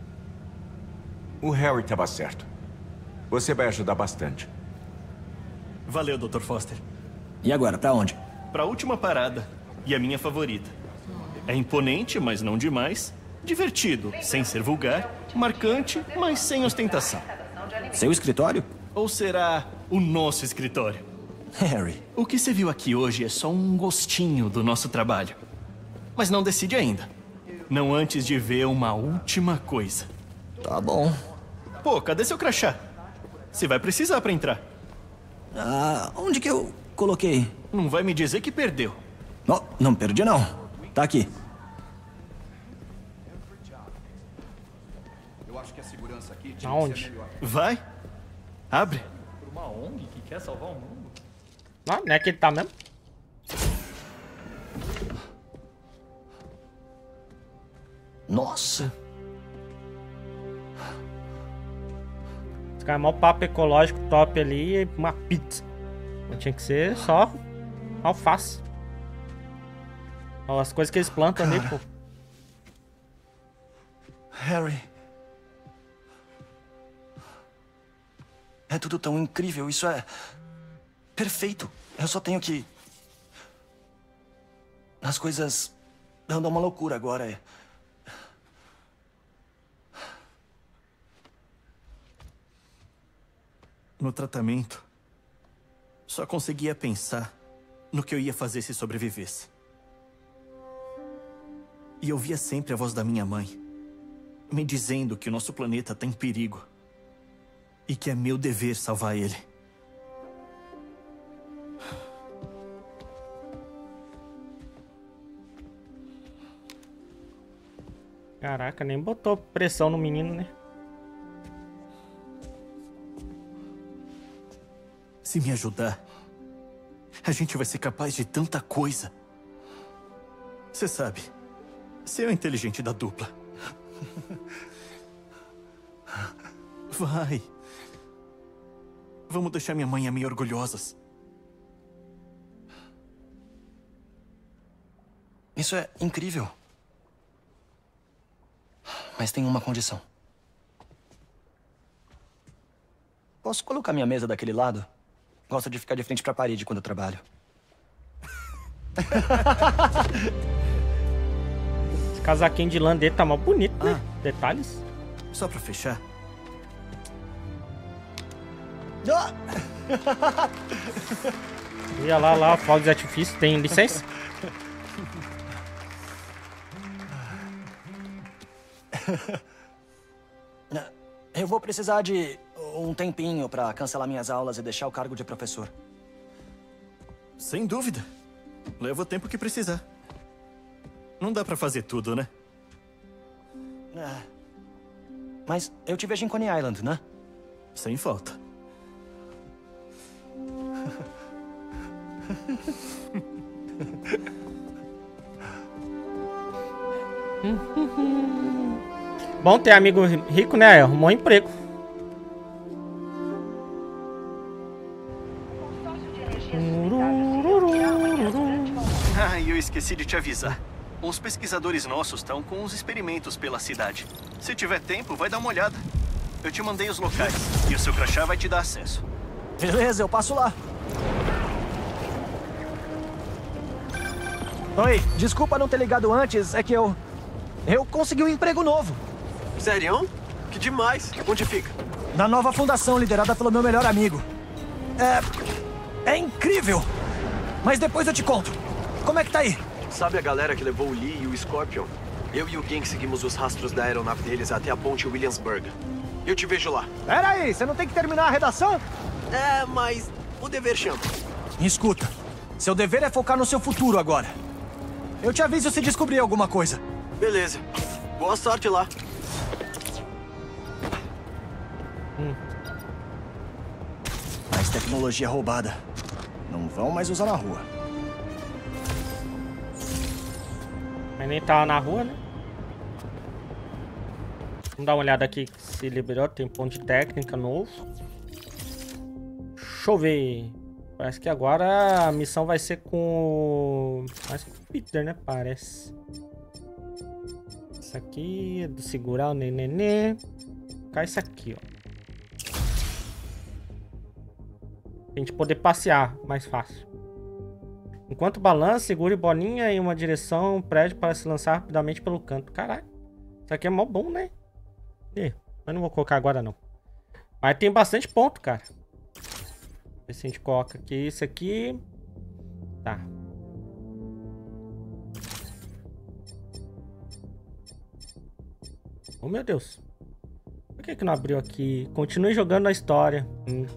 O Harry estava certo. Você vai ajudar bastante. Valeu, Dr. Foster. E agora, pra onde? Pra última parada. E a minha favorita. É imponente, mas não demais. Divertido, sem ser vulgar. Marcante, mas sem ostentação. Seu escritório? Ou será o nosso escritório? Harry. O que você viu aqui hoje é só um gostinho do nosso trabalho. Mas não decide ainda. Não antes de ver uma última coisa. Tá bom. Pô, cadê seu crachá? Você vai precisar pra entrar. Ah, onde que eu coloquei? Não vai me dizer que perdeu. Oh, não perdi não. Tá aqui. Eu acho que a segurança aqui tinha Aonde? que ser melhor. Vai. Abre. Por uma ONG que quer salvar o mundo. Ah, não é que ele tá mesmo? Nossa. Esse cara é mó papo ecológico top ali e uma pizza. Não tinha que ser só alface. Ó, as coisas que eles plantam ali, pô. Harry. É tudo tão incrível, isso é perfeito. Eu só tenho que... As coisas andam uma loucura agora. No tratamento, só conseguia pensar no que eu ia fazer se sobrevivesse. E eu via sempre a voz da minha mãe, me dizendo que o nosso planeta está em perigo. E que é meu dever salvar ele. Caraca, nem botou pressão no menino, né? Se me ajudar, A gente vai ser capaz de tanta coisa. Você sabe, você é o inteligente da dupla. Vai. Vamos deixar minha mãe e a minha orgulhosas. Isso é incrível. Mas tem uma condição. Posso colocar minha mesa daquele lado? Gosto de ficar de frente pra parede quando eu trabalho. Esse casaquinho de lã dele tá mal bonito, né? Detalhes. Só pra fechar. Olha lá, fogos de artifício. Tem licença? Eu vou precisar de um tempinho pra cancelar minhas aulas e deixar o cargo de professor. Sem dúvida. Leva o tempo que precisar. Não dá pra fazer tudo, né? Mas eu te vejo em Coney Island, né? Sem falta. Bom ter amigo rico, né? Arrumou um emprego. Ah, e eu esqueci de te avisar. Uns pesquisadores nossos estão com uns experimentos pela cidade. Se tiver tempo, vai dar uma olhada. Eu te mandei os locais e o seu crachá vai te dar acesso. Beleza, eu passo lá. Oi, desculpa não ter ligado antes, é que eu consegui um emprego novo. Sério? Que demais. Onde fica? Na nova fundação liderada pelo meu melhor amigo. É incrível. Mas depois eu te conto. Como é que tá aí? Sabe a galera que levou o Lee e o Scorpion? Eu e o Gang seguimos os rastros da aeronave deles até a ponte Williamsburg. Eu te vejo lá. Pera aí, você não tem que terminar a redação? Mas o dever chama. Me escuta. Seu dever é focar no seu futuro agora. Eu te aviso se descobrir alguma coisa. Beleza. Boa sorte lá. Mais tecnologia roubada. Não vão mais usar na rua. Mas nem tava na rua, né? Vamos dar uma olhada aqui se liberou. Tem ponto de técnica novo. Deixa eu ver. Parece que agora a missão vai ser com... mais com o Peter, né? Parece. Isso aqui é do segurar o nenê. Cai isso aqui, ó. Pra gente poder passear mais fácil. Enquanto balança, segure bolinha em uma direção, prédio para se lançar rapidamente pelo canto. Caralho. Isso aqui é mó bom, né? Mas não vou colocar agora, não. Mas tem bastante ponto, cara. Ver se a gente coloca aqui isso aqui. Tá. Oh, meu Deus. Por que não abriu aqui? Continue jogando a história.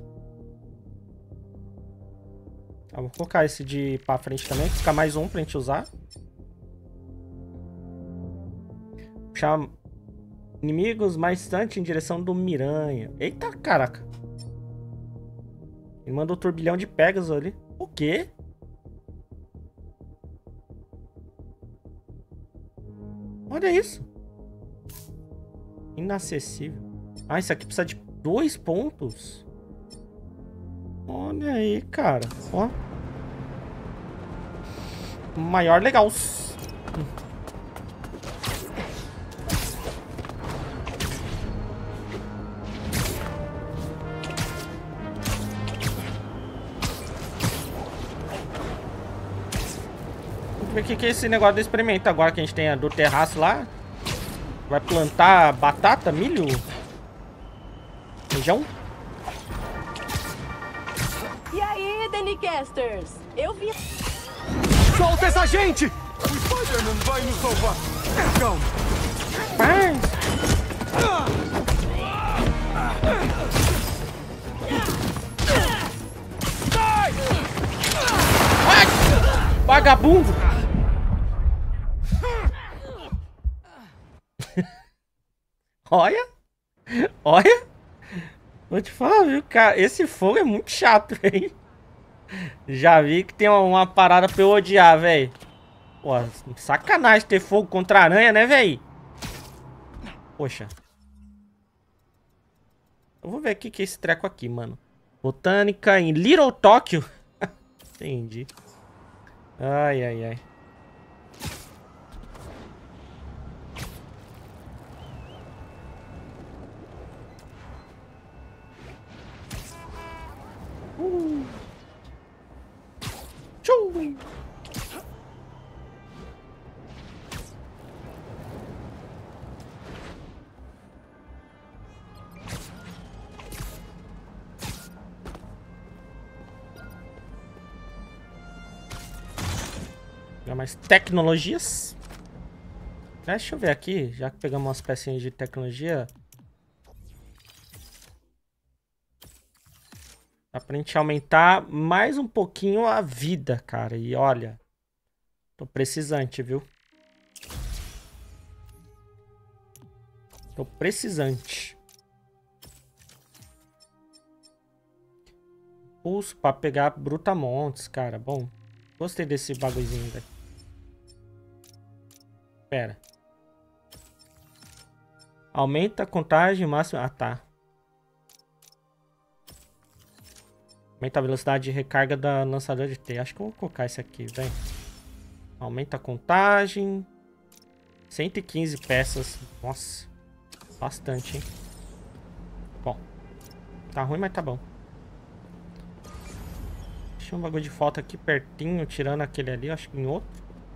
Tá, vou colocar esse de pra frente também. Ficar mais um pra gente usar. Puxar inimigos mais distante em direção do Miranha. Eita, caraca. Ele mandou o turbilhão de Pegasus ali. O quê? Olha isso. Inacessível. Ah, isso aqui precisa de 2 pontos. Olha aí, cara. Ó. Maior legal. Vamos ver o que é esse negócio do experimento agora que a gente tem do terraço lá. Vai plantar batata, milho, feijão. E aí, Danicasters? Eu vi... Solta essa gente! O Spider-Man vai nos salvar! Calma! Vagabundo! Olha! Olha! Vou te falar, viu, cara? Esse fogo é muito chato, hein? Já vi que tem uma parada pra eu odiar, velho. Pô, sacanagem ter fogo contra a aranha, né, velho? Poxa. Eu vou ver o que é esse treco aqui, mano. Botânica em Little Tóquio. Entendi. Ai, ai, ai. Tchum. Mais tecnologias. Deixa eu ver aqui, já que pegamos umas pecinhas de tecnologia. Dá pra gente aumentar mais um pouquinho a vida, cara. E olha, tô precisante, viu? Tô precisante. Pulso pra pegar brutamontes, cara. Bom, gostei desse bagulhozinho, velho. Pera. Aumenta a contagem máxima. Ah, tá. Aumenta a velocidade de recarga da lançadora de T. Acho que eu vou colocar esse aqui, velho. Aumenta a contagem. 115 peças. Nossa. Bastante, hein? Bom. Tá ruim, mas tá bom. Deixa um bagulho de foto aqui pertinho, tirando aquele ali. Acho que em outro.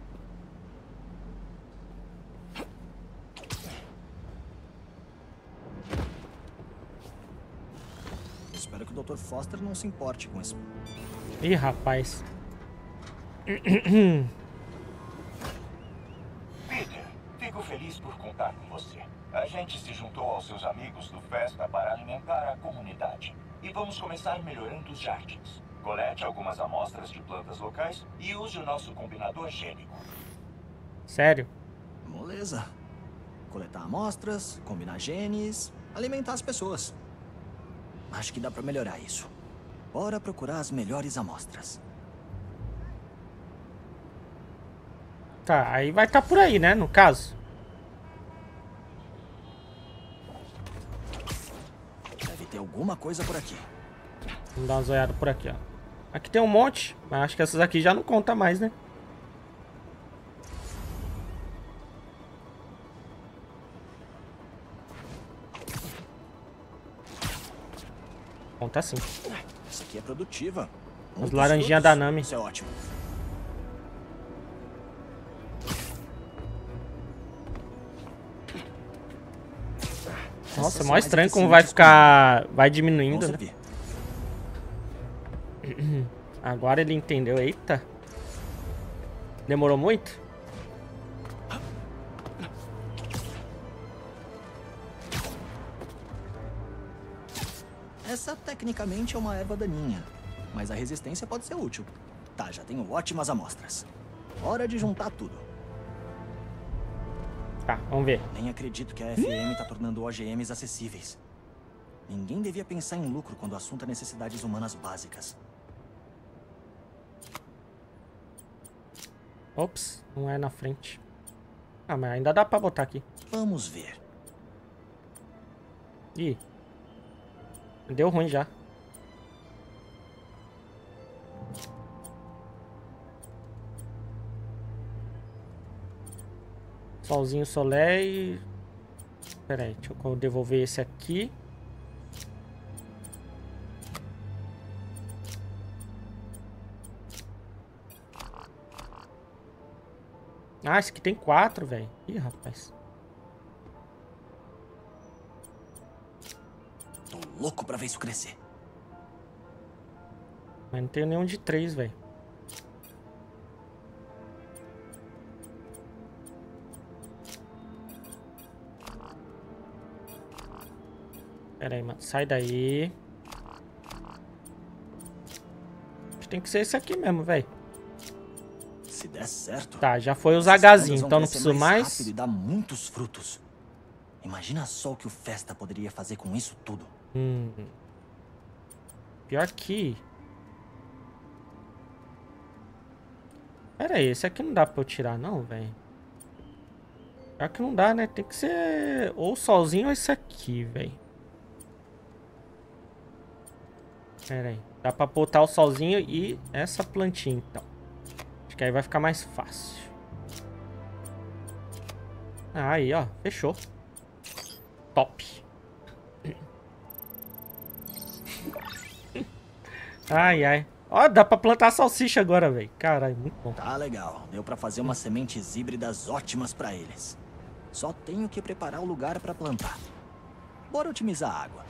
Espero que o Dr. Foster não se importe com isso. Ih, rapaz. Peter, fico feliz por contar com você. A gente se juntou aos seus amigos do Festa para alimentar a comunidade. E vamos começar melhorando os jardins. Colete algumas amostras de plantas locais e use o nosso combinador gênico. Sério? Moleza. Coletar amostras, combinar genes, alimentar as pessoas. Acho que dá pra melhorar isso. Bora procurar as melhores amostras. Tá, aí vai estar por aí, né, no caso. Deve ter alguma coisa por aqui. Vamos dar uma olhada por aqui, ó. Aqui tem um monte, mas acho que essas aqui já não conta mais, né? Conta sim. Essa aqui é produtiva. As laranjinhas da Nami. Isso é ótimo. Nossa, é mó estranho como vai ficar... Vai diminuindo, né? Agora ele entendeu. Eita. Demorou muito? Essa tecnicamente é uma erva daninha, mas a resistência pode ser útil. Tá, já tenho ótimas amostras. Hora de juntar tudo. Tá, vamos ver. Nem acredito que a FM tá tornando OGMs acessíveis. Ninguém devia pensar em lucro quando o assunto é necessidades humanas básicas. Ops, não é na frente. Ah, mas ainda dá pra botar aqui. Vamos ver. Ih. Deu ruim já. Solzinho Solé e... Pera aí, deixa eu devolver esse aqui. Ah, esse aqui tem 4, velho. Ih, rapaz. Tô louco pra ver isso crescer. Mas não tenho nenhum de 3, velho. Pera aí, mano. Sai daí. Tem que ser esse aqui mesmo, velho. Se der certo... Tá, já foi os Hzinhos, então não preciso mais. Rápido e dá muitos frutos. Imagina só o que o Festa poderia fazer com isso tudo. Pior que... Pera aí, esse aqui não dá pra eu tirar não, velho. Pior que não dá, né? Tem que ser ou o solzinho ou esse aqui, velho. Pera aí. Dá pra botar o solzinho e essa plantinha, então. Acho que aí vai ficar mais fácil. Aí, ó. Fechou. Top. Ai, ai. Ó, dá pra plantar salsicha agora, velho. Caralho, muito bom. Tá legal. Deu pra fazer umas sementes híbridas ótimas pra eles. Só tenho que preparar o lugar pra plantar. Bora otimizar a água.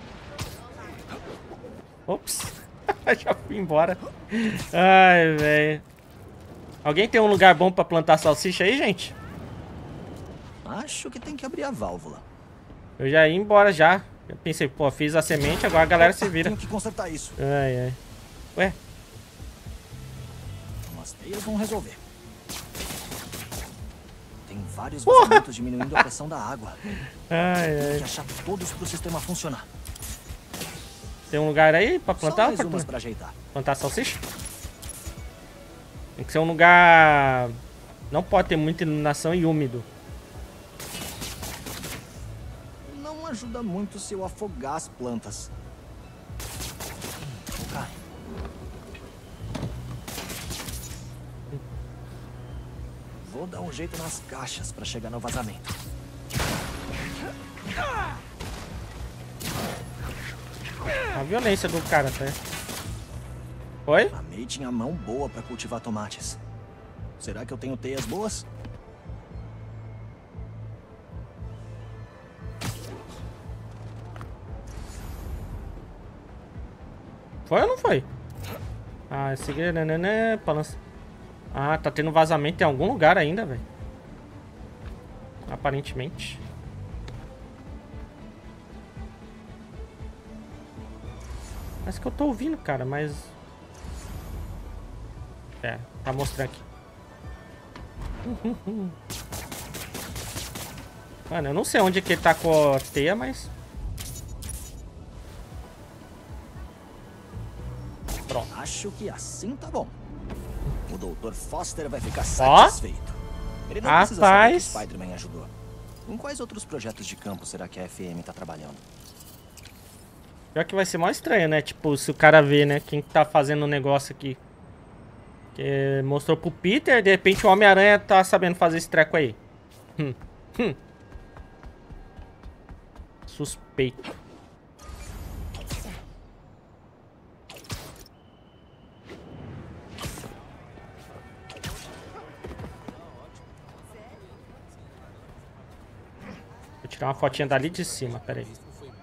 Ops. Já fui embora. Ai, velho. Alguém tem um lugar bom pra plantar salsicha aí, gente? Acho que tem que abrir a válvula. Eu já ia embora já. Eu pensei, pô, fiz a semente, agora a galera se vira. Tenho que consertar isso. Ai, ai. Ué? Umas teias vão resolver. Tem vários vazamentos diminuindo a pressão da água. Ai, Tem ai. que achar todos pro sistema funcionar. Tem um lugar aí pra plantar? Só mais umas pra ajeitar. Plantar salsicha? Tem que ser um lugar... Não pode ter muita iluminação e úmido. Não ajuda muito se eu afogar as plantas. Cai. Vou dar um jeito nas caixas pra chegar no vazamento. A violência do cara, tá? Oi? A May tinha mão boa pra cultivar tomates. Será que eu tenho teias boas? Foi ou não foi? Ah, esse aqui... balança. Ah, tá tendo vazamento em algum lugar ainda, velho. Aparentemente. Parece que eu tô ouvindo, cara, mas... É, tá mostrando aqui. Mano, eu não sei onde é que ele tá com a teia, mas... Pronto. Acho que assim tá bom. O Dr. Foster vai ficar satisfeito. Ele não precisa saber que o Spider-Man ajudou. Em quais outros projetos de campo será que a FM tá trabalhando? Pior que vai ser mó estranho, né? Tipo, se o cara vê, né? Quem tá fazendo o negócio aqui. Que mostrou pro Peter, de repente o Homem-Aranha tá sabendo fazer esse treco aí. Suspeito. Vou tirar uma fotinha dali de cima, pera aí.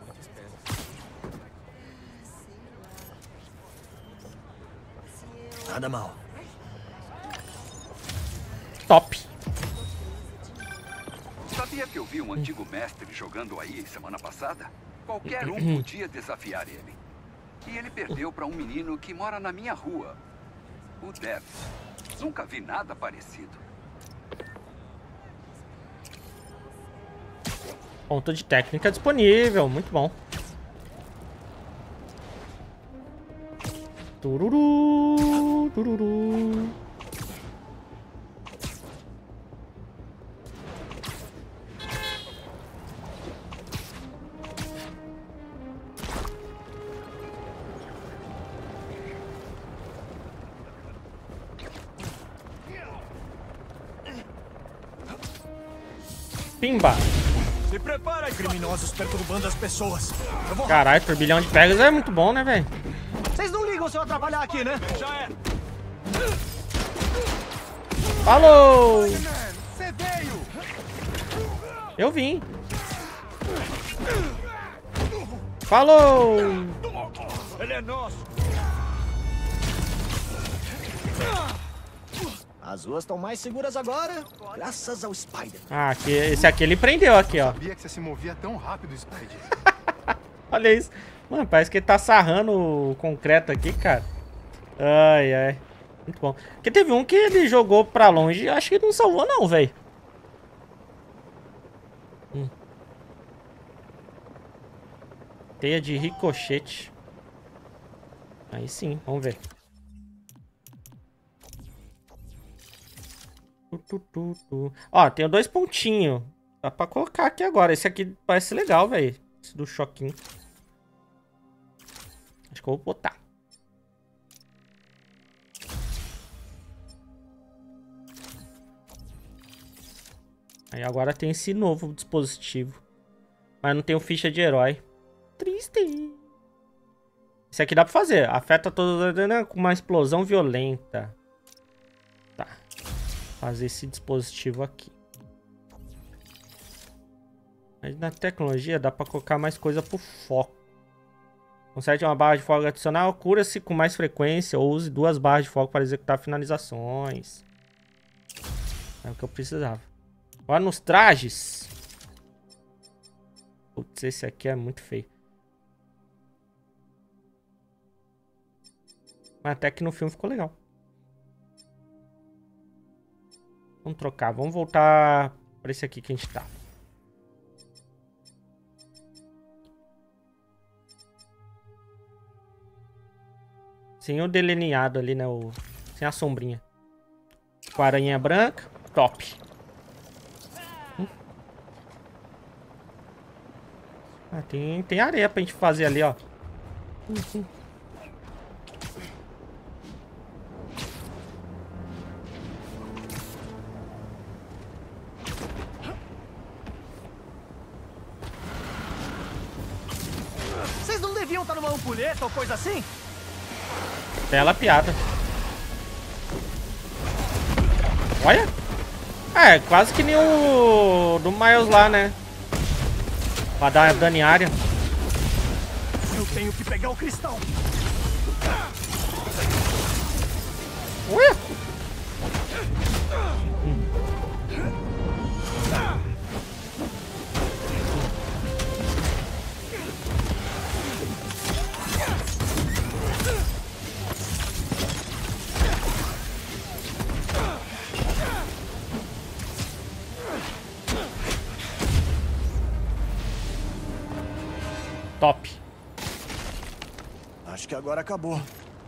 Nada mal. Top. Sabia que eu vi um antigo mestre jogando aí semana passada? Qualquer um podia desafiar ele. E ele perdeu para um menino que mora na minha rua. O Dev. Nunca vi nada parecido. Ponto de técnica disponível, muito bom. Tururu, tururu. Pimba. Se prepara, criminosos perturbando as pessoas. Caralho, turbilhão de pegas é muito bom, né, velho? Vocês não ligam se eu atrapalhar aqui, né? Já é. Falou! Você veio! Eu vim. Falou! Ele é nosso. As ruas estão mais seguras agora, graças ao Spider. Ah, aqui, esse aqui ele prendeu aqui, ó. Sabia que você se movia tão rápido, Spider. Olha isso. Mano, parece que ele tá sarrando o concreto aqui, cara. Ai, ai. Muito bom. Porque teve um que ele jogou pra longe e acho que não salvou não, velho. Teia de ricochete. Aí sim, vamos ver. Ó, tenho 2 pontinhos. Dá pra colocar aqui agora. Esse aqui parece legal, velho. Esse do choquinho. Acho que eu vou botar. Aí agora tem esse novo dispositivo. Mas não tem ficha de herói. Triste. Esse aqui dá pra fazer. Afeta todos com uma explosão violenta. Tá. Fazer esse dispositivo aqui. Mas na tecnologia dá pra colocar mais coisa pro foco. Conserte uma barra de foco adicional. Cura-se com mais frequência. Ou use 2 barras de foco para executar finalizações. É o que eu precisava. Agora nos trajes. Putz, esse aqui é muito feio. Mas até que no filme ficou legal. Vamos trocar. Vamos voltar para esse aqui que a gente tá. Sem o delineado ali, né? Sem a sombrinha. Com a aranha branca. Top. Ah, tem areia pra gente fazer ali, ó. Vocês não deviam estar numa ampulheta ou coisa assim? Bela piada. Olha. É, quase que nem o do Miles lá, né? Pra dar dano em área. Eu tenho que pegar o cristal. Ué? Top. Acho que agora acabou.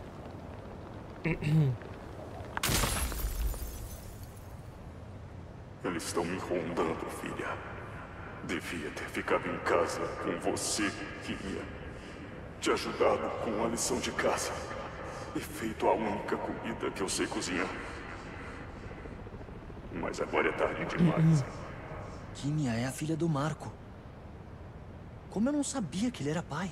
Eles estão me rondando, filha. Devia ter ficado em casa com você, Kimia. Te ajudado com a lição de casa. E feito a única comida que eu sei cozinhar. Mas agora é tarde demais. Kimia é a filha do Marco. Como eu não sabia que ele era pai?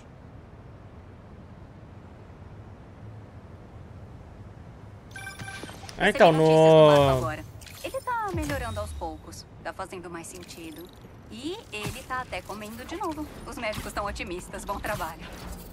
Então, no... Ele tá melhorando aos poucos. Tá fazendo mais sentido. E ele tá até comendo de novo. Os médicos estão otimistas. Bom trabalho.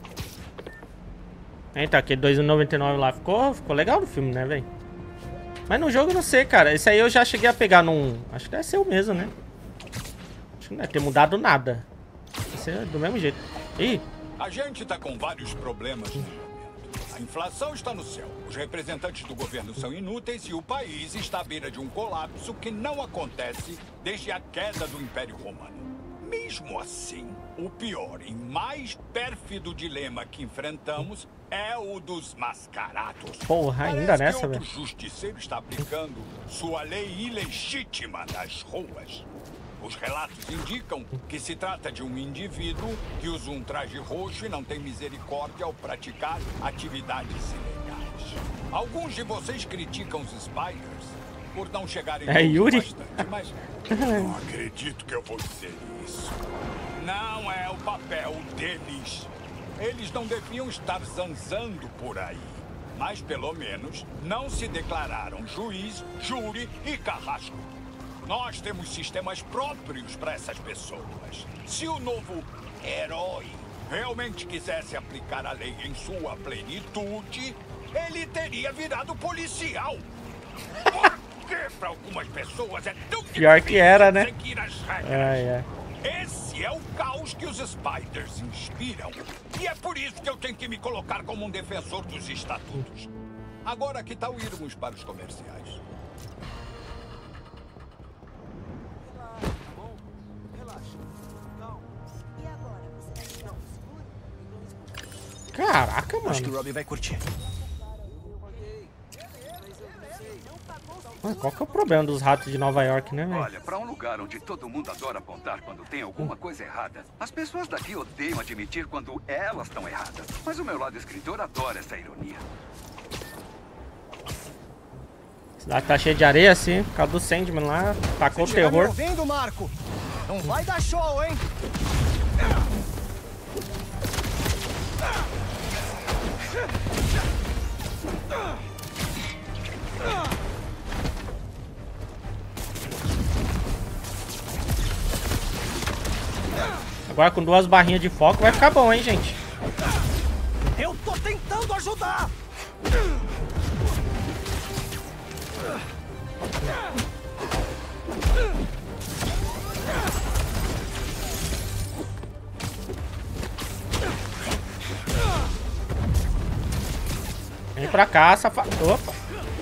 Então, aquele 2,99 lá ficou legal no filme, né, velho? Mas no jogo eu não sei, cara. Esse aí eu já cheguei a pegar num... Acho que deve ser o mesmo, né? Acho que não deve ter mudado nada. Deve ser do mesmo jeito. Ih! A gente tá com vários problemas no momento. A inflação está no céu. Os representantes do governo são inúteis e o país está à beira de um colapso que não acontece desde a queda do Império Romano. Mesmo assim, o pior e mais pérfido dilema que enfrentamos é o dos mascarados. Porra, ainda nessa, velho. velho. O justiceiro está aplicando sua lei ilegítima nas ruas. Os relatos indicam que se trata de um indivíduo que usa um traje roxo e não tem misericórdia ao praticar atividades ilegais. Alguns de vocês criticam os Spiders por não chegarem Yuri? bastante, mas não acredito que eu vou dizer isso. Não é o papel deles. Eles não deviam estar zanzando por aí. Mas, pelo menos, não se declararam juiz, júri e carrasco. Nós temos sistemas próprios para essas pessoas. Se o novo herói realmente quisesse aplicar a lei em sua plenitude, ele teria virado policial. Porque para algumas pessoas é tão Pior que era, né? seguir as regras. É. Esse é o caos que os Spiders inspiram. E é por isso que eu tenho que me colocar como um defensor dos estatutos. Agora, que tal irmos para os comerciais? Caraca, mano. Acho que o Robbie vai curtir. Qual que é o problema dos ratos de Nova York, né, velho? Olha, pra um lugar onde todo mundo adora apontar quando tem alguma coisa errada, as pessoas daqui odeiam admitir quando elas estão erradas. Mas o meu lado escritor adora essa ironia. A cidade tá cheia de areia, assim, por causa do Sandman lá, tacou o terror. Tá ouvindo, Marco? Não vai dar show, hein? Agora com 2 barrinhas de foco vai ficar bom, hein, gente? Eu tô tentando ajudar! Vem pra cá, safado. Opa!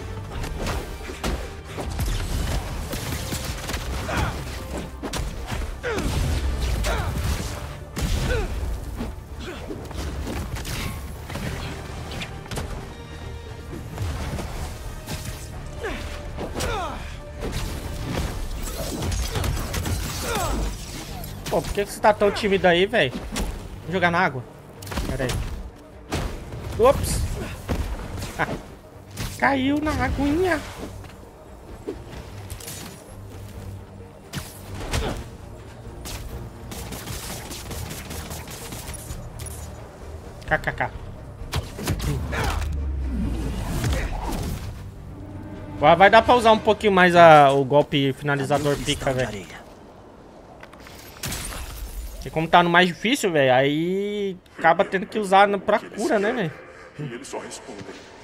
Pô, por que você tá tão tímido aí, velho? Vou jogar na água. Pera aí. Ops! Ah, caiu na aguinha. KKK. Vai dar pra usar um pouquinho mais o golpe finalizador pica, velho. E como tá no mais difícil, velho, aí acaba tendo que usar pra cura, né, velho? E eles só respondem.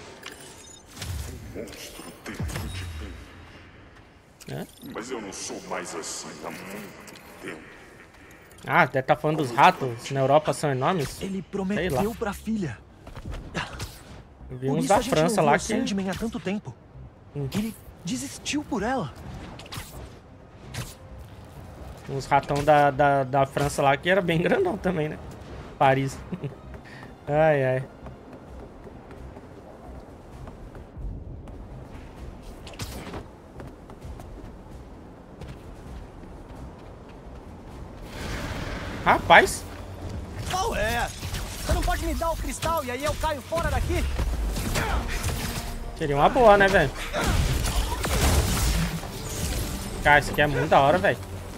Um monstro dentro de mim. É? Mas eu não sou mais assim há muito tempo. Ah, até tá falando dos ratos na Europa são enormes. Ele prometeu pra filha. Eu vi uns da França lá que... Sandman há tanto tempo. Ele desistiu por ela. Uns ratão da França lá que era bem grandão também, né? Paris. Ai, ai. Rapaz. Qual é? Você não pode me dar o cristal e aí eu caio fora daqui? Seria uma boa, né, velho? Cara, isso aqui é muito da hora, velho.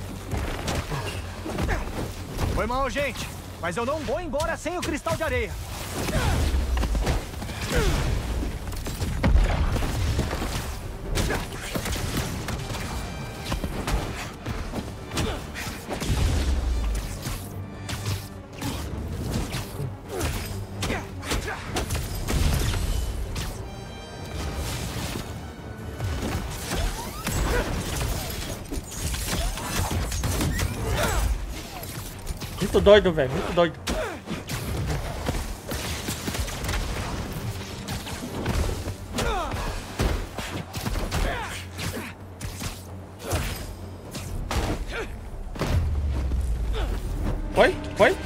Foi mal, gente. Mas eu não vou embora sem o cristal de areia. Muito doido, velho. Muito doido. Foi? Foi?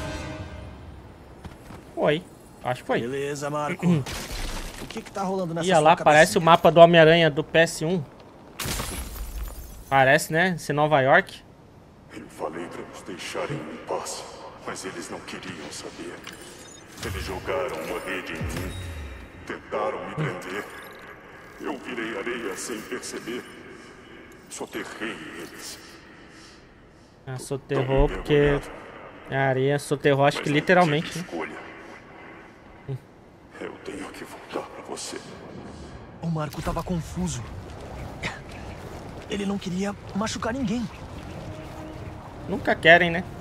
Foi. Acho que foi. Beleza, Marco. O que tá rolando nessa Ia lá, parece o mapa do Homem-Aranha do PS1. Parece, né? Esse Nova York. Eu falei para nos deixarem em paz, mas eles não queriam saber. Eles jogaram uma rede em mim, tentaram me prender. Eu virei areia sem perceber. Soterrei eles. Ah, soterrou porque a areia soterrou, acho que literalmente, né? Eu tenho que voltar pra você. O Marco tava confuso. Ele não queria machucar ninguém. Nunca querem, né?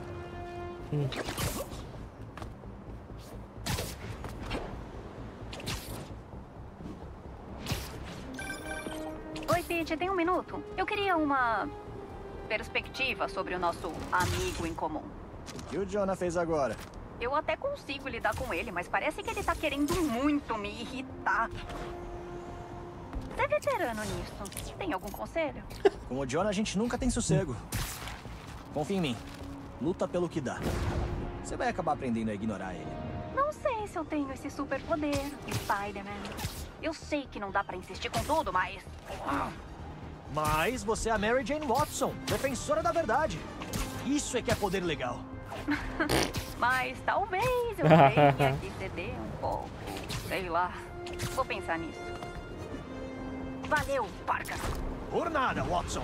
Oi, Pete, tem um minuto? Eu queria uma perspectiva sobre o nosso amigo em comum. O que o Jonah fez agora? Eu até consigo lidar com ele, mas parece que ele tá querendo muito me irritar. Você é veterano nisso. Tem algum conselho? Com o Jonah a gente nunca tem sossego. Confia em mim. Luta pelo que dá. Você vai acabar aprendendo a ignorar ele. Não sei se eu tenho esse superpoder, Spider-Man. Eu sei que não dá pra insistir com tudo, mas... Mas você é a Mary Jane Watson, defensora da verdade. Isso é que é poder legal. Mas talvez eu tenha que ceder um pouco. Sei lá. Vou pensar nisso. Valeu, Parker. Por nada, Watson.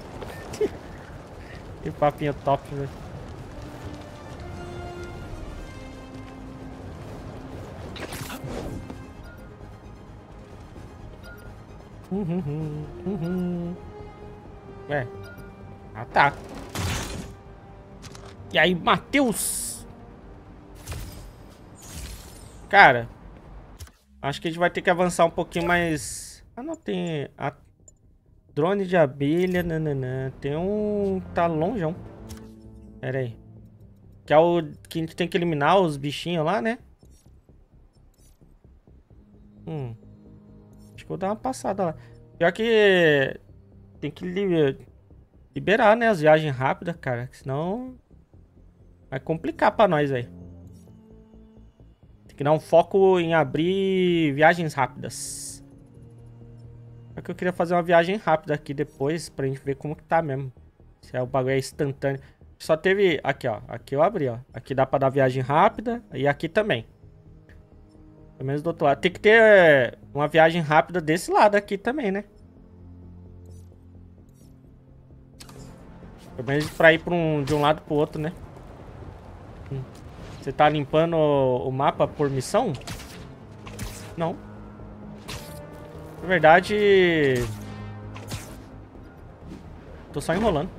Que papinho top, velho. É. Ah, tá. E aí, Matheus? Cara, acho que a gente vai ter que avançar um pouquinho mais. Ah, não tem. A drone de abelha. Nananã. Tem um. Tá longeão. Pera aí. Que é o que a gente tem que eliminar os bichinhos lá, né? Acho que vou dar uma passada lá. Pior que tem que liberar, né, as viagens rápidas, cara. Senão vai complicar pra nós, velho. Tem que dar um foco em abrir viagens rápidas. Só que eu queria fazer uma viagem rápida aqui depois pra gente ver como que tá mesmo. Se é o bagulho é instantâneo. Só teve... Aqui, ó. Aqui eu abri, ó. Aqui dá pra dar viagem rápida. E aqui também. Pelo menos do outro lado. Tem que ter uma viagem rápida desse lado aqui também, né? Pelo menos pra ir de um lado pro outro, né? Você tá limpando o mapa por missão? Não. Na verdade... Tô só enrolando.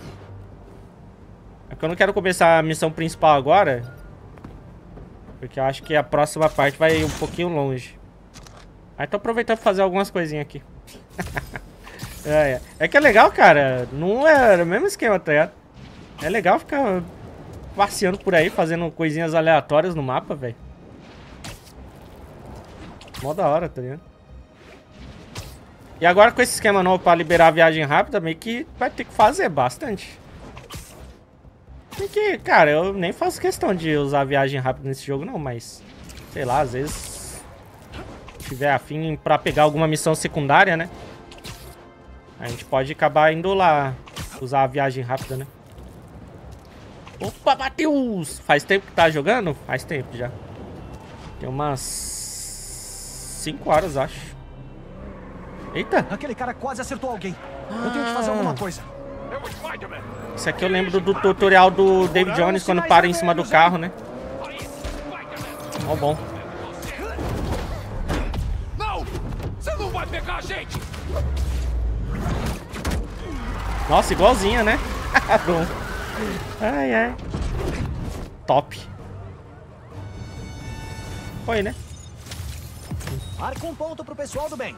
É que eu não quero começar a missão principal agora... Porque eu acho que a próxima parte vai um pouquinho longe. Aí tô aproveitando pra fazer algumas coisinhas aqui. É que é legal, cara. Não é o mesmo esquema, tá ligado? É legal ficar passeando por aí, fazendo coisinhas aleatórias no mapa, velho. Mó da hora, tá ligado? E agora com esse esquema novo pra liberar a viagem rápida, meio que vai ter que fazer bastante. Porque, cara, eu nem faço questão de usar viagem rápida nesse jogo, não, mas... Sei lá, às vezes... tiver afim pra pegar alguma missão secundária, né? A gente pode acabar indo lá usar a viagem rápida, né? Opa, Matheus! Faz tempo que tá jogando? Faz tempo já. Tem umas... 5 horas, acho. Eita! Aquele cara quase acertou alguém. Eu tenho que fazer alguma coisa. Isso aqui eu lembro do tutorial do David Jones quando para em cima do carro, né? Ó, bom. Não! Você não vai pegar a gente! Nossa, igualzinha, né? Bom. Ai, ai. Top. Foi, né? Marca um ponto pro pessoal do bem.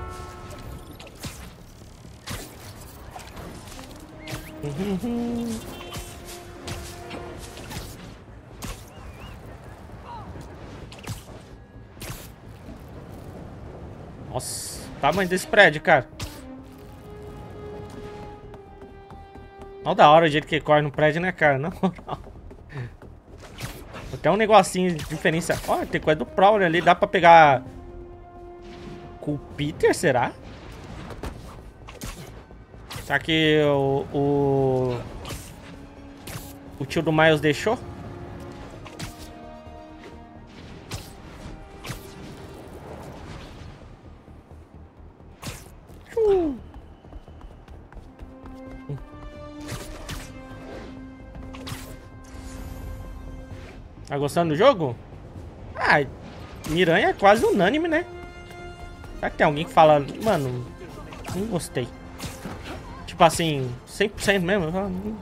Nossa, tamanho desse prédio, cara. Olha da hora o jeito que corre no prédio, né, cara? Na moral. Até um negocinho de diferença. Olha, tem coisa do Prowler ali. Dá pra pegar... com o Peter, será? Será que o tio do Miles deixou? Tá gostando do jogo? Ah, Miranha é quase unânime, né? Será que tem alguém que fala... Mano, não gostei. Tipo assim, 100% mesmo.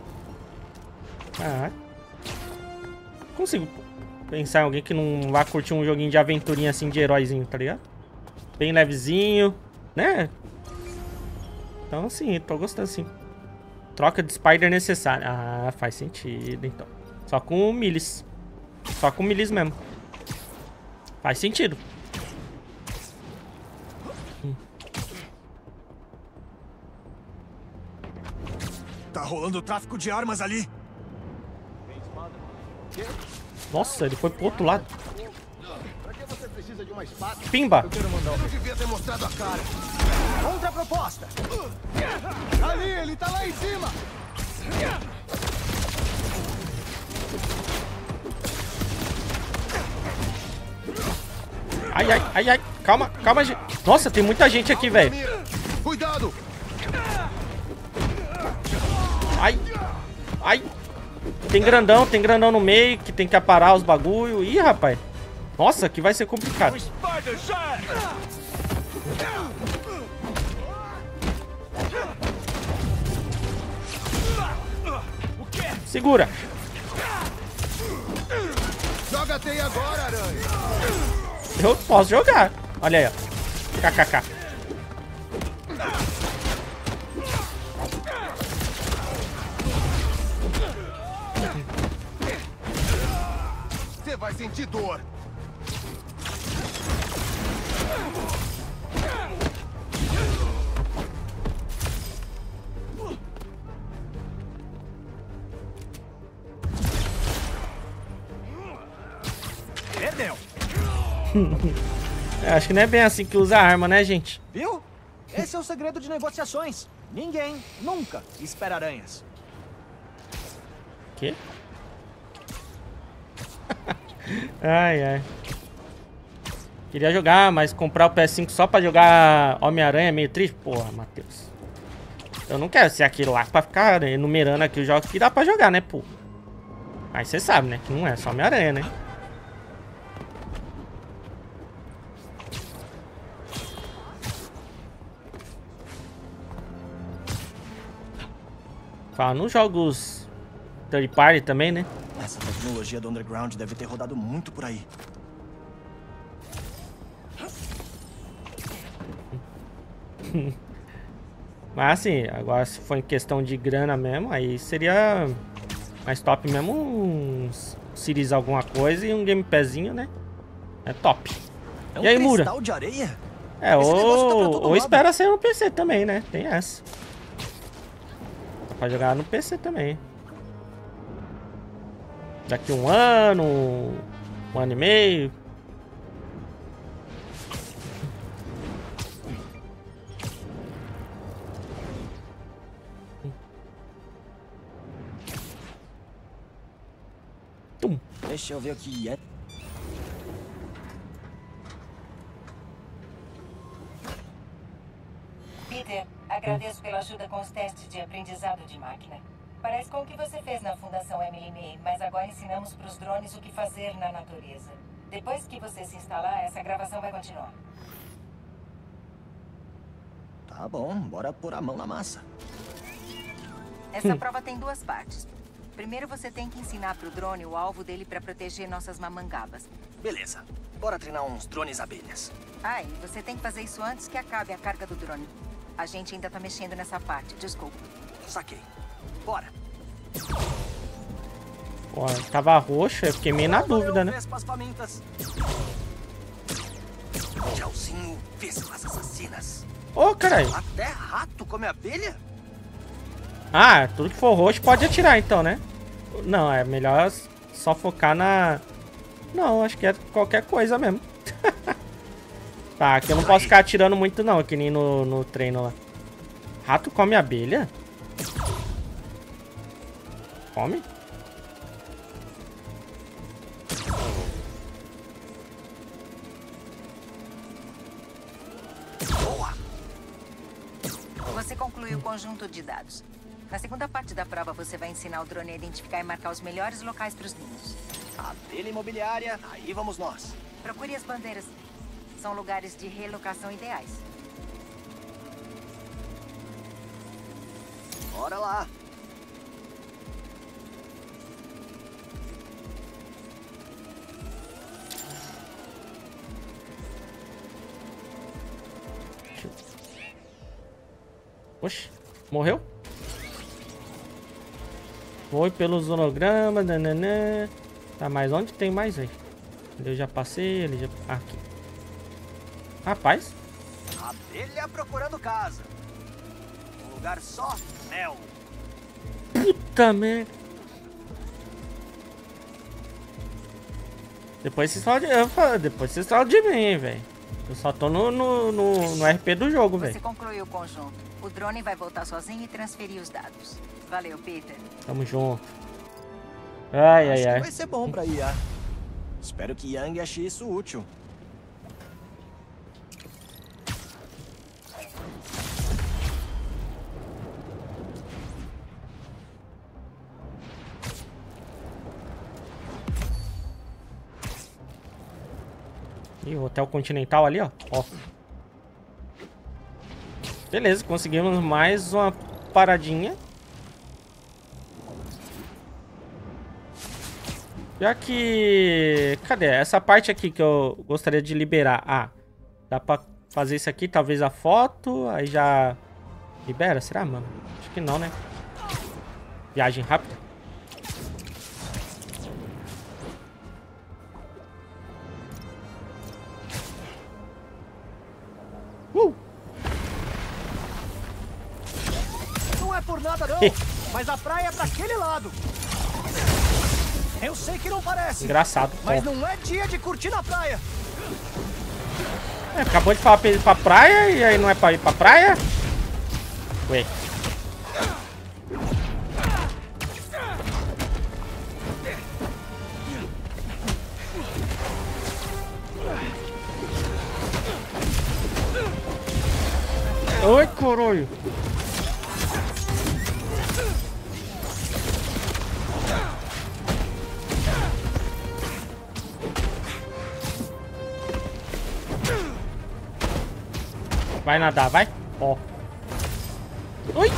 Ah, consigo pensar em alguém que não vá curtir um joguinho de aventurinha assim, de heróizinho, tá ligado? Bem levezinho, né? Então assim, tô gostando sim. Troca de Spider necessária. Ah, faz sentido então. Só com o Miles. Só com o Miles mesmo. Faz sentido. Tá rolando tráfico de armas ali. Nossa, ele foi pro outro lado. precisa de uma espada? Pimba. Eu quero mandar. Eu devia ter mostrado a cara. Outra proposta. Ali, ele tá lá em cima. Ai, ai, ai, ai. Calma, calma, gente. Nossa, tem muita gente aqui, velho. Cuidado. Ai. Ai. Tem grandão no meio que tem que aparar os bagulho. Ih, rapaz. Nossa, aqui vai ser complicado. Segura. Joga a teia agora, aranha. Eu posso jogar. Olha aí, ó. KKK. Você vai sentir dor. Perdeu. Acho que não é bem assim que usa a arma, né, gente? Viu? Esse é o segredo de negociações. Ninguém, nunca, espera aranhas. Quê? Ai, ai. Queria jogar, mas comprar o PS5 só pra jogar Homem-Aranha é meio triste. Porra, Matheus. Eu não quero ser aquilo lá pra ficar enumerando aqui os jogos que dá pra jogar, né, pô? Aí você sabe, né, que não é só Homem-Aranha, né? Fala nos jogos third party também, né? Essa tecnologia do Underground deve ter rodado muito por aí. Mas assim, agora se for em questão de grana mesmo, aí seria mais top mesmo um Series alguma coisa e um Game Passinho, né? É top. É um e aí, Mura? cristal de areia? É, Esse negócio tá pra todo ou lado. espera sair no PC também, né? Tem essa. Dá pra jogar no PC também. Daqui um ano, um ano e meio. Deixa eu ver o que é. Peter, agradeço pela ajuda com os testes de aprendizado de máquina. Parece com o que você fez na Fundação Emily May, mas agora ensinamos para os drones o que fazer na natureza. Depois que você se instalar, essa gravação vai continuar. Tá bom, bora pôr a mão na massa. Essa prova tem duas partes. Primeiro você tem que ensinar para o drone o alvo dele para proteger nossas mamangabas. Beleza, bora treinar uns drones abelhas. Ah, e você tem que fazer isso antes que acabe a carga do drone. A gente ainda tá mexendo nessa parte, desculpa. Saquei. Bora. Pô, tava roxo, eu fiquei meio na dúvida, né? Tchauzinho, vespas assassinas. Ô, caralho. Até rato come abelha? Ah, tudo que for roxo pode atirar então, né? Não, é melhor só focar na... Não, acho que é qualquer coisa mesmo. Tá, aqui eu não posso ficar atirando muito não, que nem no treino lá. Rato come abelha? Come? Você concluiu o conjunto de dados. Na segunda parte da prova, você vai ensinar o drone a identificar e marcar os melhores locais para os ninhos. Abelha imobiliária, aí vamos nós. Procure as bandeiras. São lugares de relocação ideais. Bora lá. Oxe, morreu? Foi pelo zonograma, nananã. Tá, mas onde tem mais aí? Eu já passei, ele já... Aqui. Rapaz. Abelha procurando casa. Um lugar só, mel. Puta merda. Depois vocês falam de mim, velho. Eu só tô no RP do jogo, velho. Você concluiu o conjunto. O drone vai voltar sozinho e transferir os dados. Valeu, Peter. Tamo junto. Ai, Acho ai, ai. que vai ser bom pra IA. Espero que Yang ache isso útil. Ih, o Hotel Continental ali, ó. Beleza, conseguimos mais uma paradinha. Já que... Cadê? Essa parte aqui que eu gostaria de liberar. Ah, dá pra fazer isso aqui, talvez a foto. Aí já... Libera? Será, mano? Acho que não, né? Viagem rápida. Não é por nada não, mas a praia é pra aquele lado. Eu sei que não parece. Engraçado. Mas não é dia de curtir na praia. É, acabou de falar pra ele ir pra praia e aí não é pra ir pra praia? Ué. Oi, caralho. Vai nadar, vai. Ó. Oi.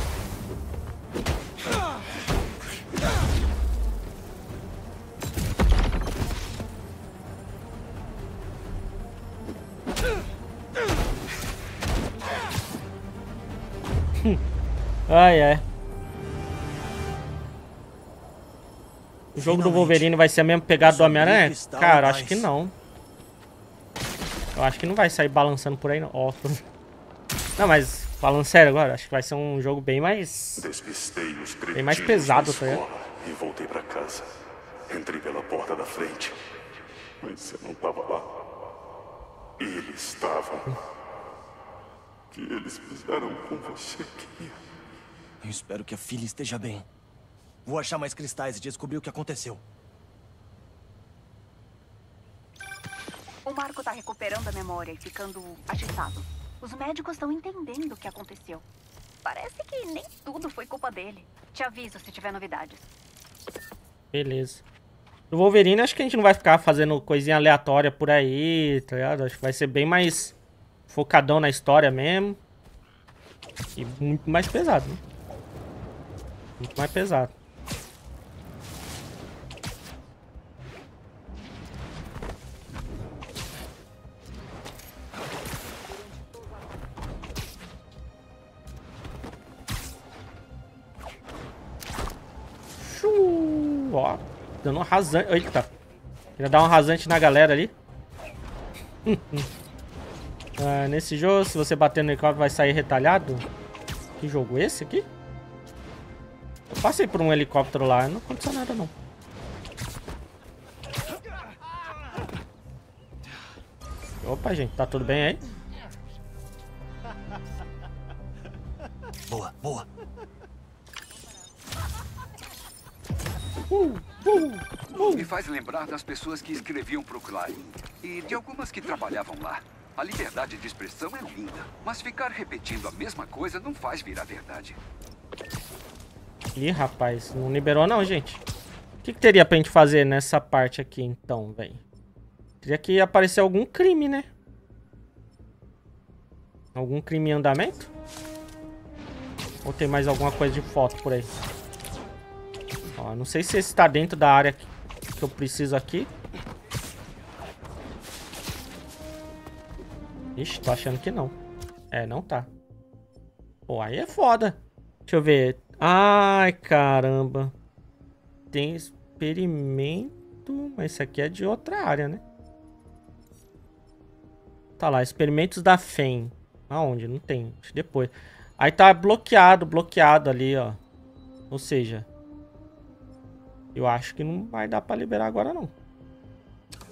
Ai, ai. O jogo do Wolverine vai ser a mesma pegada do Homem-Aranha? Cara, acho que não. Eu acho que não vai sair balançando por aí, não. Ó. Não, mas falando sério agora, acho que vai ser um jogo bem mais... Despistei os bem mais pesado, tá ligado? E voltei pra casa. Entrei pela porta da frente. Mas você não tava lá. Eles estavam. O que eles fizeram com você, Kia? Eu espero que a filha esteja bem. Vou achar mais cristais e descobrir o que aconteceu. O Marco tá recuperando a memória e ficando agitado. Os médicos estão entendendo o que aconteceu. Parece que nem tudo foi culpa dele. Te aviso se tiver novidades. Beleza. Do Wolverine, acho que a gente não vai ficar fazendo coisinha aleatória por aí, tá ligado? Acho que vai ser bem mais focadão na história mesmo. E muito mais pesado, né? Muito mais pesado. Ó, dando um rasante. Eita. Queria dar um rasante na galera ali. Nesse jogo, se você bater no helicóptero, vai sair retalhado. Que jogo é esse aqui? Eu passei por um helicóptero lá, não aconteceu nada não. Opa, gente, tá tudo bem aí? Boa, boa. Me faz lembrar das pessoas que escreviam pro Clarim e de algumas que trabalhavam lá. A liberdade de expressão é linda, mas ficar repetindo a mesma coisa não faz virar verdade. Ih, rapaz, não liberou não, gente. O que teria pra gente fazer nessa parte aqui, então, velho? Teria que aparecer algum crime, né? Algum crime em andamento? Ou tem mais alguma coisa de foto por aí? Ó, não sei se esse tá dentro da área que eu preciso aqui. Ixi, tô achando que não. É, não tá. Pô, aí é foda. Deixa eu ver. Ai, caramba. Tem experimento. Mas isso aqui é de outra área, né? Tá lá, experimentos da FEM. Aonde? Não tem. Depois. Aí tá bloqueado ali, ó. Ou seja... Eu acho que não vai dar pra liberar agora, não.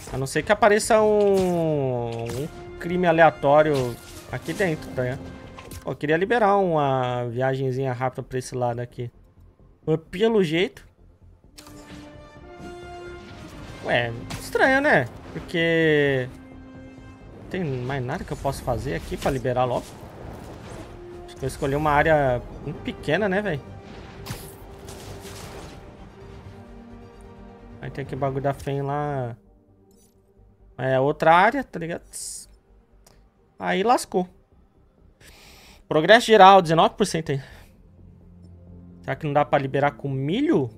A não ser que apareça um crime aleatório aqui dentro, tá ligado? Eu queria liberar uma viagenzinha rápida pra esse lado aqui. Mas pelo jeito... Ué, estranho, né? Porque... Não tem mais nada que eu possa fazer aqui pra liberar logo. Acho que eu escolhi uma área muito pequena, né, velho? Aí tem aquele bagulho da FEM lá. É outra área, tá ligado? Aí lascou. Progresso geral, 19% aí. Será que não dá pra liberar com milho?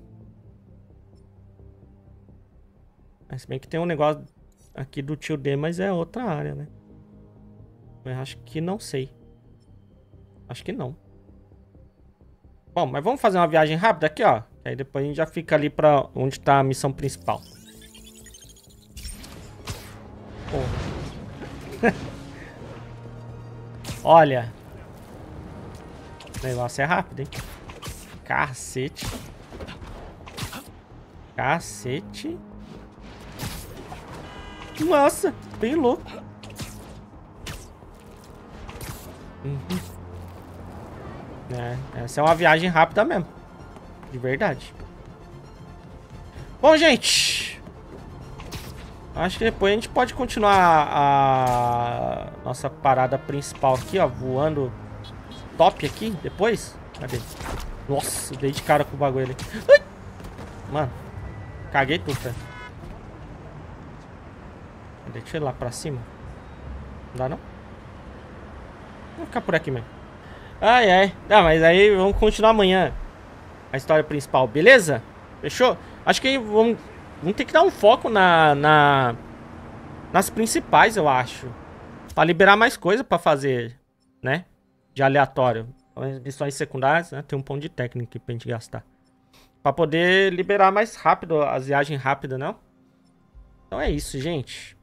Se bem que tem um negócio aqui do tio D, mas é outra área, né? Eu acho que não sei. Acho que não. Bom, mas vamos fazer uma viagem rápida aqui, ó. Aí depois a gente já fica ali pra onde tá a missão principal. Olha. O negócio é rápido, hein? Cacete. Cacete. Nossa, bem louco. Essa é uma viagem rápida mesmo. De verdade. Bom, gente. Acho que depois a gente pode continuar a nossa parada principal aqui, ó. Voando top aqui, depois. Cadê? Nossa, dei de cara com o bagulho ali. Ai! Mano, caguei tudo, velho. Deixa eu ir lá pra cima. Não dá, não? Vou ficar por aqui mesmo. Ai, ai. Não, mas aí vamos continuar amanhã a história principal, beleza? Fechou? Acho que vamos ter que dar um foco nas principais, eu acho. Pra liberar mais coisa pra fazer, né? De aleatório. As missões secundárias, né? Tem um ponto de técnica aqui pra gente gastar. Pra poder liberar mais rápido as viagens rápidas, não? Então é isso, gente.